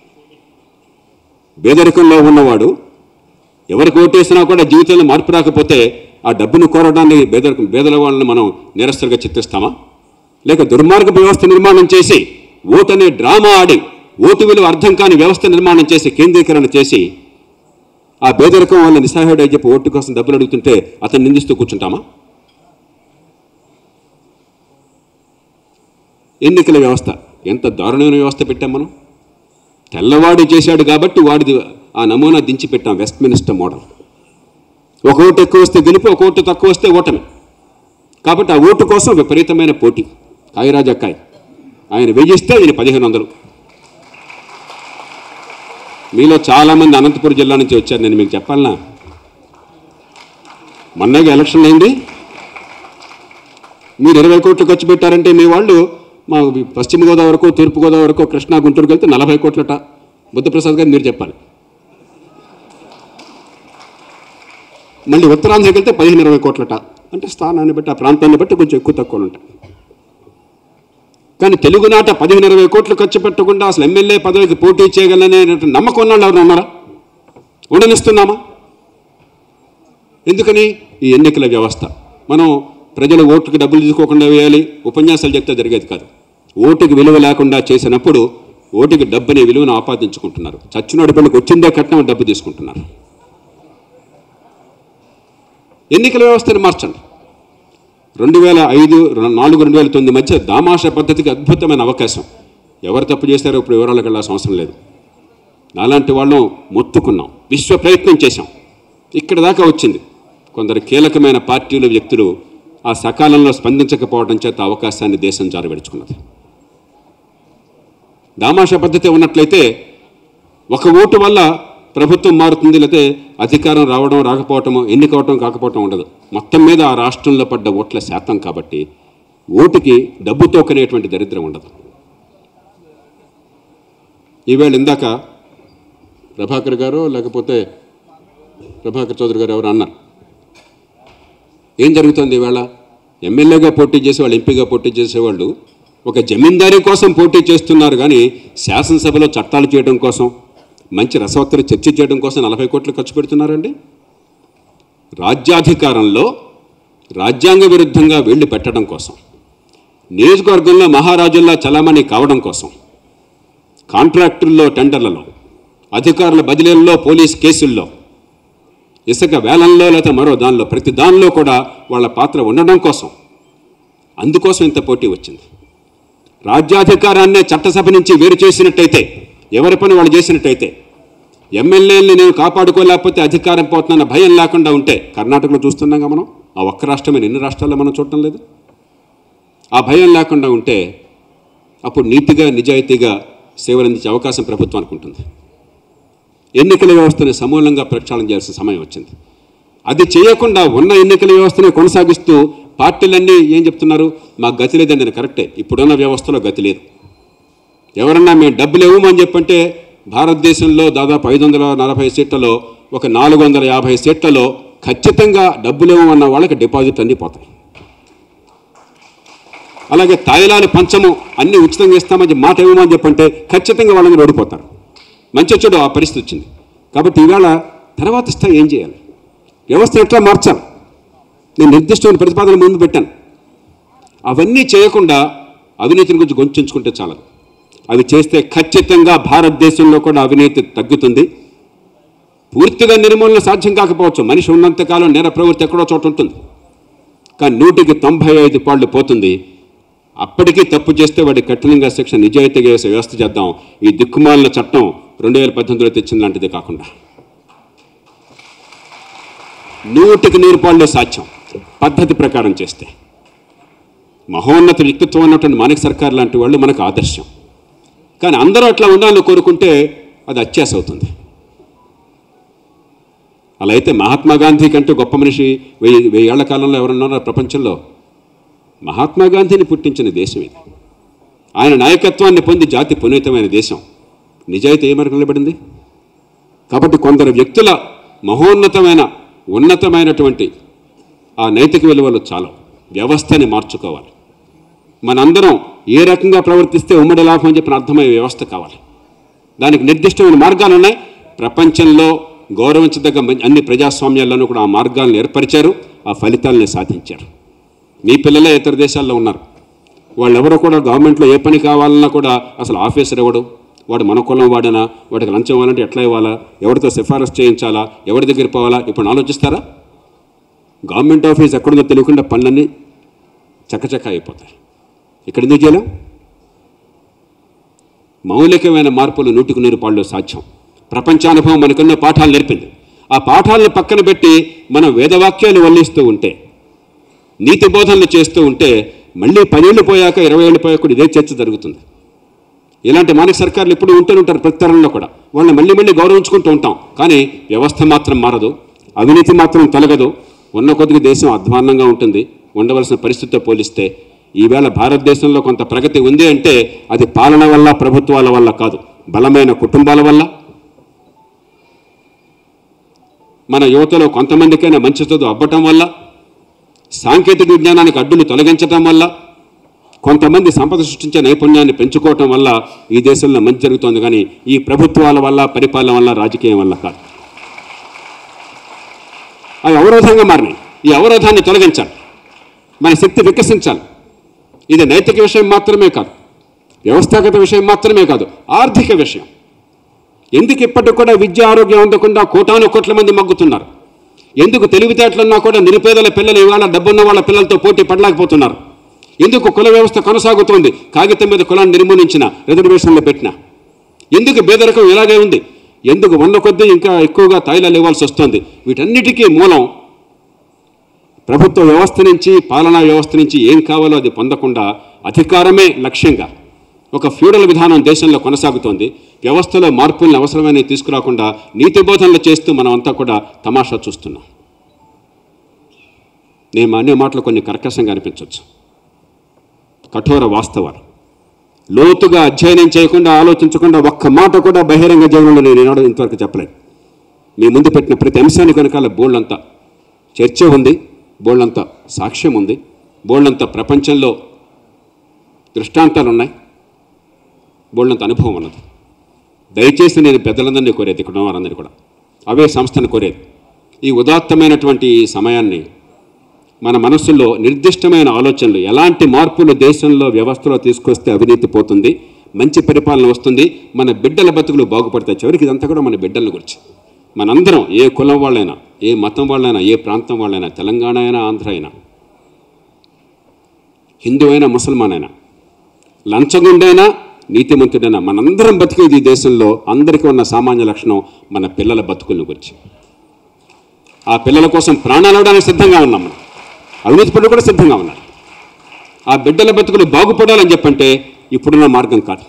పేదరికంలో ఉన్నవాడు ఎవరికి ఓటేసినా కూడా జీవితంలో మార్పు రాకపోతే ఆ డబ్బును కోరడానికి పేదల వాళ్ళని మనం నేరస్తులుగా చిత్రిస్తామా? లేక దుర్మార్గ వ్యవస్థ నిర్మాణం చేసి ఓటు అనే డ్రామా ఆడి ఓటు విలువ అర్థం కాని వ్యవస్థ నిర్మాణం చేసి కేంద్రీకరణ చేసి ఆ పేదరికం వల్ల నిస్సహాయుడు అని చెప్పి ఓటు కోసం డబ్బులు అడుగుతుంటే అతను నిందిస్తూ కూర్చుంటామా? ఎన్నికల వ్యవస్థ ఎంత దారుణమైన వ్యవస్థ పెట్టాం మనం. తెల్లవాడు చేశాడు కాబట్టి వాడిది ఆ నమూనా దించి పెట్టాం, వెస్ట్మినిస్టర్ మోడల్. ఒక ఓటు ఎక్కువ వస్తే గెలుపు, ఒక ఓటు తక్కువ వస్తే ఓటమి. కాబట్టి ఆ ఓటు కోసం విపరీతమైన పోటీ. కాయరాజా కాయ్, ఆయన 1000 ఇస్తే ఈయన 1500. మీలో చాలామంది అనంతపురం జిల్లా నుంచి వచ్చారు, నేను మీకు చెప్పాలనా? మొన్నగా ఎలక్షన్ అయింది, మీరు 20 కోట్లు ఖర్చు పెట్టారంటే మీ వాళ్ళు మా పశ్చిమ గోదావరికో తూర్పు గోదావరికో కృష్ణా గుంటూరుకి వెళ్తే 40 కోట్లట. బుద్ధప్రసాద్ గారు మీరు చెప్పాలి. మళ్ళీ ఉత్తరాంధ్రకి వెళ్తే 15-20 కోట్లట. అంటే స్థానాన్ని బట్టి ఆ ప్రాంతాన్ని బట్టి కొంచెం ఎక్కువ తక్కువలు ఉంటాయి. కానీ తెలుగునాట 15-20 కోట్లు ఖర్చు పెట్టకుండా అసలు ఎమ్మెల్యే పదవికి పోటీ చేయగలనే నమ్మకం ఉన్నాళ్ళు ఎవరు ఉన్నారా? ఉండనిస్తున్నామా? ఎందుకని? ఈ ఎన్నికల వ్యవస్థ. మనం ప్రజలు ఓటుకి డబ్బులు తీసుకోకుండా వేయాలి, ఉపన్యాసాలు చెప్తే జరిగేది కాదు. ఓటుకి విలువ లేకుండా చేసినప్పుడు ఓటుకి డబ్బుని విలువను ఆపాదించుకుంటున్నారు. చచ్చినోడి పిల్లకి వచ్చిందే కట్నం డబ్బు తీసుకుంటున్నారు. ఎన్నికల వ్యవస్థను మార్చండి. 2005, 2009 మధ్య దామాషా పద్ధతికి అద్భుతమైన అవకాశం. ఎవరు తప్పు చేశారో ఇప్పుడు వివరాలకు వెళ్ళాల్సిన అవసరం లేదు. నాలాంటి వాళ్ళం మొత్తుకున్నాం, విశ్వ ప్రయత్నం చేశాం, ఇక్కడ దాకా వచ్చింది. కొందరు కీలకమైన పార్టీలు, వ్యక్తులు ఆ సకాలంలో స్పందించకపోవడం చేత అవకాశాన్ని దేశం జారవిడుచుకున్నది. దామాషా పద్ధతి ఉన్నట్లయితే ఒక ఓటు వల్ల ప్రభుత్వం మారుతుంది, లేకపోతే అధికారం రావడం రాకపోవటము, ఎన్నికవటం కాకపోవటం ఉండదు. మొత్తం మీద ఆ రాష్ట్రంలో పడ్డ ఓట్ల శాతం కాబట్టి ఓటుకి డబ్బుతో కొనేటువంటి దరిద్రం ఉండదు. ఈవేళ ఇందాక ప్రభాకర్ గారు లేకపోతే ప్రభాకర్ చౌదరి గారు ఎవరు అన్నారు, ఏం జరుగుతుంది ఈవేళ? ఎమ్మెల్యేగా పోటీ చేసేవాళ్ళు, ఎంపీగా పోటీ చేసేవాళ్ళు ఒక జమీందారీ కోసం పోటీ చేస్తున్నారు, కానీ శాసనసభలో చట్టాలు చేయడం కోసం, మంచి రసవత్తర చర్చ చేయడం కోసం 40 కోట్లు ఖర్చు పెడుతున్నారండి. రాజ్యాధికారంలో రాజ్యాంగ విరుద్ధంగా వీళ్ళు పెట్టడం కోసం, నియోజకవర్గంలో మహారాజుల్లా చలామణి కావడం కోసం, కాంట్రాక్టుల్లో, టెండర్లలో, అధికారుల బదిలీల్లో, పోలీస్ కేసుల్లో, ఇసుక వేలంలో, లేకపోతే మరో దానిలో, ప్రతి దానిలో కూడా వాళ్ళ పాత్ర ఉండడం కోసం, అందుకోసం ఇంత పోటీ వచ్చింది. రాజ్యాధికారాన్నే చట్టసభ నుంచి వేరు చేసినట్టయితే, ఎవరి పని వాళ్ళు చేసినట్టయితే, ఎమ్మెల్యేలని నేను కాపాడుకోలేకపోతే అధికారం పోతున్న భయం లేకుండా ఉంటే, కర్ణాటకలో చూస్తున్నాగా మనం, ఆ ఒక్క రాష్ట్రమైన ఎన్ని రాష్ట్రాల్లో మనం చూడటం లేదు. ఆ భయం లేకుండా ఉంటే అప్పుడు నీతిగా నిజాయితీగా సేవలు అందించే అవకాశం ప్రభుత్వానికి ఉంటుంది. ఎన్నికల వ్యవస్థని సమూలంగా ప్రక్షాళన చేయాల్సిన సమయం వచ్చింది. అది చేయకుండా ఉన్న ఎన్నికల వ్యవస్థని కొనసాగిస్తూ పార్టీలన్నీ ఏం చెప్తున్నారు, మాకు గతి లేదండి. నేను కరెక్టే, ఇప్పుడున్న వ్యవస్థలో గతి లేదు. ఎవరన్నా మేము డబ్బులు ఇవ్వమని చెప్పంటే భారతదేశంలో దాదాపు 540 సీట్లలో ఒక 450 సీట్లలో ఖచ్చితంగా డబ్బులు ఇవ్వమన్న వాళ్ళకి డిపాజిట్ అన్నీ పోతాయి. అలాగే తాయిలాలు పంచము అన్నీ ఉచితంగా ఇస్తామని మాట ఇవ్వమని చెప్పంటే ఖచ్చితంగా వాళ్ళని ఓడిపోతారు. మంచి చెడు ఆ పరిస్థితి వచ్చింది. కాబట్టి ఇవాళ తర్వాత స్థాయి ఏం చేయాలి, వ్యవస్థ ఎట్లా మార్చాలి, నేను నిర్దిష్టమైన ప్రతిపాదన ముందు పెట్టాను. అవన్నీ చేయకుండా అవినీతిని గురించి గొంతుంచుకుంటే చాలదు. అవి చేస్తే ఖచ్చితంగా భారతదేశంలో కూడా అవినీతి తగ్గుతుంది. పూర్తిగా నిర్మూలన సాధ్యం కాకపోవచ్చు, మనిషి ఉన్నంతకాలం నేర ప్రవృత్తి ఎక్కడో చోట ఉంటుంది, కానీ 100కి 95 పాళ్ళు పోతుంది. అప్పటికీ తప్పు చేస్తే వాడి కఠినంగా శిక్ష, నిజాయితీగా వేసే వ్యవస్థ చేద్దాం. ఈ దిక్కుమాలిన చట్టం 2018లో తెచ్చిన లాంటిది కాకుండా 100కి 100 పాళ్ళు సాధ్యం పద్ధతి ప్రకారం చేస్తే. మహోన్నత వ్యక్తిత్వం ఉన్నటువంటి మాణిక్ సర్కార్ లాంటి వాళ్ళు మనకు ఆదర్శం. కానీ అందరూ అట్లా ఉండాలని కోరుకుంటే అది అత్యాశ అవుతుంది. అలా అయితే మహాత్మా గాంధీ కంటే గొప్ప మనిషి 1000 ఏళ్ల కాలంలో ఎవరున్నారో ప్రపంచంలో? మహాత్మా గాంధీని పుట్టించిన దేశం ఇది. ఆయన నాయకత్వాన్ని పొంది జాతి పునీతమైన దేశం. నిజాయితీ ఏ మేరకు నిలబడింది? కాబట్టి కొందరు వ్యక్తుల మహోన్నతమైన ఉన్నతమైనటువంటి ఆ నైతిక విలువలు చాలా వ్యవస్థని మార్చుకోవాలి. మనందరం ఏ రకంగా ప్రవర్తిస్తే ఉమ్మడి లాభం అని చెప్పిన అర్థమయ్యే వ్యవస్థ కావాలి. దానికి నిర్దిష్టమైన మార్గాలు ఉన్నాయి. ప్రపంచంలో గౌరవించదగ్గ అన్ని ప్రజాస్వామ్యాల్లోనూ కూడా ఆ మార్గాలను ఏర్పరిచారు, ఆ ఫలితాలను సాధించారు. మీ పిల్లలే ఇతర దేశాల్లో ఉన్నారు. వాళ్ళెవరో కూడా గవర్నమెంట్లో ఏ పని కావాలన్నా కూడా అసలు ఆఫీసర్ ఇవ్వడు, వాడు మన కులం వాడనా, వాడికి లంచం ఇవ్వాలంటే ఎట్లా ఇవ్వాలా, ఎవరితో సిఫారసు చేయించాలా, ఎవరి దగ్గర పోవాలా, ఇప్పుడు ఆలోచిస్తారా? గవర్నమెంట్ ఆఫీస్ ఎక్కడుందో తెలియకుండా పనులన్నీ చక్కచక్క అయిపోతాయి. ఇక్కడ ఎందుకు చేయలేం? మౌలికమైన మార్పులు 100% సాధ్యం. ప్రపంచానుభవం మనకున్న పాఠాలు నేర్పింది. ఆ పాఠాలను పక్కన పెట్టి మనం వేదవాక్యాలు వల్లిస్తూ ఉంటే, నీతి బోధనలు చేస్తూ ఉంటే మళ్ళీ 10 ఏళ్ళు పోయాక 20 ఏళ్ళు పోయాక కూడా ఇదే చర్చ జరుగుతుంది. ఇలాంటి మానవ సర్కారులు ఇప్పుడు ఉంటూనే ఉంటారు ప్రతి తరంలో కూడా. వాళ్ళని మళ్ళీ గౌరవించుకుంటూ ఉంటాం. కానీ వ్యవస్థ మాత్రం మారదు, అవినీతి మాత్రం తొలగదు. ఉన్న కొద్దిగా దేశం అధ్వాన్నంగా ఉంటుంది ఉండవలసిన పరిస్థితితో పోలిస్తే. ఈవేళ భారతదేశంలో కొంత ప్రగతి ఉంది అంటే అది పాలన వల్ల, ప్రభుత్వాల వల్ల కాదు, బలమైన కుటుంబాల వల్ల, మన యువతలో కొంతమందికైనా మంచి చదువు అవ్వటం వల్ల, సాంకేతిక విజ్ఞానానికి అడ్డులు తొలగించడం వల్ల, కొంతమంది సంపద సృష్టించే నైపుణ్యాన్ని పెంచుకోవటం వల్ల ఈ దేశంలో మంచి జరుగుతోంది. కానీ ఈ ప్రభుత్వాల వల్ల, పరిపాలన వల్ల, రాజకీయం వల్ల కాదు. అవి అవరోధంగా మారినాయి. ఈ అవరోధాన్ని తొలగించాలి, మన శక్తి వికసించాలి. ఇది నైతిక విషయం మాత్రమే కాదు, వ్యవస్థాగత విషయం మాత్రమే కాదు, ఆర్థిక విషయం. ఎందుకు ఇప్పటికి కూడా విద్య, ఆరోగ్యం అందకుండా కోటాను కోట్ల మంది మగ్గుతున్నారు? ఎందుకు తెలివితేటలున్నా కూడా నిరుపేదల పిల్లలు ఇవాళ డబ్బున్న వాళ్ళ పిల్లలతో పోటీ పడలేకపోతున్నారు? ఎందుకు కుల వ్యవస్థ కొనసాగుతోంది? కాగితం మీద కులాన్ని నిర్మూలించిన, రిజర్వేషన్లో పెట్టిన. ఎందుకు పేదరికం ఇలాగే ఉంది? ఎందుకు 100 కొద్దీ ఇంకా ఎక్కువగా తాయిలాలు ఇవ్వాల్సి వస్తుంది? వీటన్నిటికీ మూలం ప్రభుత్వ వ్యవస్థ నుంచి, పాలనా వ్యవస్థ నుంచి ఏం కావాలో అది పొందకుండా అధికారమే లక్ష్యంగా ఒక ఫ్యూడల్ విధానం దేశంలో కొనసాగుతోంది. వ్యవస్థలో మార్పులను అవసరమైనవి తీసుకురాకుండా నీతి బోధనలు చేస్తూ మనం అంతా కూడా తమాషా చూస్తున్నాం. నేను అనే మాటలు కొన్ని కర్కశంగా అనిపించవచ్చు, కఠోర వాస్తవాలు. లోతుగా అధ్యయనం చేయకుండా, ఆలోచించకుండా ఒక్క మాట కూడా బహిరంగ జీవనంలో నేను ఏనాడు ఇంతవరకు చెప్పలేదు. మీ ముందు పెట్టిన ప్రతి అంశానికి వెనకాల బోల్డంతా చర్చ ఉంది, బోల్డంతా సాక్ష్యం ఉంది, బోల్డంతా ప్రపంచంలో దృష్టాంతాలు ఉన్నాయి, బోల్డంత అనుభవం ఉన్నది. దయచేసి నేను పెద్దలందరినీ కోరేది, ఇక్కడ ఉన్న వారందరినీ కూడా, అవే సంస్థను కోరేది, ఈ ఉదాత్తమైనటువంటి ఈ సమయాన్ని మన మనస్సులో నిర్దిష్టమైన ఆలోచనలు, ఎలాంటి మార్పులు దేశంలో వ్యవస్థలో తీసుకొస్తే అవినీతి పోతుంది, మంచి పరిపాలన వస్తుంది, మన బిడ్డల బతుకులు బాగుపడతాయి. చివరికి ఇదంతా కూడా మన బిడ్డల గురించి. మనందరం ఏ కులం వాళ్ళైనా, ఏ మతం వాళ్ళైనా, ఏ ప్రాంతం వాళ్ళైనా, తెలంగాణ అయినా, ఆంధ్ర అయినా, హిందూ అయినా, ముసల్మాన్ అయినా, లంచగొండైనా, నీతిమంతుడైనా, మనందరం బతికేది ఈ దేశంలో అందరికీ ఉన్న సామాన్య లక్షణం మన పిల్లల బతుకుల గురించి. ఆ పిల్లల కోసం ప్రాణాలు ఇవ్వడానికి సిద్ధంగా ఉన్నాం మనం. అవినీతి పనులు కూడా సిద్ధంగా ఉన్నారు. ఆ బిడ్డల బతుకులు బాగుపడాలని చెప్పంటే ఇప్పుడున్న మార్గం కాదు.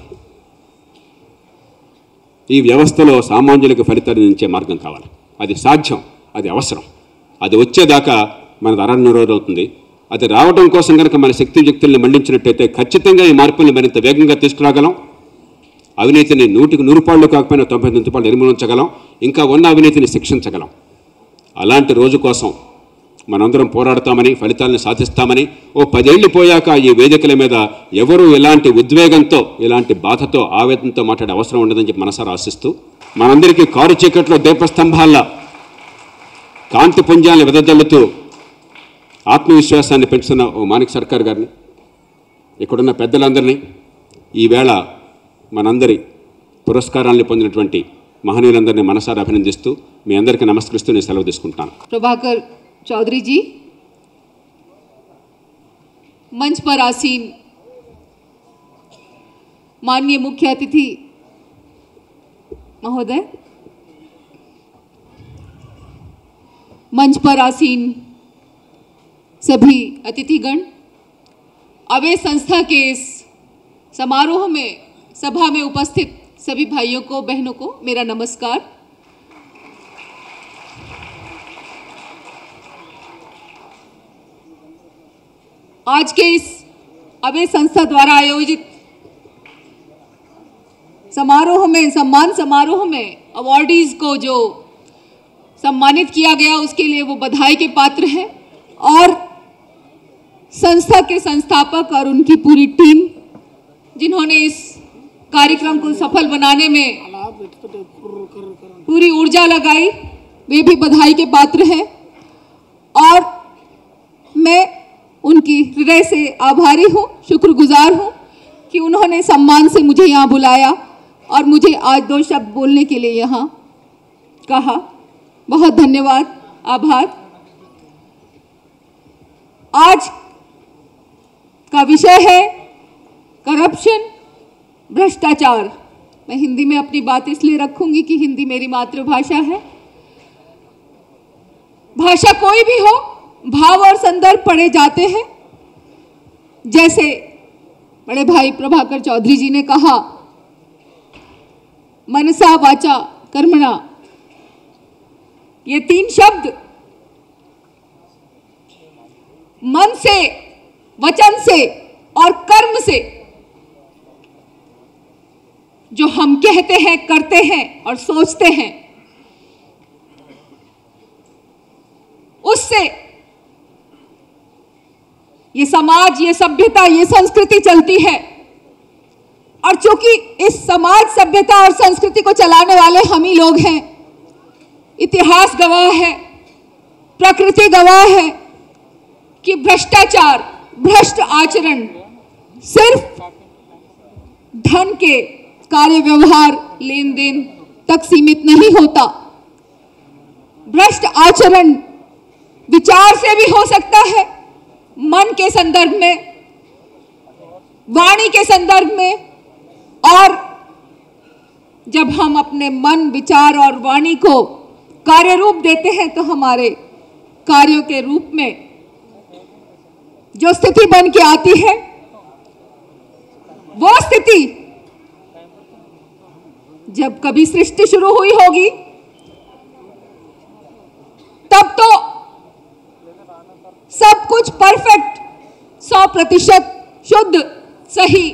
ఈ వ్యవస్థలో సామాన్యులకు ఫలితాలు అందించే మార్గం కావాలి. అది సాధ్యం, అది అవసరం. అది వచ్చేదాకా మనది అరణ్యరోధం అవుతుంది. అది రావడం కోసం కనుక మన శక్తియుక్తుల్ని మళ్లించినట్టయితే ఖచ్చితంగా ఈ మార్పుల్ని మరింత వేగంగా తీసుకురాగలం. అవినీతిని 100కి 100 పాళ్ళు కాకపోయినా 99 పాళ్ళు నిర్మూలించగలం. ఇంకా ఉన్న అవినీతిని శిక్షించగలం. అలాంటి రోజు కోసం మనందరం పోరాడతామని, ఫలితాలను సాధిస్తామని, ఓ 10 ఏళ్ళు పోయాక ఈ వేదికల మీద ఎవరు ఎలాంటి ఉద్వేగంతో, ఎలాంటి బాధతో, ఆవేదనతో మాట్లాడే అవసరం ఉండదని చెప్పి మనసారా ఆశిస్తూ, మనందరికీ కారు చీకట్లో దీపస్తంభాల కాంతి పుంజాలను వెదజల్లుతూ ఆత్మవిశ్వాసాన్ని పెంచుతున్న ఓ మాణిక్ సర్కార్ గారిని, ఇక్కడున్న పెద్దలందరినీ, ఈవేళ మనందరి పురస్కారాన్ని పొందినటువంటి మహనీయులందరినీ మనసారా అభినందిస్తూ మీ అందరికీ నమస్కరిస్తూ నేను సెలవు తీసుకుంటాను. प्रभाकर चौधरी जी, मंच पर आसीन माननीय मुख्य अतिथि महोदय, मंच पर आसीन सभी अतिथिगण, अवे संस्था के इस समारोह में, सभा में उपस्थित सभी भाइयों को, बहनों को मेरा नमस्कार। आज के इस अवे संस्था द्वारा आयोजित समारोह में, सम्मान समारोह में अवॉर्डीज को जो सम्मानित किया गया उसके लिए वो बधाई के पात्र हैं, और संस्था के संस्थापक और उनकी पूरी टीम जिन्होंने इस कार्यक्रम को सफल बनाने में पूरी ऊर्जा लगाई, वे भी बधाई के पात्र हैं। और मैं उनकी हृदय से आभारी हूँ, शुक्रगुजार हूँ कि उन्होंने सम्मान से मुझे यहाँ बुलाया, और मुझे आज 2 शब्द बोलने के लिए यहाँ कहा। बहुत धन्यवाद, आभार। आज का विषय है करप्शन, भ्रष्टाचार। मैं हिंदी में अपनी बात इसलिए रखूंगी कि हिंदी मेरी मातृभाषा है। भाषा कोई भी हो, भाव और संदर्भ पढ़े जाते हैं। जैसे बड़े भाई प्रभाकर चौधरी जी ने कहा, मनसा वाचा कर्मणा, ये 3 शब्द मन से, वचन से और कर्म से जो हम कहते हैं, करते हैं और सोचते हैं, उससे ये समाज, ये सभ्यता, ये संस्कृति चलती है। और चूंकि इस समाज, सभ्यता और संस्कृति को चलाने वाले हम ही लोग हैं, इतिहास गवाह है, प्रकृति गवाह है कि भ्रष्टाचार, भ्रष्ट आचरण सिर्फ धन के कार्य व्यवहार, लेन देन तक सीमित नहीं होता। भ्रष्ट आचरण विचार से भी हो सकता है, मन के संदर्भ में, वाणी के संदर्भ में, और जब हम अपने मन, विचार और वाणी को कार्य रूप देते हैं तो हमारे कार्यों के रूप में जो स्थिति बन के आती है, वो स्थिति जब कभी सृष्टि शुरू हुई होगी तब तो सब कुछ परफेक्ट, 100% शुद्ध, सही,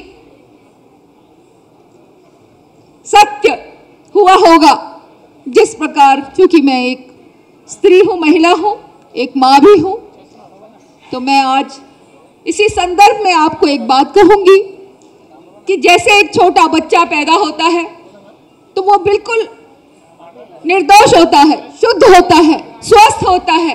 सत्य हुआ होगा। जिस प्रकार, क्योंकि मैं एक स्त्री हूं, महिला हूं, एक मां भी हूं, तो मैं आज इसी संदर्भ में आपको एक बात कहूंगी कि जैसे एक छोटा बच्चा पैदा होता है तो वो बिल्कुल निर्दोष होता है, शुद्ध होता है, स्वस्थ होता है।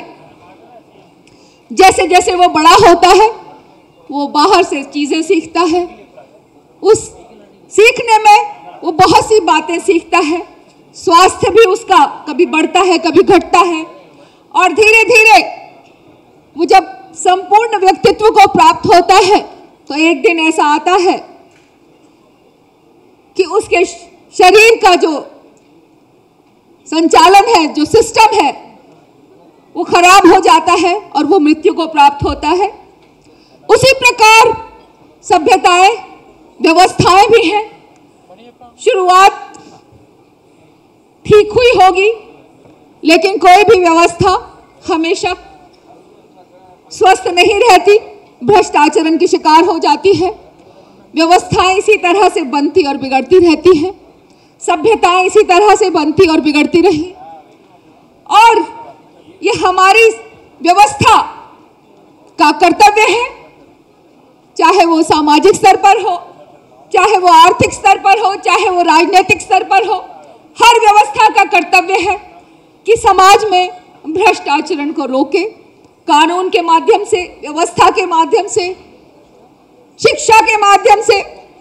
जैसे जैसे वो बड़ा होता है वो बाहर से चीजें सीखता है, उस सीखने में वो बहुत सी बातें सीखता है, स्वास्थ्य भी उसका कभी बढ़ता है, कभी घटता है, और धीरे धीरे वो जब संपूर्ण व्यक्तित्व को प्राप्त होता है तो एक दिन ऐसा आता है कि उसके शरीर का जो संचालन है, जो सिस्टम है, वो खराब हो जाता है और वो मृत्यु को प्राप्त होता है। उसी प्रकार सभ्यताएं, व्यवस्थाएं भी हैं। शुरुआत ठीक हुई होगी, लेकिन कोई भी व्यवस्था हमेशा स्वस्थ नहीं रहती, भ्रष्ट आचरण की शिकार हो जाती है। व्यवस्थाएं इसी तरह से बनती और बिगड़ती रहती हैं, सभ्यताएं इसी तरह से बनती और बिगड़ती रही, और ये हमारी व्यवस्था का कर्तव्य है, चाहे वो सामाजिक स्तर पर हो, चाहे वो आर्थिक स्तर पर हो, चाहे वो राजनीतिक स्तर पर हो। हर व्यवस्था का कर्तव्य है कि समाज में भ्रष्ट आचरण को रोके, कानून के माध्यम से, व्यवस्था के माध्यम से, शिक्षा के माध्यम से।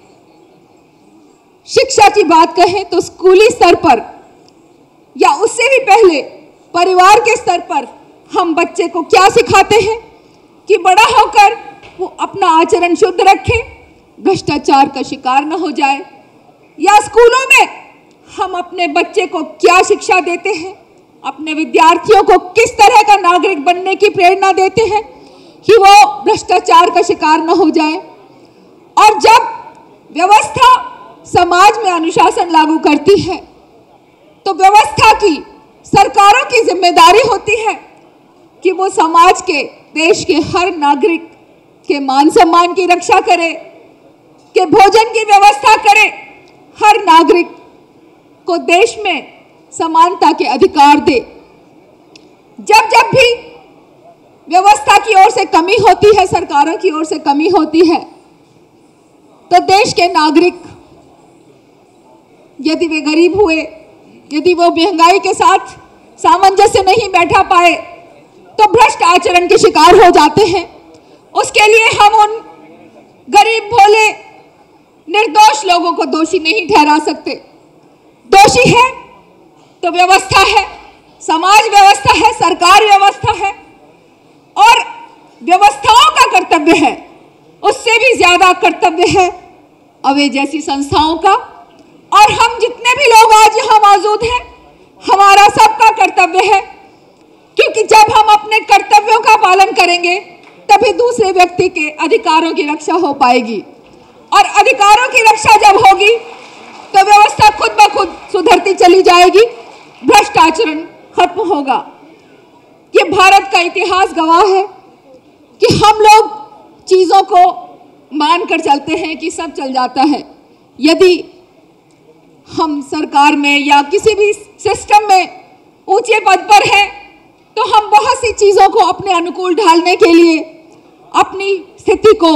शिक्षा की बात कहें तो स्कूली स्तर पर या उससे भी पहले परिवार के स्तर पर हम बच्चे को क्या सिखाते हैं कि बड़ा होकर वो अपना आचरण शुद्ध रखे, भ्रष्टाचार का शिकार न हो जाए। या स्कूलों में हम अपने बच्चे को क्या शिक्षा देते हैं, अपने विद्यार्थियों को किस तरह का नागरिक बनने की प्रेरणा देते हैं कि वो भ्रष्टाचार का शिकार न हो जाए। और जब व्यवस्था समाज में अनुशासन लागू करती है तो व्यवस्था की, सरकारों की जिम्मेदारी होती है कि वो समाज के, देश के हर नागरिक के मान सम्मान की रक्षा करे, के भोजन की व्यवस्था करे, हर नागरिक को देश में समानता के अधिकार दे। जब जब भी व्यवस्था की ओर से कमी होती है, सरकारों की ओर से कमी होती है, तो देश के नागरिक, यदि वे गरीब हुए, यदि वो महंगाई के साथ सामंजस्य नहीं बैठा पाए, तो भ्रष्ट आचरण के शिकार हो जाते हैं। उसके लिए हम उन गरीब भोले निर्दोष लोगों को दोषी नहीं ठहरा सकते। दोषी है तो व्यवस्था है, समाज व्यवस्था है, सरकार व्यवस्था है, और व्यवस्थाओं का कर्तव्य है, उससे भी ज्यादा कर्तव्य है अवे जैसी संस्थाओं का। और हम जितने भी लोग आज यहाँ मौजूद हैं, हमारा सबका कर्तव्य है, क्योंकि जब हम अपने कर्तव्यों का पालन करेंगे तभी दूसरे व्यक्ति के अधिकारों की रक्षा हो पाएगी, और अधिकारों की रक्षा जब होगी तो व्यवस्था खुद ब खुद सुधरती चली जाएगी, भ्रष्ट आचरण खत्म होगा। ये भारत का इतिहास गवाह है कि हम लोग चीजों को मानकर चलते हैं कि सब चल जाता है। यदि हम सरकार में या किसी भी सिस्टम में ऊंचे पद पर हैं तो हम बहुत सी चीजों को अपने अनुकूल ढालने के लिए अपनी स्थिति को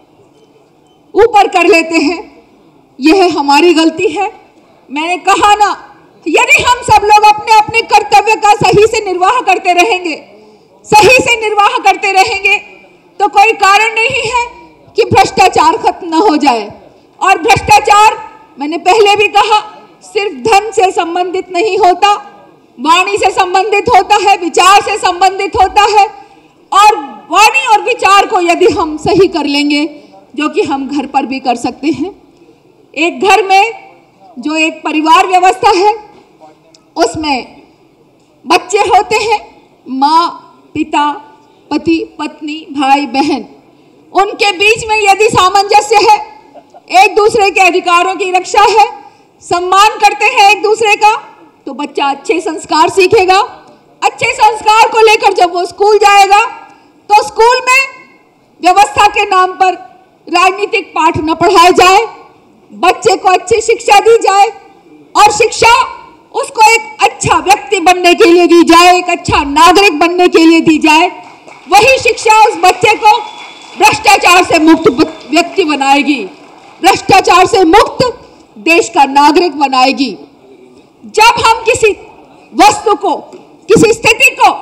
ऊपर कर लेते हैं। यह हमारी गलती है। मैंने कहा ना, यदि हम सब लोग अपने अपने कर्तव्य का सही से निर्वाह करते रहेंगे, सही से निर्वाह करते रहेंगे, तो कोई कारण नहीं है कि भ्रष्टाचार खत्म न हो जाए। और भ्रष्टाचार, मैंने पहले भी कहा, सिर्फ धन से संबंधित नहीं होता, वाणी से संबंधित होता है, विचार से संबंधित होता है। और वाणी और विचार को यदि हम सही कर लेंगे, जो कि हम घर पर भी कर सकते हैं, एक घर में जो एक परिवार व्यवस्था है उसमें बच्चे होते हैं, माँ, पिता, पति, पत्नी, भाई, बहन, उनके बीच में यदि सामंजस्य है, एक दूसरे के अधिकारों की रक्षा है, सम्मान करते हैं एक दूसरे का, तो बच्चा अच्छे संस्कार सीखेगा। अच्छे संस्कार को लेकर जब वो स्कूल जाएगा तो स्कूल में व्यवस्था के नाम पर राजनीतिक पाठ न पढ़ाए जाए, बच्चे को अच्छी शिक्षा दी जाए, और शिक्षा उसको एक अच्छा व्यक्ति बनने के लिए दी जाए, एक अच्छा नागरिक बनने के लिए दी जाए। वही शिक्षा उस बच्चे को भ्रष्टाचार से मुक्त व्यक्ति बनाएगी, भ्रष्टाचार से मुक्त देश का नागरिक बनाएगी। जब हम किसी वस्तु को, किसी स्थिति को,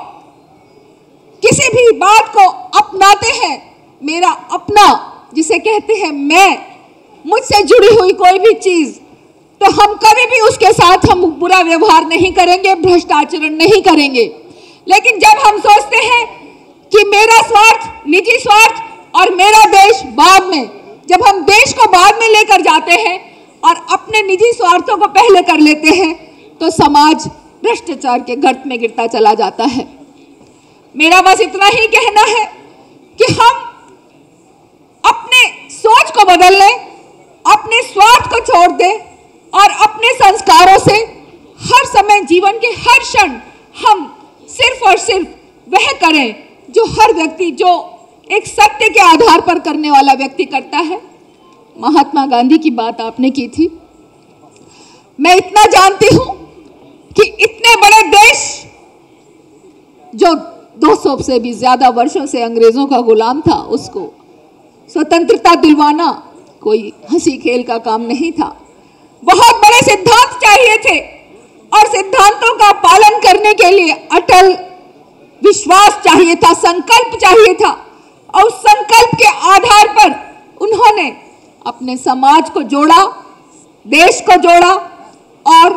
किसी भी बात को अपनाते हैं, मेरा अपना जिसे कहते हैं मैं, मुझसे जुड़ी हुई कोई भी चीज, तो हम कभी भी उसके साथ हम बुरा व्यवहार नहीं करेंगे, भ्रष्ट आचरण नहीं करेंगे। लेकिन जब हम सोचते हैं कि मेरा स्वार्थ, निजी स्वार्थ और मेरा देश बाद में, जब हम देश को बाद में लेकर जाते हैं और अपने निजी स्वार्थों को पहले कर लेते हैं, तो समाज भ्रष्टाचार के गर्त में गिरता चला जाता है। मेरा बस इतना ही कहना है कि हम अपने सोच को बदल लें, अपने स्वार्थ को छोड़ दें और अपने संस्कारों से हर समय, जीवन के हर क्षण हम सिर्फ और सिर्फ वह करें जो हर व्यक्ति, जो एक सत्य के आधार पर करने वाला व्यक्ति करता है। महात्मा गांधी की बात आपने की थी। मैं इतना जानती हूं कि इतने बड़े देश जो 200 से भी ज्यादा वर्षों से अंग्रेजों का गुलाम था, उसको स्वतंत्रता दिलवाना कोई हंसी खेल का काम नहीं था। बहुत बड़े सिद्धांत चाहिए थे और सिद्धांतों का पालन करने के लिए अटल विश्वास चाहिए था, संकल्प चाहिए था। और उस संकल्प के आधार पर उन्होंने अपने समाज को जोड़ा, देश को जोड़ा, और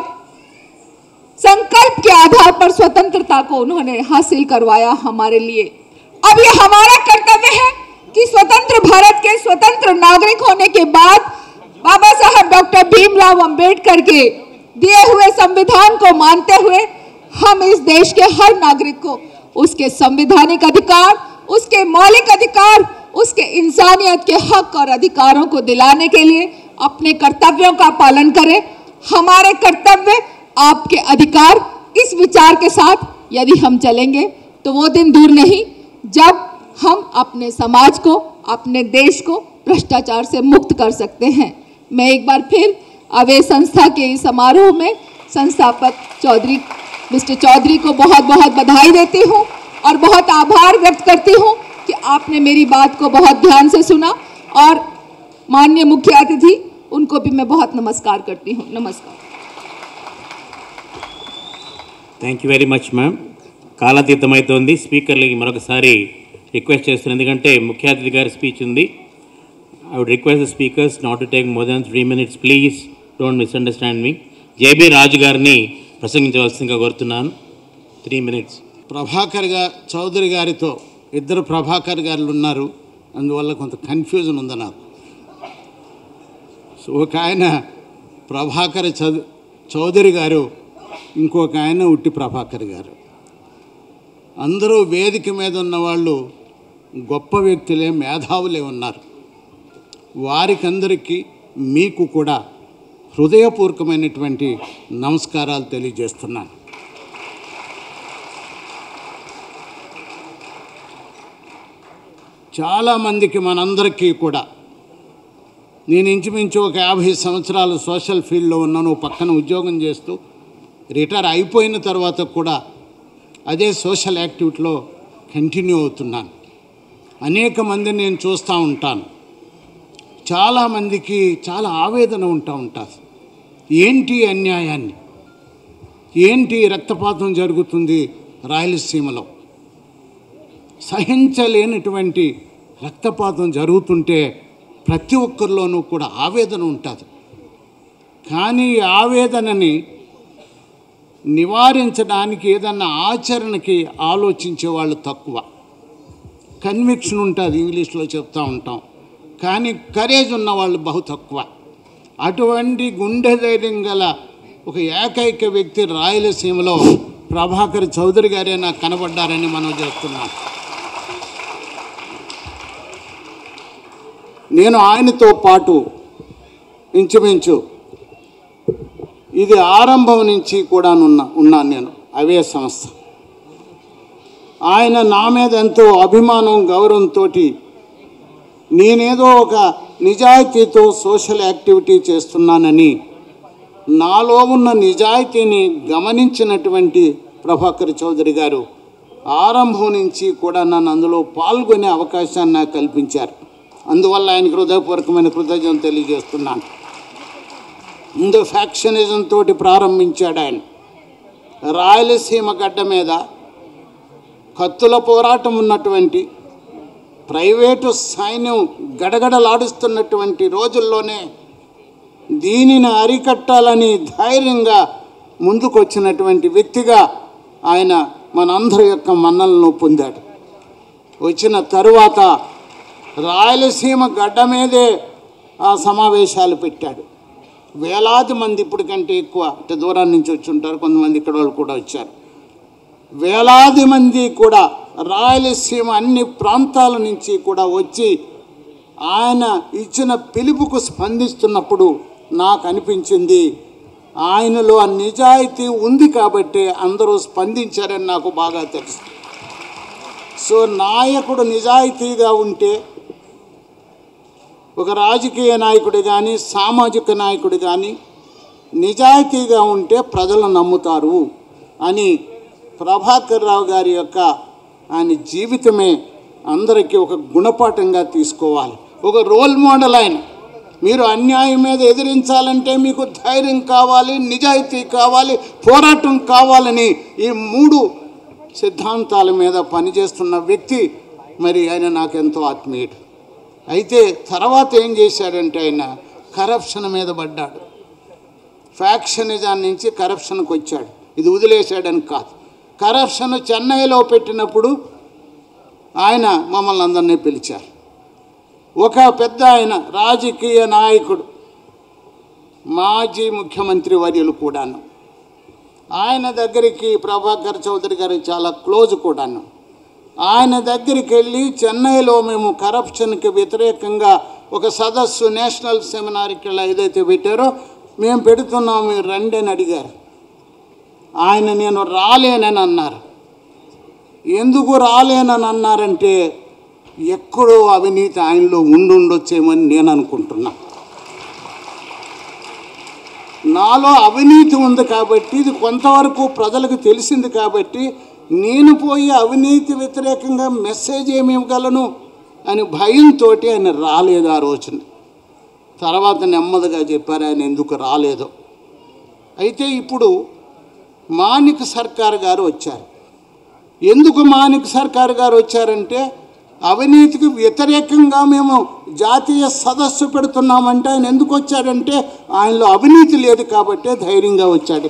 संकल्प के आधार पर स्वतंत्रता को उन्होंने हासिल करवाया हमारे लिए। अब ये हमारा कर्तव्य है कि स्वतंत्र भारत के स्वतंत्र नागरिक होने के बाद बाबा साहब डॉक्टर भीमराव अंबेडकर के दिए हुए संविधान को मानते हुए हम इस देश के हर नागरिक को उसके संवैधानिक अधिकार, उसके मौलिक अधिकार, उसके इंसानियत के हक और अधिकारों को दिलाने के लिए अपने कर्तव्यों का पालन करें। हमारे कर्तव्य, आपके अधिकार, इस विचार के साथ यदि हम चलेंगे तो वो दिन दूर नहीं जब हम अपने समाज को, अपने देश को भ्रष्टाचार से मुक्त कर सकते हैं। मैं एक बार फिर अवे संस्था के इस समारोह में संस्थापक चौधरी मिस्टर चौधरी को बहुत बहुत बधाई देती हूँ और बहुत आभार व्यक्त करती हूँ कि आपने मेरी बात को बहुत ध्यान से सुना। और माननीय मुख्य अतिथि, उनको भी मैं बहुत नमस्कार करती हूँ। नमस्कार। Thank you very much ma'am. కాలాతీతమైతోంది. స్పీకర్లకి మరొకసారి రిక్వెస్ట్ చేస్తున్నాను, ఎందుకంటే ముఖ్య అతిథి గారి స్పీచ్ ఉంది. I would request the speakers not to take more than 3 minutes. Please don't misunderstand me. J B Raju గారిని ప్రసంగించవలసిందిగా కోరుతున్నాను. 3 minutes. ప్రభాకర్ చౌదరి గారితో ఇద్దరు ప్రభాకర్ గారు ఉన్నారు, అందువల్ల కొంత కన్ఫ్యూజన్ ఉంది నాకు. సో ఒక ఆయన ప్రభాకర్ చౌదరి గారు, ఇంకొక ఆయన ఉట్టి ప్రభాకర్ గారు. అందరూ వేదిక మీద ఉన్నవాళ్ళు గొప్ప వ్యక్తులే, మేధావులే ఉన్నారు. వారికందరికీ మీకు కూడా హృదయపూర్వకమైనటువంటి నమస్కారాలు తెలియజేస్తున్నాను. చాలామందికి మనందరికీ కూడా, నేను ఇంచుమించు ఒక 50 సంవత్సరాలు సోషల్ ఫీల్డ్లో ఉన్నాను, పక్కన ఉద్యోగం చేస్తూ రిటైర్ అయిపోయిన తర్వాత కూడా అదే సోషల్ యాక్టివిటీలో కంటిన్యూ అవుతున్నాను. అనేక మందిని నేను చూస్తూ ఉంటాను. చాలామందికి చాలా ఆవేదన ఉంటుంది. ఏంటి అన్యాయాన్ని, ఏంటి రక్తపాతం జరుగుతుంది రాయలసీమలో, సహించలేనటువంటి రక్తపాతం జరుగుతుంటే ప్రతి ఒక్కరిలోనూ కూడా ఆవేదన ఉంటుంది. కానీ ఈ ఆవేదనని నివారించడానికి ఏదన్నా ఆచరణకి ఆలోచించే వాళ్ళు తక్కువ. కన్విక్షన్ ఉంటుంది, ఇంగ్లీష్లో చెప్తూ ఉంటాం, కానీ కరేజ్ ఉన్న వాళ్ళు బహు తక్కువ. అటువంటి గుండె ధైర్యం గల ఒక ఏకైక వ్యక్తి రాయలసీమలో ప్రభాకర్ చౌదరి గారే నాకు కనబడ్డారని మనం చేస్తున్నాం. నేను ఆయనతో పాటు ఇంచుమించు ఇది ఆరంభం నుంచి కూడా ఉన్నాను నేను అవే సంస్థ. ఆయన నా మీద ఎంతో అభిమానం, గౌరవంతో నేనేదో ఒక నిజాయితీతో సోషల్ యాక్టివిటీ చేస్తున్నానని, నాలో ఉన్న నిజాయితీని గమనించినటువంటి ప్రభాకర్ చౌదరి గారు ఆరంభం నుంచి కూడా నన్ను అందులో పాల్గొనే అవకాశాన్ని నాకు కల్పించారు. అందువల్ల ఆయనకు హృదయపూర్వకమైన కృతజ్ఞతలు తెలియజేస్తున్నాను. ముందు ఫ్యాక్షనిజం తోటి ప్రారంభించాడు ఆయన. రాయలసీమ గడ్డ మీద కత్తుల పోరాటం ఉన్నటువంటి, ప్రైవేటు సైన్యం గడగడలాడుస్తున్నటువంటి రోజుల్లోనే దీనిని అరికట్టాలని ధైర్యంగా ముందుకొచ్చినటువంటి వ్యక్తిగా ఆయన మనందరి యొక్క మన్నలను పొందాడు. వచ్చిన తరువాత రాయలసీమ గడ్డ మీదే ఆ సమావేశాలు పెట్టాడు. వేలాది మంది, ఇప్పుడు కంటే ఎక్కువ, అంటే దూరం నుంచి వచ్చి ఉంటారు, కొంతమంది ఇక్కడ వాళ్ళు కూడా వచ్చారు. వేలాది మంది కూడా రాయలసీమ అన్ని ప్రాంతాల నుంచి కూడా వచ్చి ఆయన ఇచ్చిన పిలుపుకు స్పందిస్తున్నప్పుడు నాకు అనిపించింది ఆయనలో ఆ నిజాయితీ ఉంది కాబట్టి అందరూ స్పందించారని నాకు బాగా తెలుసు. సో నాయకుడు నిజాయితీగా ఉంటే, ఒక రాజకీయ నాయకుడు కానీ సామాజిక నాయకుడు కానీ నిజాయితీగా ఉంటే ప్రజలు నమ్ముతారు అని ప్రభాకర్ రావు గారి యొక్క ఆయన జీవితమే అందరికీ ఒక గుణపాఠంగా తీసుకోవాలి. ఒక రోల్ మోడల్ ఆయన. మీరు అన్యాయం మీద ఎదిరించాలంటే మీకు ధైర్యం కావాలి, నిజాయితీ కావాలి, పోరాటం కావాలని ఈ 3 సిద్ధాంతాల మీద పనిచేస్తున్న వ్యక్తి. మరి ఆయన నాకెంతో ఆత్మీయుడు. అయితే తర్వాత ఏం చేశాడంటే ఆయన కరప్షన్ మీద పడ్డాడు. ఫ్యాక్షనిజాన్ని నుంచి కరప్షన్కి వచ్చాడు. ఇది వదిలేశాడని కాదు. కరప్షన్ చెన్నైలో పెట్టినప్పుడు ఆయన మమ్మల్ని అందరినీ పిలిచారు. ఒక పెద్ద ఆయన రాజకీయ నాయకుడు, మాజీ ముఖ్యమంత్రి వర్యులు కూడాను, ఆయన దగ్గరికి ప్రభాకర్ చౌదరి గారు చాలా క్లోజ్ కూడాను. ఆయన దగ్గరికి వెళ్ళి చెన్నైలో మేము కరప్షన్కి వ్యతిరేకంగా ఒక సదస్సు, నేషనల్ సెమినార్ ఇక్కడ ఏదైతే పెట్టారో మేము పెడుతున్నాం, మీరు రండి అని అడిగారు. ఆయన నేను రాలేనని అన్నారు. ఎందుకు రాలేనని అన్నారంటే ఎక్కడో అవినీతి ఆయనలో ఉండొచ్చేమని నేను అనుకుంటున్నా. నాలో అవినీతి ఉంది కాబట్టి, ఇది కొంతవరకు ప్రజలకు తెలిసింది కాబట్టి నేను పోయి అవినీతి వ్యతిరేకంగా మెసేజ్ ఏమి ఇవ్వగలను అని భయంతో ఆయన రాలేదు ఆ రోజున. తర్వాత నెమ్మదిగా చెప్పారు ఆయన ఎందుకు రాలేదో. అయితే ఇప్పుడు మాణిక్ సర్కార్ గారు వచ్చారు. ఎందుకు మాణిక్ సర్కార్ గారు వచ్చారంటే అవినీతికి వ్యతిరేకంగా మేము జాతీయ సదస్సు పెడుతున్నామంటే ఆయన ఎందుకు వచ్చాడంటే ఆయనలో అవినీతి లేదు కాబట్టే ధైర్యంగా వచ్చాడు.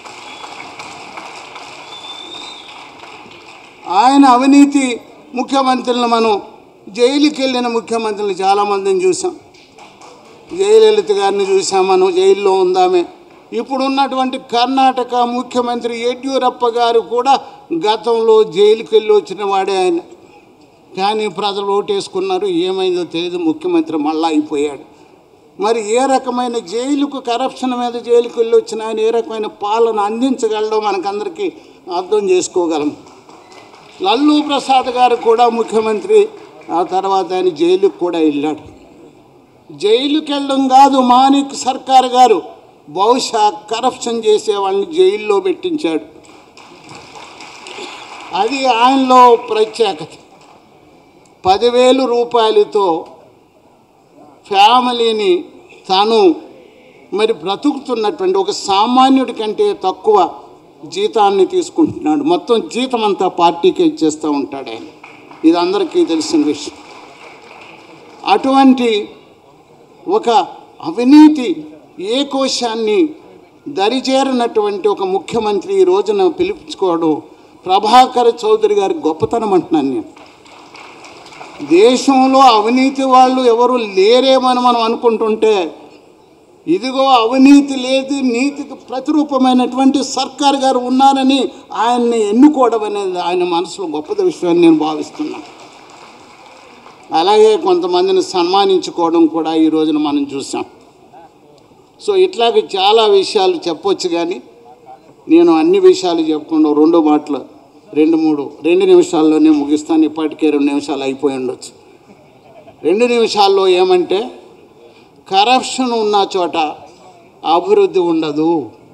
ఆయన అవినీతి ముఖ్యమంత్రులను మనం జైలుకి వెళ్ళిన ముఖ్యమంత్రులు చాలామందిని చూసాం. జయలలిత గారిని చూసాం, మనం జైల్లో ఉందామే. ఇప్పుడున్నటువంటి కర్ణాటక ముఖ్యమంత్రి యడ్యూరప్ప గారు కూడా గతంలో జైలుకి వెళ్ళి వచ్చిన వాడే ఆయన. కానీ ప్రజలు ఓటేసుకున్నారు, ఏమైందో తెలియదు, ముఖ్యమంత్రి మళ్ళా అయిపోయాడు. మరి ఏ రకమైన జైలుకు కరప్షన్ మీద జైలుకి వెళ్ళి వచ్చిన ఆయన ఏ రకమైన పాలన అందించగలడో మనకందరికీ అర్థం చేసుకోగలం. లల్లూ ప్రసాద్ గారు కూడా ముఖ్యమంత్రి, ఆ తర్వాత ఆయన జైలుకు కూడా వెళ్ళాడు. జైలుకి వెళ్ళడం కాదు, మాణిక్ సర్కార్ గారు బహుశా కరప్షన్ చేసే వాళ్ళని జైల్లో పెట్టించాడు. అది ఆయనలో ప్రత్యేకత. 10,000 రూపాయలతో ఫ్యామిలీని తాను మరి బ్రతుకుతున్నటువంటి ఒక సామాన్యుడి కంటే తక్కువ జీతాన్ని తీసుకుంటున్నాడు. మొత్తం జీతం అంతా పార్టీకే ఇచ్చేస్తూ ఉంటాడు ఆయన. ఇది అందరికీ తెలిసిన విషయం. అటువంటి ఒక అవినీతి ఏ కోశాన్ని దరిచేరినటువంటి ఒక ముఖ్యమంత్రి ఈ రోజున పిలుపుకోవడం ప్రభాకర్ చౌదరి గారి గొప్పతనం అంటున్నాను నేను. దేశంలో అవినీతి వాళ్ళు ఎవరు లేరేమని మనం అనుకుంటుంటే, ఇదిగో అవినీతి లేదు, నీతికి ప్రతిరూపమైనటువంటి సర్కార్ గారు ఉన్నారని ఆయన్ని ఎన్నుకోవడం అనేది ఆయన మనసులో గొప్ప విషయాన్ని నేను భావిస్తున్నాను. అలాగే కొంతమందిని సన్మానించుకోవడం కూడా ఈ రోజున మనం చూసాం. సో ఇట్లాగే చాలా విషయాలు చెప్పొచ్చు, కానీ నేను అన్ని విషయాలు చెప్పకుండా 2 నిమిషాల్లోనే ముగిస్తాను. ఇప్పటికే 2 నిమిషాలు అయిపోయి ఉండొచ్చు. 2 నిమిషాల్లో ఏమంటే, కరప్షన్ ఉన్న చోట అభివృద్ధి ఉండదు.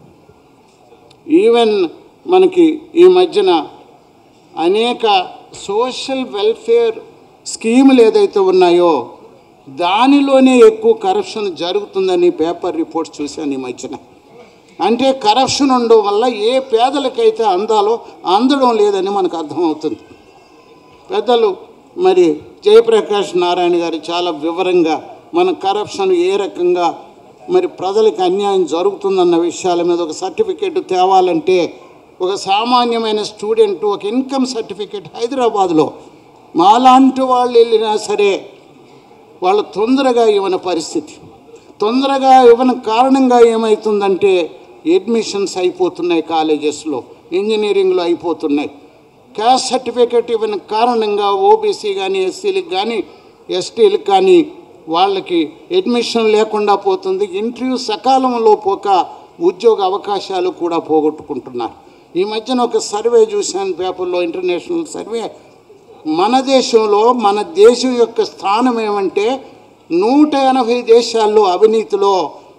ఈవెన్ మనకి ఈ మధ్యన అనేక సోషల్ వెల్ఫేర్ స్కీములు ఏదైతే ఉన్నాయో దానిలోనే ఎక్కువ కరప్షన్ జరుగుతుందని పేపర్ రిపోర్ట్స్ చూశాను ఈ మధ్యన. అంటే కరప్షన్ ఉండడం వల్ల ఏ పేదలకైతే అందడం లేదని మనకు అర్థమవుతుంది. పెద్దలు మరి జయప్రకాష్ నారాయణ గారు చాలా వివరంగా మన కరప్షన్ ఏ రకంగా మరి ప్రజలకు అన్యాయం జరుగుతుందన్న విషయాల మీద ఒక సర్టిఫికేట్ తేవాలంటే ఒక సామాన్యమైన స్టూడెంట్ ఒక ఇన్కమ్ సర్టిఫికేట్ హైదరాబాద్లో మాలాంటి వాళ్ళు వెళ్ళినా సరే వాళ్ళు తొందరగా ఇవ్వని పరిస్థితి. తొందరగా ఇవ్వని కారణంగా ఏమవుతుందంటే అడ్మిషన్స్ అయిపోతున్నాయి, కాలేజెస్లో ఇంజనీరింగ్లో అయిపోతున్నాయి. క్యాస్ట్ సర్టిఫికేట్ ఇవ్వని కారణంగా ఓబీసీ కానీ ఎస్సీలకు కానీ ఎస్టీలకు కానీ వాళ్ళకి అడ్మిషన్ లేకుండా పోతుంది. ఇంటర్వ్యూ సకాలంలో పోక ఉద్యోగ అవకాశాలు కూడా పోగొట్టుకుంటున్నారు. ఈ మధ్యన ఒక సర్వే చూశాను పేపర్లో, ఇంటర్నేషనల్ సర్వే. మన దేశంలో మన దేశం యొక్క స్థానం ఏమంటే 180 దేశాల్లో అవినీతిలో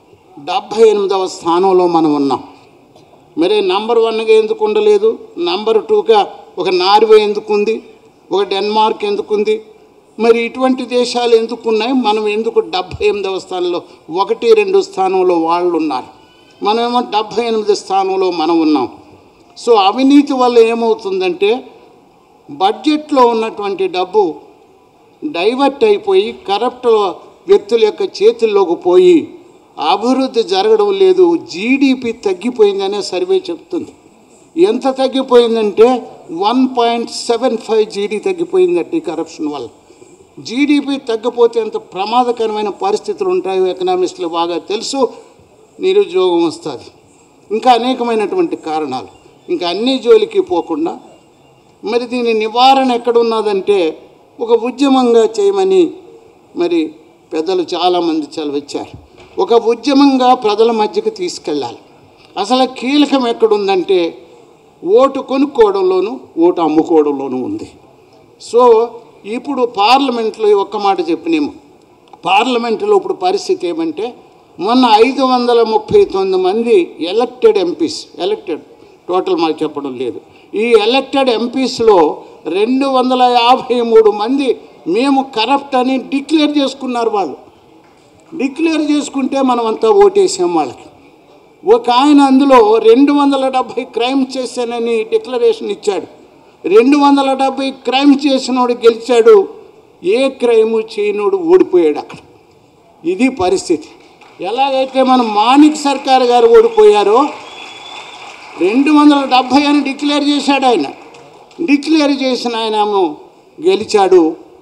78వ స్థానంలో మనం ఉన్నాం. మరి నంబర్ 1గా ఎందుకు ఉండలేదు? నంబర్ 2గా ఒక నార్వే ఎందుకుంది? ఒక డెన్మార్క్ ఎందుకుంది? మరి ఇటువంటి దేశాలు ఎందుకున్నాయి? మనం ఎందుకు 78వ స్థానంలో 1-2 స్థానంలో వాళ్ళు ఉన్నారు, మనమేమో 78 స్థానంలో మనం ఉన్నాం. సో అవినీతి వల్ల ఏమవుతుందంటే బడ్జెట్లో ఉన్నటువంటి డబ్బు డైవర్ట్ అయిపోయి కరప్ట్ వ్యక్తుల యొక్క చేతుల్లోకి పోయి అభివృద్ధి జరగడం లేదు. జీడిపి తగ్గిపోయిందనే సర్వే చెప్తుంది. ఎంత తగ్గిపోయిందంటే 1.75 జీడీ తగ్గిపోయిందట ఈ కరప్షన్ వల్ల. జీడిపి తగ్గిపోతే ఎంత ప్రమాదకరమైన పరిస్థితులు ఉంటాయో ఎకనామిస్టులు బాగా తెలుసు. నిరుద్యోగం వస్తుంది, ఇంకా అనేకమైనటువంటి కారణాలు. ఇంకా అన్ని జోలికి పోకుండా మరి దీని నివారణ ఎక్కడున్నదంటే ఒక ఉద్యమంగా చేయమని మరి పెద్దలు చాలామంది చదివించారు. ఒక ఉద్యమంగా ప్రజల మధ్యకి తీసుకెళ్ళాలి. అసలు కీలకం ఎక్కడుందంటే ఓటు కొనుక్కోవడంలోనూ ఓటు అమ్ముకోవడంలోనూ ఉంది. సో ఇప్పుడు పార్లమెంట్లో ఒక్క మాట చెప్పినేమో, పార్లమెంటులో ఇప్పుడు పరిస్థితి ఏమంటే మొన్న 539 మంది ఎలక్టెడ్ ఎంపీస్, ఎలక్టెడ్ టోటల్ మాకు చెప్పడం లేదు, ఈ ఎలక్టెడ్ ఎంపీస్లో 253 మంది మేము కరప్ట్ అని డిక్లేర్ చేసుకున్నారు. వాళ్ళు డిక్లేర్ చేసుకుంటే మనం అంతా ఓటేసాం వాళ్ళకి. ఒక ఆయన అందులో 270 క్రైమ్ చేశానని డిక్లరేషన్ ఇచ్చాడు. 270 క్రైమ్ చేసినోడు గెలిచాడు. ఏ క్రైము చేయనోడు ఓడిపోయాడు అక్కడ. ఇది పరిస్థితి. ఎలాగైతే మన మాణిక్ సర్కార్ గారు ఓడిపోయారో 270 అని డిక్లేర్ చేశాడు ఆయన. డిక్లేర్ చేసిన ఆయనేమో గెలిచాడు.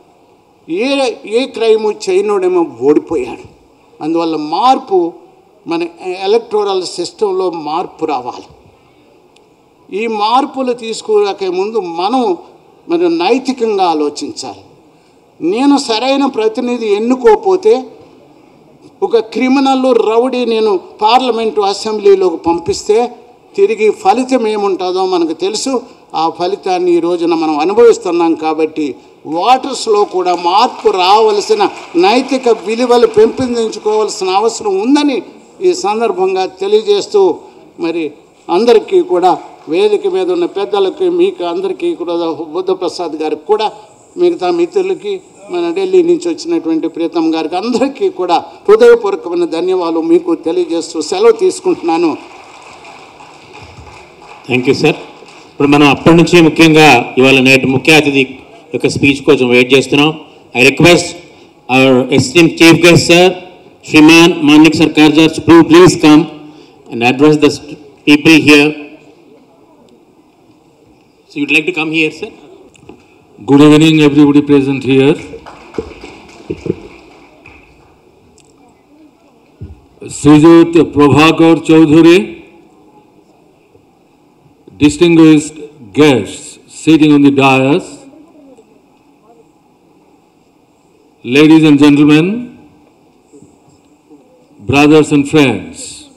ఏ క్రైము చేయనోడేమో ఓడిపోయాడు. అందువల్ల మార్పు, మన ఎలక్టోరల్ సిస్టంలో మార్పు రావాలి. ఈ మార్పులు తీసుకురాకే ముందు మనం నైతికంగా ఆలోచించాలి. నేను సరైన ప్రతినిధి ఎన్నుకోకపోతే ఒక క్రిమినల్ రౌడీ నేను పార్లమెంటు అసెంబ్లీలోకి పంపిస్తే తిరిగి ఫలితం ఏముంటుందో మనకు తెలుసు. ఆ ఫలితాన్ని ఈ రోజున మనం అనుభవిస్తున్నాం. కాబట్టి ఓటర్స్లో కూడా మార్పు రావాల్సిన, నైతిక విలువలు పెంపొందించుకోవాల్సిన అవసరం ఉందని ఈ సందర్భంగా తెలియజేస్తూ, మరి అందరికీ కూడా, వేదిక మీద ఉన్న పెద్దలకి, మీకు అందరికీ కూడా, బుద్ధప్రసాద్ గారికి కూడా, మిగతా మిత్రులకి, మన ఢిల్లీ నుంచి వచ్చినటువంటి ప్రీతం గారికి అందరికీ కూడా హృదయపూర్వకమైన ధన్యవాదాలు మీకు తెలియజేస్తూ సెలవు తీసుకుంటున్నాను. Thank you sir. ఇప్పుడు మనం అప్పటి నుంచి ముఖ్యంగా ఇవాళ నేటి ముఖ్య అతిథి యొక్క స్పీచ్ కోసం వెయిట్ చేస్తున్నాం. I request our esteem chief guest sir Shriman Manik Sarkar sir to please come and address the people here. So you'd like to come here sir. Good evening everybody present here. Sujit Prabhakar Chaudhary, distinguished guests sitting on the dais, ladies and gentlemen, brothers and friends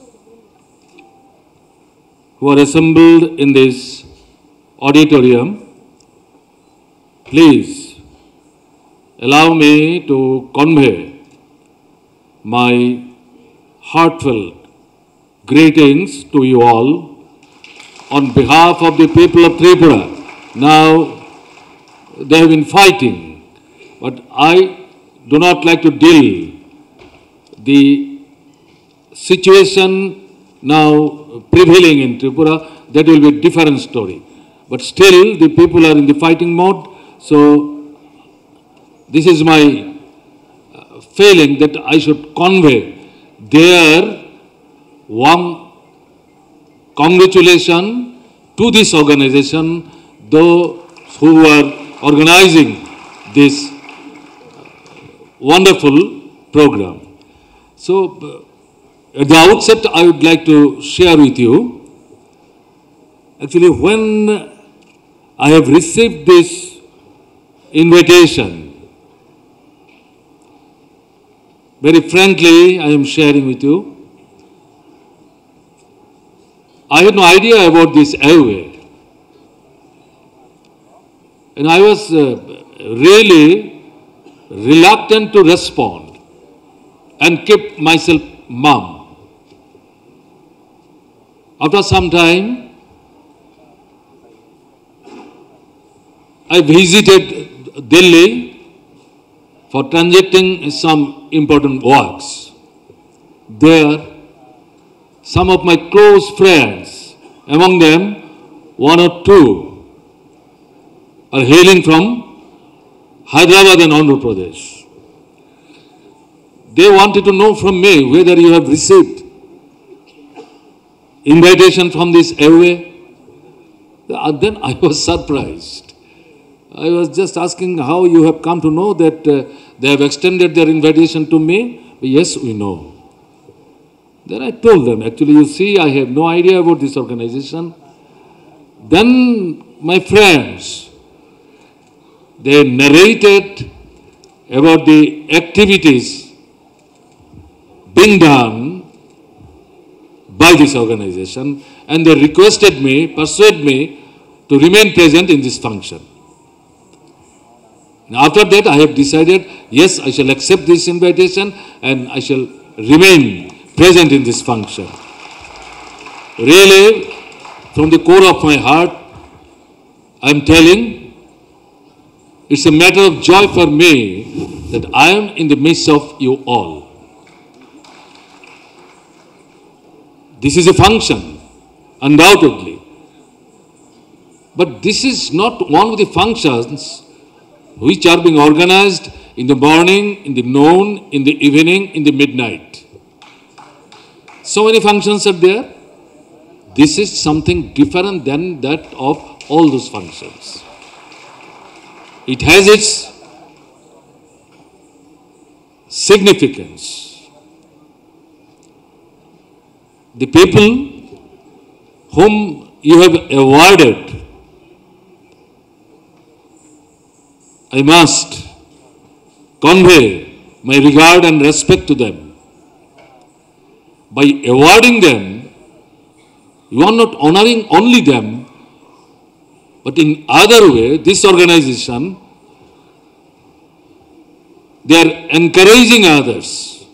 who are assembled in this auditorium, please allow me to convey my heartfelt greetings to you all on behalf of the people of Tripura. Now, they have been fighting, but I do not like to deal the situation now prevailing in Tripura. That will be a different story. But still, the people are in the fighting mode. So, this is my feeling that I should convey their warm congratulations to this organization, those who are organizing this wonderful program. So, at the outset, I would like to share with you, actually, when I have received this invitation, very frankly, I am sharing with you, I had no idea about this airway. And I was really reluctant to respond and kept myself mum. After some time, I visited Delhi for transacting some important works. There, some of my close friends, among them one or two, are hailing from Hyderabad and Andhra Pradesh. They wanted to know from me whether you have received invitation from this airway. Then I was surprised. I was just asking how you have come to know that they have extended their invitation to me. Yes, we know. Then I told them, actually, you see, I have no idea about this organization. Then my friends, they narrated about the activities being done by this organization, and they requested me, persuaded me to remain present in this function. After that, I have decided, yes, I shall accept this invitation and I shall remain present in this function. Really, from the core of my heart, I am telling, it's a matter of joy for me that I am in the midst of you all. This is a function, undoubtedly. But this is not one of the functions which are being organized in the morning, in the noon, in the evening, in the midnight. So many functions are there. This is something different than that of all those functions. It has its significance. The people whom you have awarded, I must convey my regard and respect to them. By awarding them, you are not honoring only them, but in other way, this organization, they are encouraging others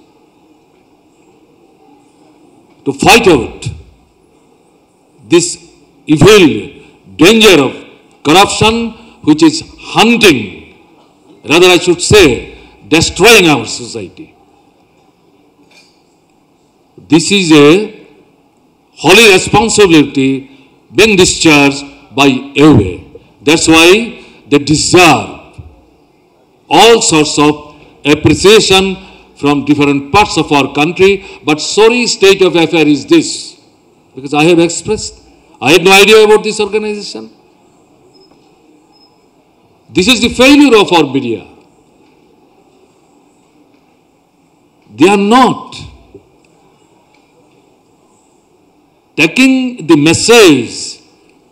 to fight out this evil danger of corruption which is hunting, rather I should say, destroying our society. This is a holy responsibility being discharged by Ewe. That's why they deserve all sorts of appreciation from different parts of our country. But sorry state of affair is this, because I have expressed, I had no idea about this organization. This is the failure of our media. They are not taking the message,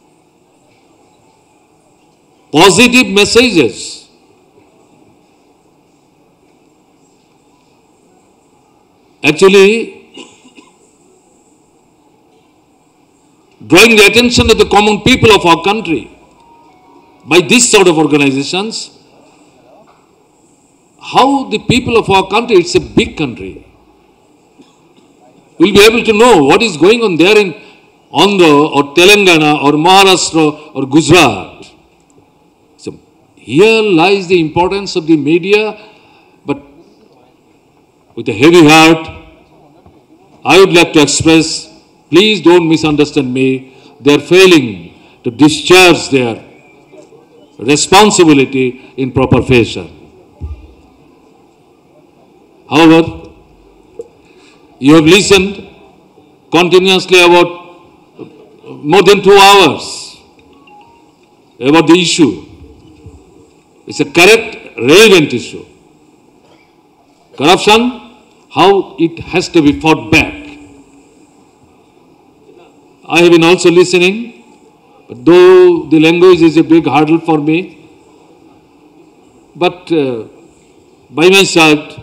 positive messages. Actually, drawing the attention of the common people of our country by this sort of organizations, how the people of our country, it's a big country, will be able to know what is going on there in Andhra or Telangana or Maharashtra or Gujarat. So here lies the importance of the media, but with a heavy heart, I would like to express, please don't misunderstand me, they are failing to discharge their responsibility in proper fashion. However, you have listened continuously about more than 2 hours about the issue. It's a correct, relevant issue. Corruption, how it has to be fought back. I have been also listening, but though the language is a big hurdle for me, but by my side,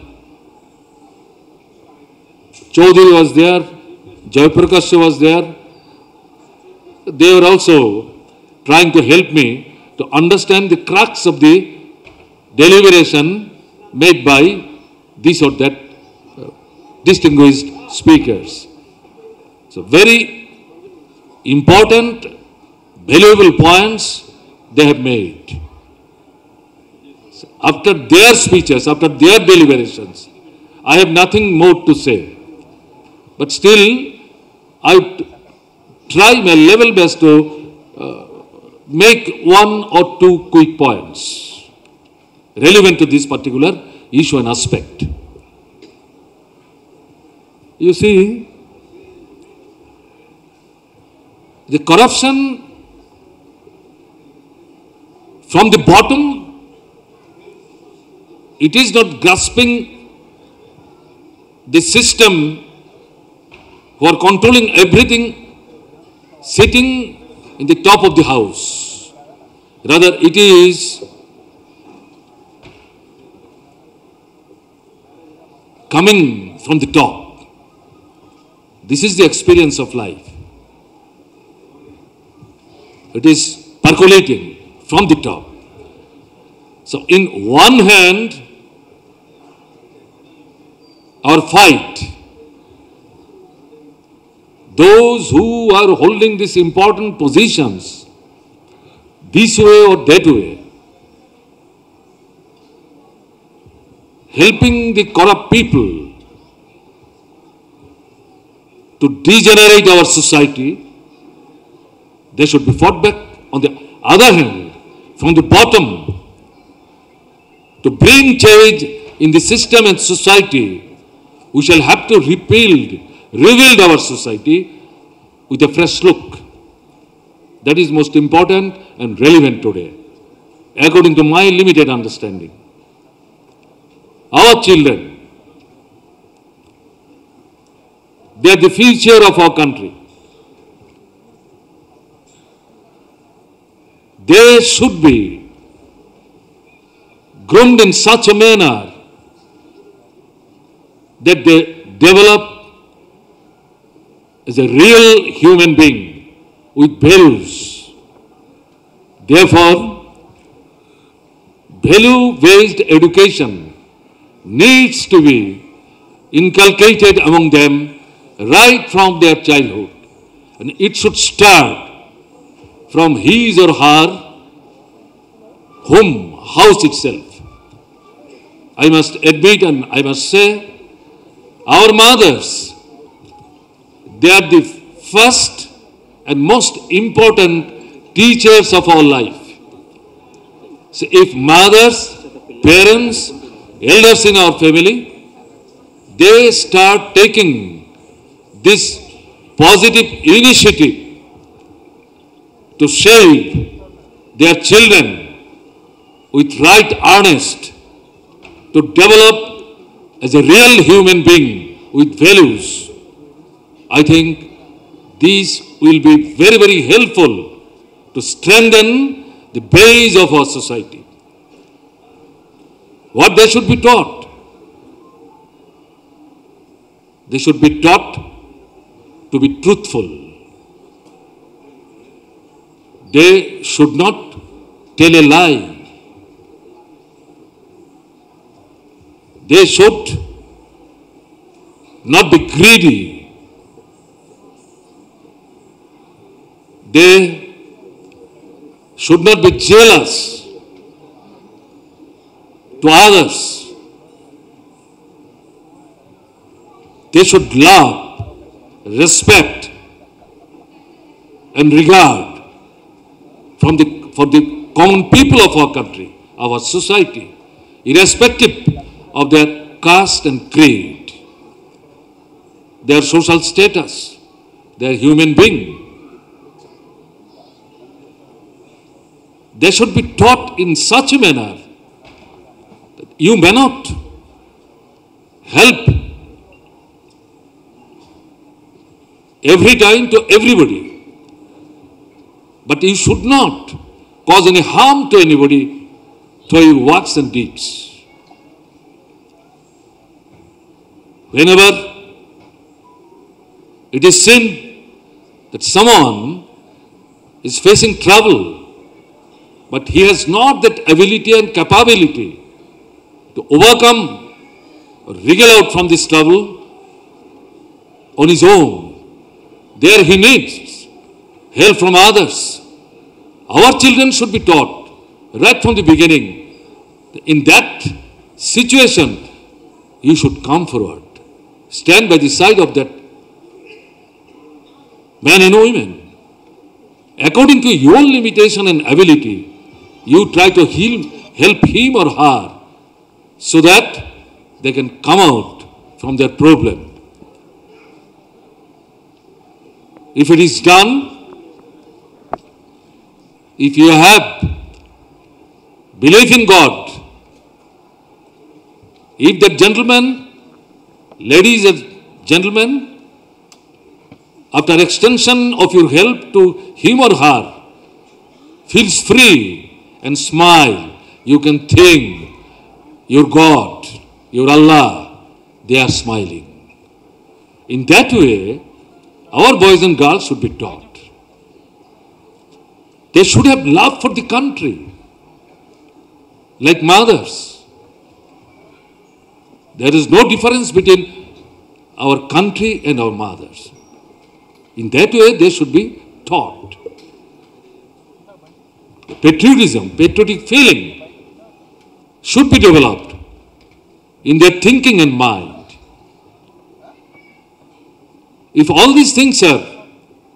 Chaudhary was there, Jayaprakash was there. They were also trying to help me to understand the crux of the deliberation made by this or that distinguished speakers. So very important, valuable points they have made. So after their speeches, after their deliberations, I have nothing more to say. But still, I would try my level best to make 1 or 2 quick points relevant to this particular issue and aspect. You see, the corruption from the bottom, it is not grasping the system who are controlling everything sitting in the top of the house. Rather, it is coming from the top. This is the experience of life. It is percolating from the top. So, in one hand, our fight, those who are holding these important positions, this way or that way, helping the corrupt people to degenerate our society, they should be fought back. On the other hand, from the bottom, to bring change in the system and society, we shall have to rebuild our society with a fresh look. That is most important and relevant today, according to my limited understanding. Our children, they are the future of our country. They should be groomed in such a manner that they develop as a real human being with values. Therefore, value-based education needs to be inculcated among them right from their childhood. And it should start from his or her home, house itself. I must admit and I must say, our mothers, they are the first and most important teachers of our life. So if mothers, parents, elders in our family, they start taking this positive initiative to shape their children with right earnest, to develop as a real human being with values, I think these will be very, very helpful to strengthen the base of our society. What they should be taught? They should be taught to be truthful. They should not tell a lie. They should not be greedy. They should not be jealous to others. They should love, respect, and regard for the common people of our country, our society, irrespective of their caste and creed, their social status, their human being. They should be taught in such a manner that you may not help every time to everybody, but you should not cause any harm to anybody through your words and deeds. Whenever it is seen that someone is facing trouble, but he has not that ability and capability to overcome or wriggle out from this trouble on his own, there he needs help from others. Our children should be taught right from the beginning. In that situation, you should come forward. Stand by the side of that man and women. According to your limitation and ability, you try to help him or her so that they can come out from their problem. If it is done, if you have belief in God, if that gentleman, ladies and gentlemen, after extension of your help to him or her, feels free and smile, you can thank your God, your Allah, they are smiling. In that way, our boys and girls should be taught. They should have love for the country, like mothers. There is no difference between our country and our mothers. In that way, they should be taught. Patriotism, patriotic feeling should be developed in their thinking and mind. If all these things are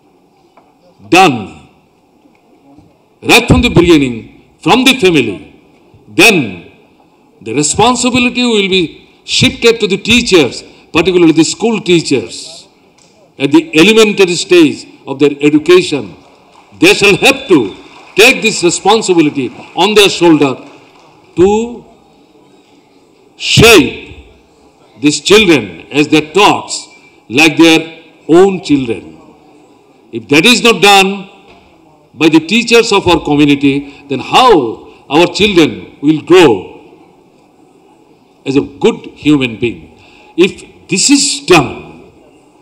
done right from the beginning, from the family, then The responsibility will be shifted to the teachers, particularly the school teachers, at the elementary stage of their education. They shall have to take this responsibility on their shoulder to shape these children as their thoughts like their own children. If that is not done by the teachers of our community, then how our children will grow as a good human being? If this is done,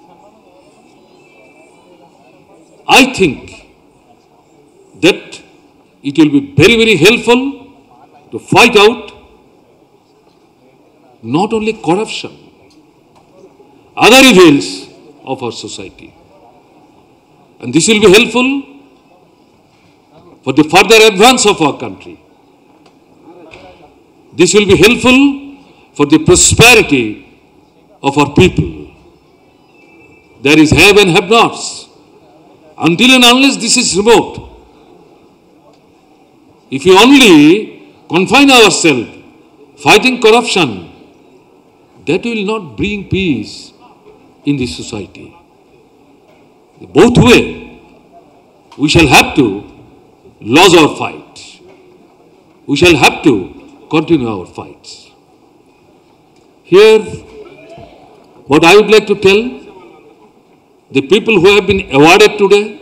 I think that it will be very, very helpful to fight out not only corruption, other evils of our society. And this will be helpful for the further advance of our country. This will be helpful for the prosperity of our people. There is have and have nots. Until and unless this is removed, if we only confine ourselves fighting corruption, that will not bring peace in this society. Both ways, we shall have to lose our fight. We shall have to continue our fights. Here, what I would like to tell the people who have been awarded today,